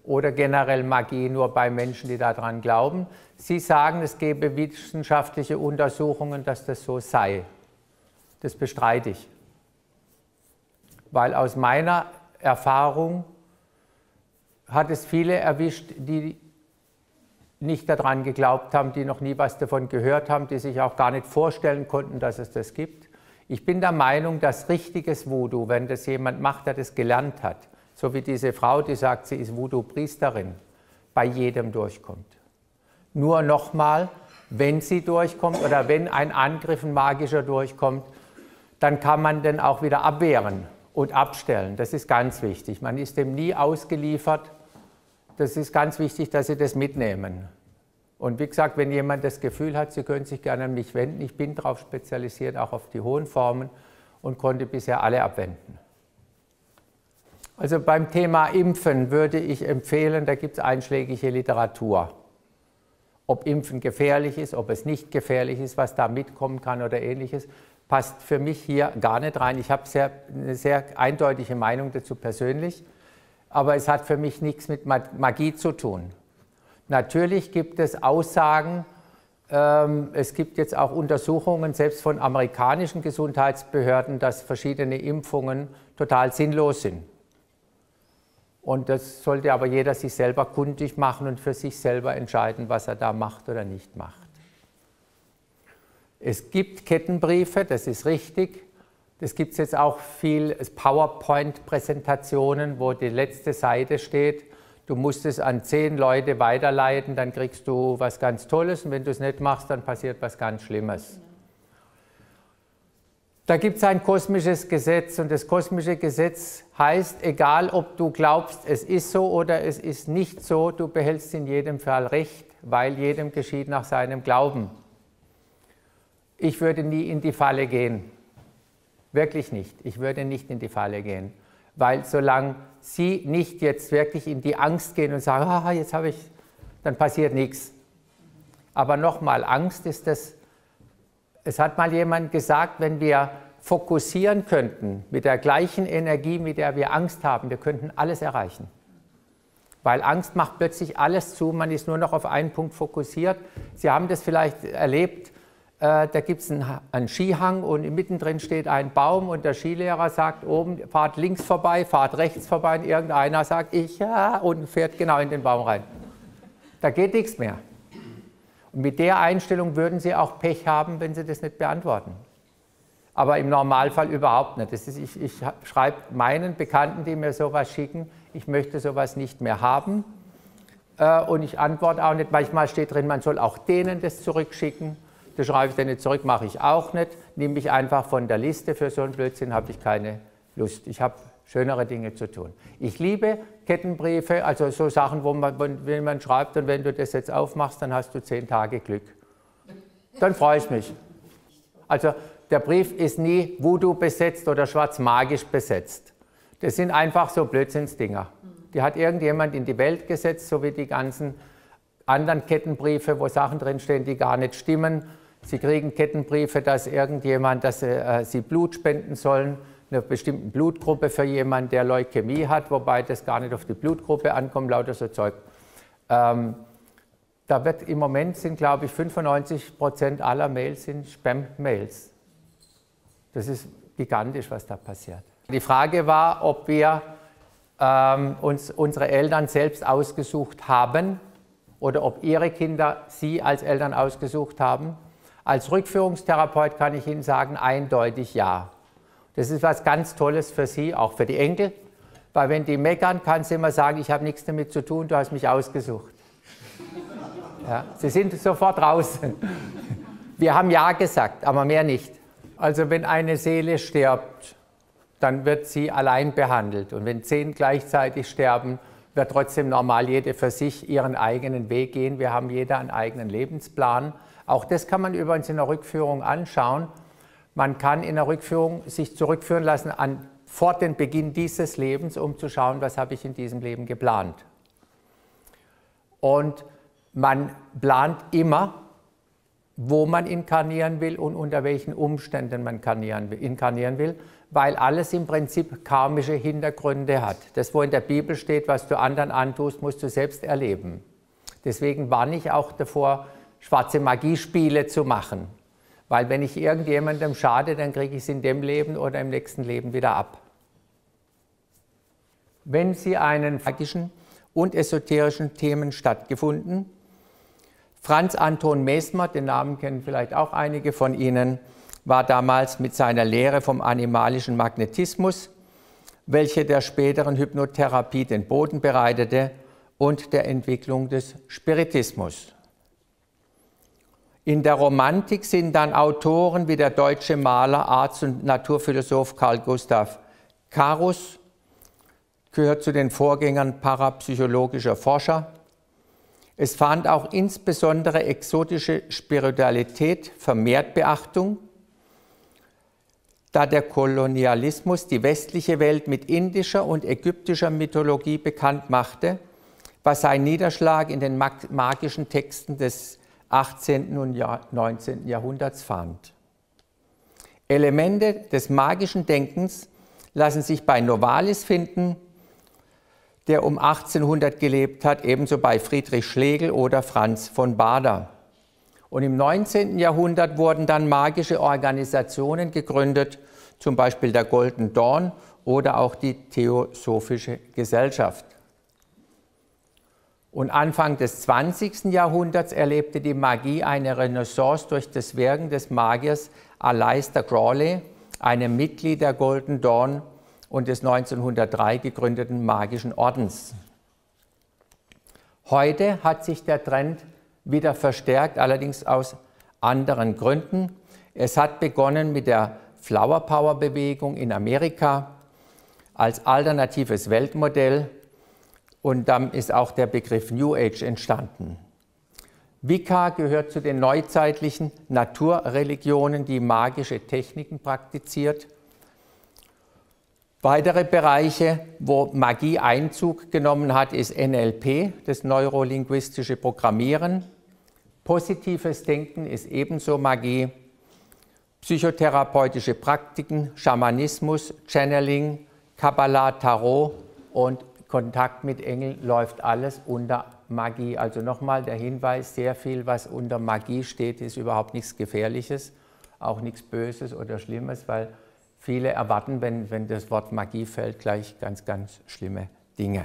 [SPEAKER 1] oder generell Magie nur bei Menschen, die daran glauben. Sie sagen, es gebe wissenschaftliche Untersuchungen, dass das so sei. Das bestreite ich. Weil aus meiner Erfahrung hat es viele erwischt, die nicht daran geglaubt haben, die noch nie was davon gehört haben, die sich auch gar nicht vorstellen konnten, dass es das gibt. Ich bin der Meinung, dass richtiges Voodoo, wenn das jemand macht, der das gelernt hat, so wie diese Frau, die sagt, sie ist Voodoo-Priesterin, bei jedem durchkommt. Nur nochmal, wenn sie durchkommt oder wenn ein Angriff, ein magischer durchkommt, dann kann man den auch wieder abwehren und abstellen. Das ist ganz wichtig. Man ist dem nie ausgeliefert. Das ist ganz wichtig, dass Sie das mitnehmen. Und wie gesagt, wenn jemand das Gefühl hat, Sie können sich gerne an mich wenden, ich bin darauf spezialisiert, auch auf die hohen Formen und konnte bisher alle abwenden. Also beim Thema Impfen würde ich empfehlen, da gibt es einschlägige Literatur. Ob Impfen gefährlich ist, ob es nicht gefährlich ist, was da mitkommen kann oder Ähnliches, passt für mich hier gar nicht rein. Ich habe sehr, eine sehr eindeutige Meinung dazu persönlich. Aber es hat für mich nichts mit Magie zu tun. Natürlich gibt es Aussagen, ähm, es gibt jetzt auch Untersuchungen, selbst von amerikanischen Gesundheitsbehörden, dass verschiedene Impfungen total sinnlos sind. Und das sollte aber jeder sich selber kundig machen und für sich selber entscheiden, was er da macht oder nicht macht. Es gibt Kettenbriefe, das ist richtig. Das gibt es jetzt auch viel PowerPoint-Präsentationen, wo die letzte Seite steht, du musst es an zehn Leute weiterleiten, dann kriegst du was ganz Tolles und wenn du es nicht machst, dann passiert was ganz Schlimmes. Da gibt es ein kosmisches Gesetz und das kosmische Gesetz heißt, egal ob du glaubst, es ist so oder es ist nicht so, du behältst in jedem Fall Recht, weil jedem geschieht nach seinem Glauben. Ich würde nie in die Falle gehen. Wirklich nicht. Ich würde nicht in die Falle gehen, weil solange Sie nicht jetzt wirklich in die Angst gehen und sagen, ah, jetzt habe ich, dann passiert nichts. Aber nochmal, Angst ist das, es hat mal jemand gesagt, wenn wir fokussieren könnten mit der gleichen Energie, mit der wir Angst haben, wir könnten alles erreichen. Weil Angst macht plötzlich alles zu, man ist nur noch auf einen Punkt fokussiert. Sie haben das vielleicht erlebt, Äh, da gibt es einen, einen Skihang und mittendrin steht ein Baum und der Skilehrer sagt oben, fahrt links vorbei, fahrt rechts vorbei und irgendeiner sagt, ich ja, und fährt genau in den Baum rein. Da geht nichts mehr. Und mit der Einstellung würden Sie auch Pech haben, wenn Sie das nicht beantworten. Aber im Normalfall überhaupt nicht. Das ist, ich, ich schreibe meinen Bekannten, die mir sowas schicken, ich möchte sowas nicht mehr haben. Äh, und ich antworte auch nicht. Manchmal steht drin, man soll auch denen das zurückschicken. Das schreibe ich dann nicht zurück, mache ich auch nicht. Nehme mich einfach von der Liste, für so einen Blödsinn habe ich keine Lust. Ich habe schönere Dinge zu tun. Ich liebe Kettenbriefe, also so Sachen, wo man, wenn man schreibt, und wenn du das jetzt aufmachst, dann hast du zehn Tage Glück. Dann freue ich mich. Also der Brief ist nie Voodoo besetzt oder schwarzmagisch besetzt. Das sind einfach so Blödsinnsdinger. Die hat irgendjemand in die Welt gesetzt, so wie die ganzen anderen Kettenbriefe, wo Sachen drinstehen, die gar nicht stimmen. Sie kriegen Kettenbriefe, dass irgendjemand, dass äh, sie Blut spenden sollen, einer bestimmten Blutgruppe für jemanden, der Leukämie hat, wobei das gar nicht auf die Blutgruppe ankommt, lauter so Zeug. Ähm, da wird im Moment sind, glaube ich, fünfundneunzig Prozent aller Mails sind Spam-Mails. Das ist gigantisch, was da passiert. Die Frage war, ob wir ähm, uns unsere Eltern selbst ausgesucht haben oder ob ihre Kinder sie als Eltern ausgesucht haben. Als Rückführungstherapeut kann ich Ihnen sagen, eindeutig ja. Das ist was ganz Tolles für Sie, auch für die Enkel, weil wenn die meckern, kannst du immer sagen, ich habe nichts damit zu tun, du hast mich ausgesucht. Ja, sie sind sofort draußen. Wir haben ja gesagt, aber mehr nicht. Also wenn eine Seele stirbt, dann wird sie allein behandelt. Und wenn zehn gleichzeitig sterben, wird trotzdem normal jede für sich ihren eigenen Weg gehen. Wir haben jeder einen eigenen Lebensplan. Auch das kann man übrigens in der Rückführung anschauen. Man kann in der Rückführung sich zurückführen lassen an vor den Beginn dieses Lebens, um zu schauen, was habe ich in diesem Leben geplant. Und man plant immer wo man inkarnieren will und unter welchen Umständen man inkarnieren will, weil alles im Prinzip karmische Hintergründe hat. Das, wo in der Bibel steht, was du anderen antust, musst du selbst erleben. Deswegen warne ich auch davor, schwarze Magiespiele zu machen. Weil wenn ich irgendjemandem schade, dann kriege ich es in dem Leben oder im nächsten Leben wieder ab. Wenn Sie einen magischen und esoterischen Themen stattgefunden, Franz Anton Mesmer, den Namen kennen vielleicht auch einige von Ihnen, war damals mit seiner Lehre vom animalischen Magnetismus, welche der späteren Hypnotherapie den Boden bereitete, und der Entwicklung des Spiritismus. In der Romantik sind dann Autoren wie der deutsche Maler, Arzt und Naturphilosoph Carl Gustav Carus, gehört zu den Vorgängern parapsychologischer Forscher. Es fand auch insbesondere exotische Spiritualität vermehrt Beachtung, da der Kolonialismus die westliche Welt mit indischer und ägyptischer Mythologie bekannt machte, was seinen Niederschlag in den magischen Texten des achtzehnten und neunzehnten Jahrhunderts fand. Elemente des magischen Denkens lassen sich bei Novalis finden, der um achtzehnhundert gelebt hat, ebenso bei Friedrich Schlegel oder Franz von Baader. Und im neunzehnten Jahrhundert wurden dann magische Organisationen gegründet, zum Beispiel der Golden Dawn oder auch die Theosophische Gesellschaft. Und Anfang des zwanzigsten Jahrhunderts erlebte die Magie eine Renaissance durch das Wirken des Magiers Aleister Crowley, einem Mitglied der Golden Dawn und des neunzehnhundertdrei gegründeten Magischen Ordens. Heute hat sich der Trend wieder verstärkt, allerdings aus anderen Gründen. Es hat begonnen mit der Flower Power Bewegung in Amerika als alternatives Weltmodell. Und dann ist auch der Begriff New Age entstanden. Wicca gehört zu den neuzeitlichen Naturreligionen, die magische Techniken praktiziert. Weitere Bereiche, wo Magie Einzug genommen hat, ist N L P, das neurolinguistische Programmieren. Positives Denken ist ebenso Magie. Psychotherapeutische Praktiken, Schamanismus, Channeling, Kabbalah, Tarot und Kontakt mit Engeln läuft alles unter Magie. Also nochmal der Hinweis, sehr viel, was unter Magie steht, ist überhaupt nichts Gefährliches, auch nichts Böses oder Schlimmes, weil viele erwarten, wenn, wenn das Wort Magie fällt, gleich ganz, ganz schlimme Dinge.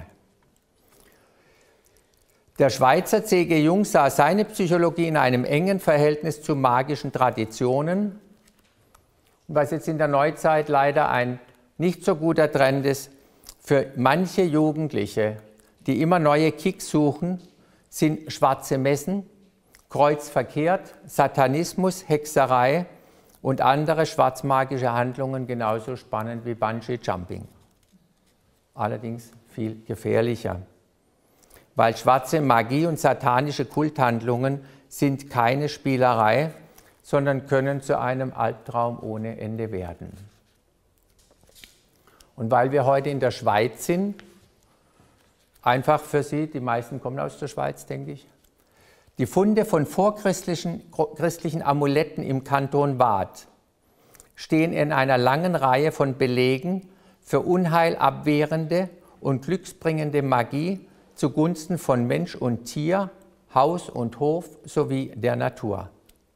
[SPEAKER 1] Der Schweizer C G Jung sah seine Psychologie in einem engen Verhältnis zu magischen Traditionen, was jetzt in der Neuzeit leider ein nicht so guter Trend ist. Für manche Jugendliche, die immer neue Kicks suchen, sind schwarze Messen, kreuzverkehrt, Satanismus, Hexerei und andere schwarzmagische Handlungen genauso spannend wie Bungee-Jumping. Allerdings viel gefährlicher, weil schwarze Magie und satanische Kulthandlungen sind keine Spielerei, sondern können zu einem Albtraum ohne Ende werden. Und weil wir heute in der Schweiz sind, einfach für Sie, die meisten kommen aus der Schweiz, denke ich, die Funde von vorchristlichen christlichen Amuletten im Kanton Waadt stehen in einer langen Reihe von Belegen für unheilabwehrende und glücksbringende Magie zugunsten von Mensch und Tier, Haus und Hof sowie der Natur.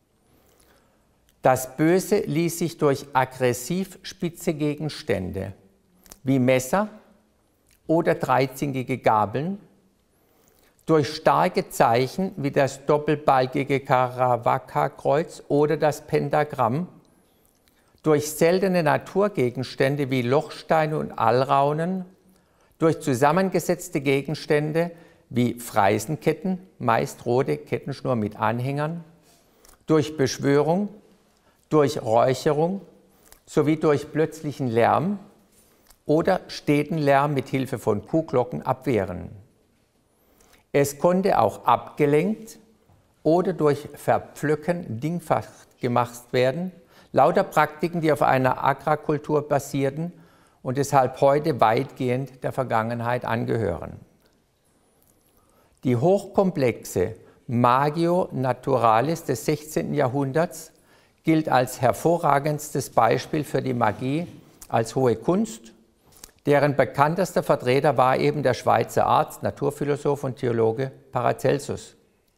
[SPEAKER 1] Das Böse ließ sich durch aggressiv spitze Gegenstände wie Messer oder dreizingige Gabeln, durch starke Zeichen wie das doppelbalgige Karawaka-Kreuz oder das Pentagramm, durch seltene Naturgegenstände wie Lochsteine und Alraunen, durch zusammengesetzte Gegenstände wie Freisenketten, meist rote Kettenschnur mit Anhängern, durch Beschwörung, durch Räucherung sowie durch plötzlichen Lärm oder steten Lärm mit Hilfe von Kuhglocken abwehren. Es konnte auch abgelenkt oder durch Verpflücken dingfest gemacht werden, lauter Praktiken, die auf einer Agrarkultur basierten und deshalb heute weitgehend der Vergangenheit angehören. Die hochkomplexe Magio Naturalis des sechzehnten Jahrhunderts gilt als hervorragendstes Beispiel für die Magie als hohe Kunst. Deren bekanntester Vertreter war eben der Schweizer Arzt, Naturphilosoph und Theologe Paracelsus.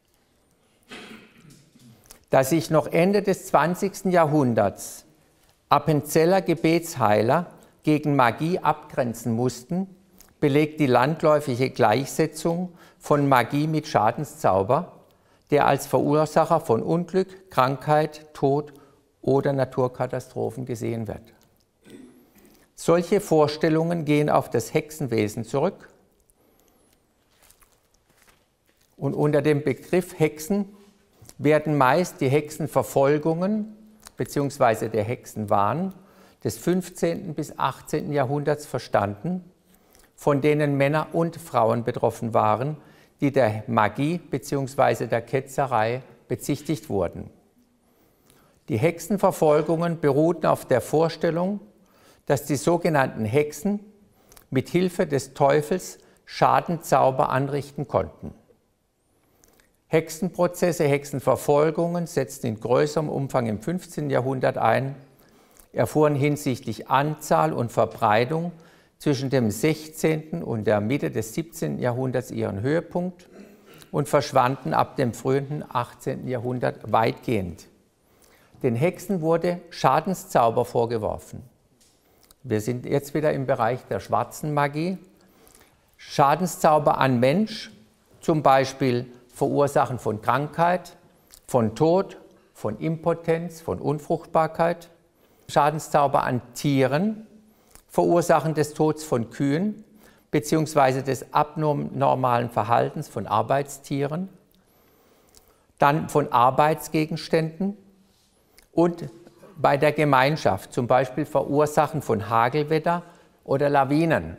[SPEAKER 1] Dass sich noch Ende des zwanzigsten Jahrhunderts Appenzeller Gebetsheiler gegen Magie abgrenzen mussten, belegt die landläufige Gleichsetzung von Magie mit Schadenszauber, der als Verursacher von Unglück, Krankheit, Tod oder Naturkatastrophen gesehen wird. Solche Vorstellungen gehen auf das Hexenwesen zurück und unter dem Begriff Hexen werden meist die Hexenverfolgungen bzw. der Hexenwahn des fünfzehnten bis achtzehnten Jahrhunderts verstanden, von denen Männer und Frauen betroffen waren, die der Magie bzw. der Ketzerei bezichtigt wurden. Die Hexenverfolgungen beruhten auf der Vorstellung, dass die sogenannten Hexen mit Hilfe des Teufels Schadenzauber anrichten konnten. Hexenprozesse, Hexenverfolgungen setzten in größerem Umfang im fünfzehnten Jahrhundert ein, erfuhren hinsichtlich Anzahl und Verbreitung zwischen dem sechzehnten und der Mitte des siebzehnten Jahrhunderts ihren Höhepunkt und verschwanden ab dem frühen achtzehnten Jahrhundert weitgehend. Den Hexen wurde Schadenszauber vorgeworfen. Wir sind jetzt wieder im Bereich der schwarzen Magie. Schadenszauber an Mensch, zum Beispiel Verursachen von Krankheit, von Tod, von Impotenz, von Unfruchtbarkeit. Schadenszauber an Tieren, Verursachen des Todes von Kühen bzw. des abnormalen Verhaltens von Arbeitstieren. Dann von Arbeitsgegenständen und bei der Gemeinschaft, zum Beispiel Verursachen von Hagelwetter oder Lawinen.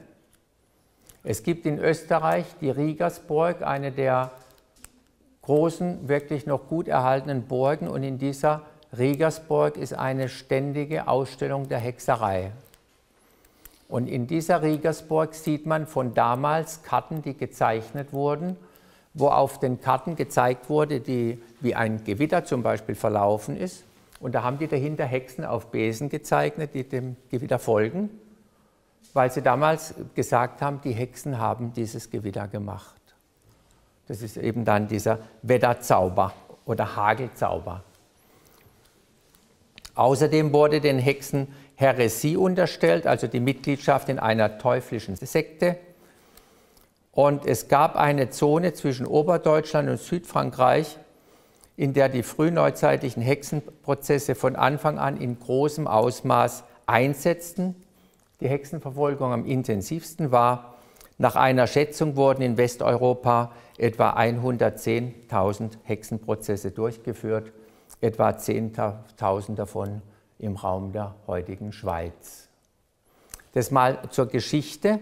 [SPEAKER 1] Es gibt in Österreich die Riegersburg, eine der großen, wirklich noch gut erhaltenen Burgen, und in dieser Riegersburg ist eine ständige Ausstellung der Hexerei. Und in dieser Riegersburg sieht man von damals Karten, die gezeichnet wurden, wo auf den Karten gezeigt wurde, die, wie ein Gewitter zum Beispiel verlaufen ist. Und da haben die dahinter Hexen auf Besen gezeichnet, die dem Gewitter folgen, weil sie damals gesagt haben, die Hexen haben dieses Gewitter gemacht. Das ist eben dann dieser Wetterzauber oder Hagelzauber. Außerdem wurde den Hexen Häresie unterstellt, also die Mitgliedschaft in einer teuflischen Sekte. Und es gab eine Zone zwischen Oberdeutschland und Südfrankreich, in der die frühneuzeitlichen Hexenprozesse von Anfang an in großem Ausmaß einsetzten. Die Hexenverfolgung am intensivsten war. Nach einer Schätzung wurden in Westeuropa etwa hundertzehntausend Hexenprozesse durchgeführt, etwa zehntausend davon im Raum der heutigen Schweiz. Das mal zur Geschichte.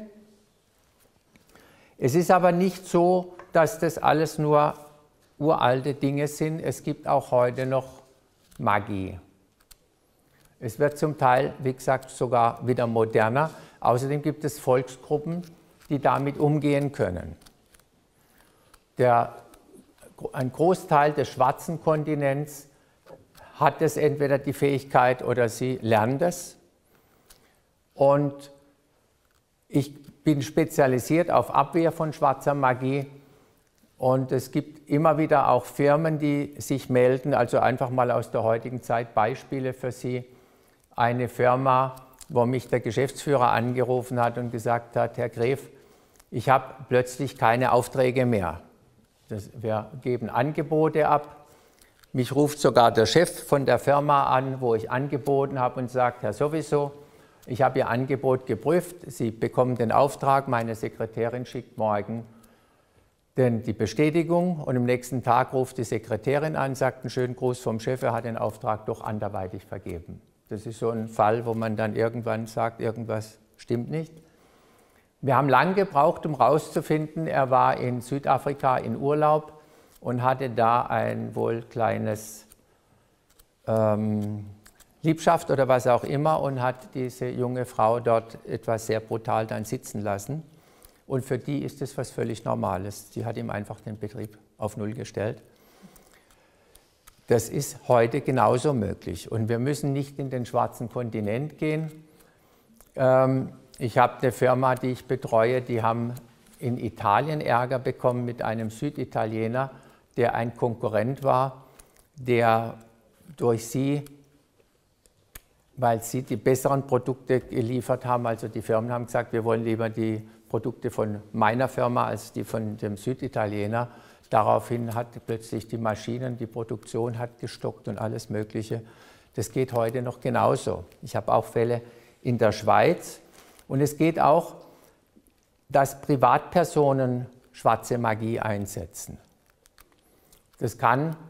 [SPEAKER 1] Es ist aber nicht so, dass das alles nur uralte Dinge sind. Es gibt auch heute noch Magie. Es wird zum Teil, wie gesagt, sogar wieder moderner. Außerdem gibt es Volksgruppen, die damit umgehen können. Der, ein Großteil des schwarzen Kontinents hat es entweder die Fähigkeit oder sie lernt es. Und ich bin spezialisiert auf Abwehr von schwarzer Magie. Und es gibt immer wieder auch Firmen, die sich melden, also einfach mal aus der heutigen Zeit Beispiele für Sie. Eine Firma, wo mich der Geschäftsführer angerufen hat und gesagt hat, Herr Gref, ich habe plötzlich keine Aufträge mehr. Das, wir geben Angebote ab. Mich ruft sogar der Chef von der Firma an, wo ich angeboten habe und sagt, Herr Sowieso, ich habe Ihr Angebot geprüft, Sie bekommen den Auftrag, meine Sekretärin schickt morgen denn die Bestätigung, und am nächsten Tag ruft die Sekretärin an, sagt einen schönen Gruß vom Chef, er hat den Auftrag doch anderweitig vergeben. Das ist so ein Fall, wo man dann irgendwann sagt, irgendwas stimmt nicht. Wir haben lange gebraucht, um herauszufinden, er war in Südafrika in Urlaub und hatte da ein wohl kleines ähm, Liebschaft oder was auch immer und hat diese junge Frau dort etwas sehr brutal dann sitzen lassen. Und für die ist es was völlig Normales. Sie hat ihm einfach den Betrieb auf Null gestellt. Das ist heute genauso möglich. Und wir müssen nicht in den schwarzen Kontinent gehen. Ähm, ich habe eine Firma, die ich betreue, die haben in Italien Ärger bekommen mit einem Süditaliener, der ein Konkurrent war, der durch sie, weil sie die besseren Produkte geliefert haben, also die Firmen haben gesagt, wir wollen lieber die Produkte von meiner Firma als die von dem Süditaliener. Daraufhin hat plötzlich die Maschinen, die Produktion hat gestockt und alles Mögliche. Das geht heute noch genauso. Ich habe auch Fälle in der Schweiz. Und es geht auch, dass Privatpersonen schwarze Magie einsetzen. Das kann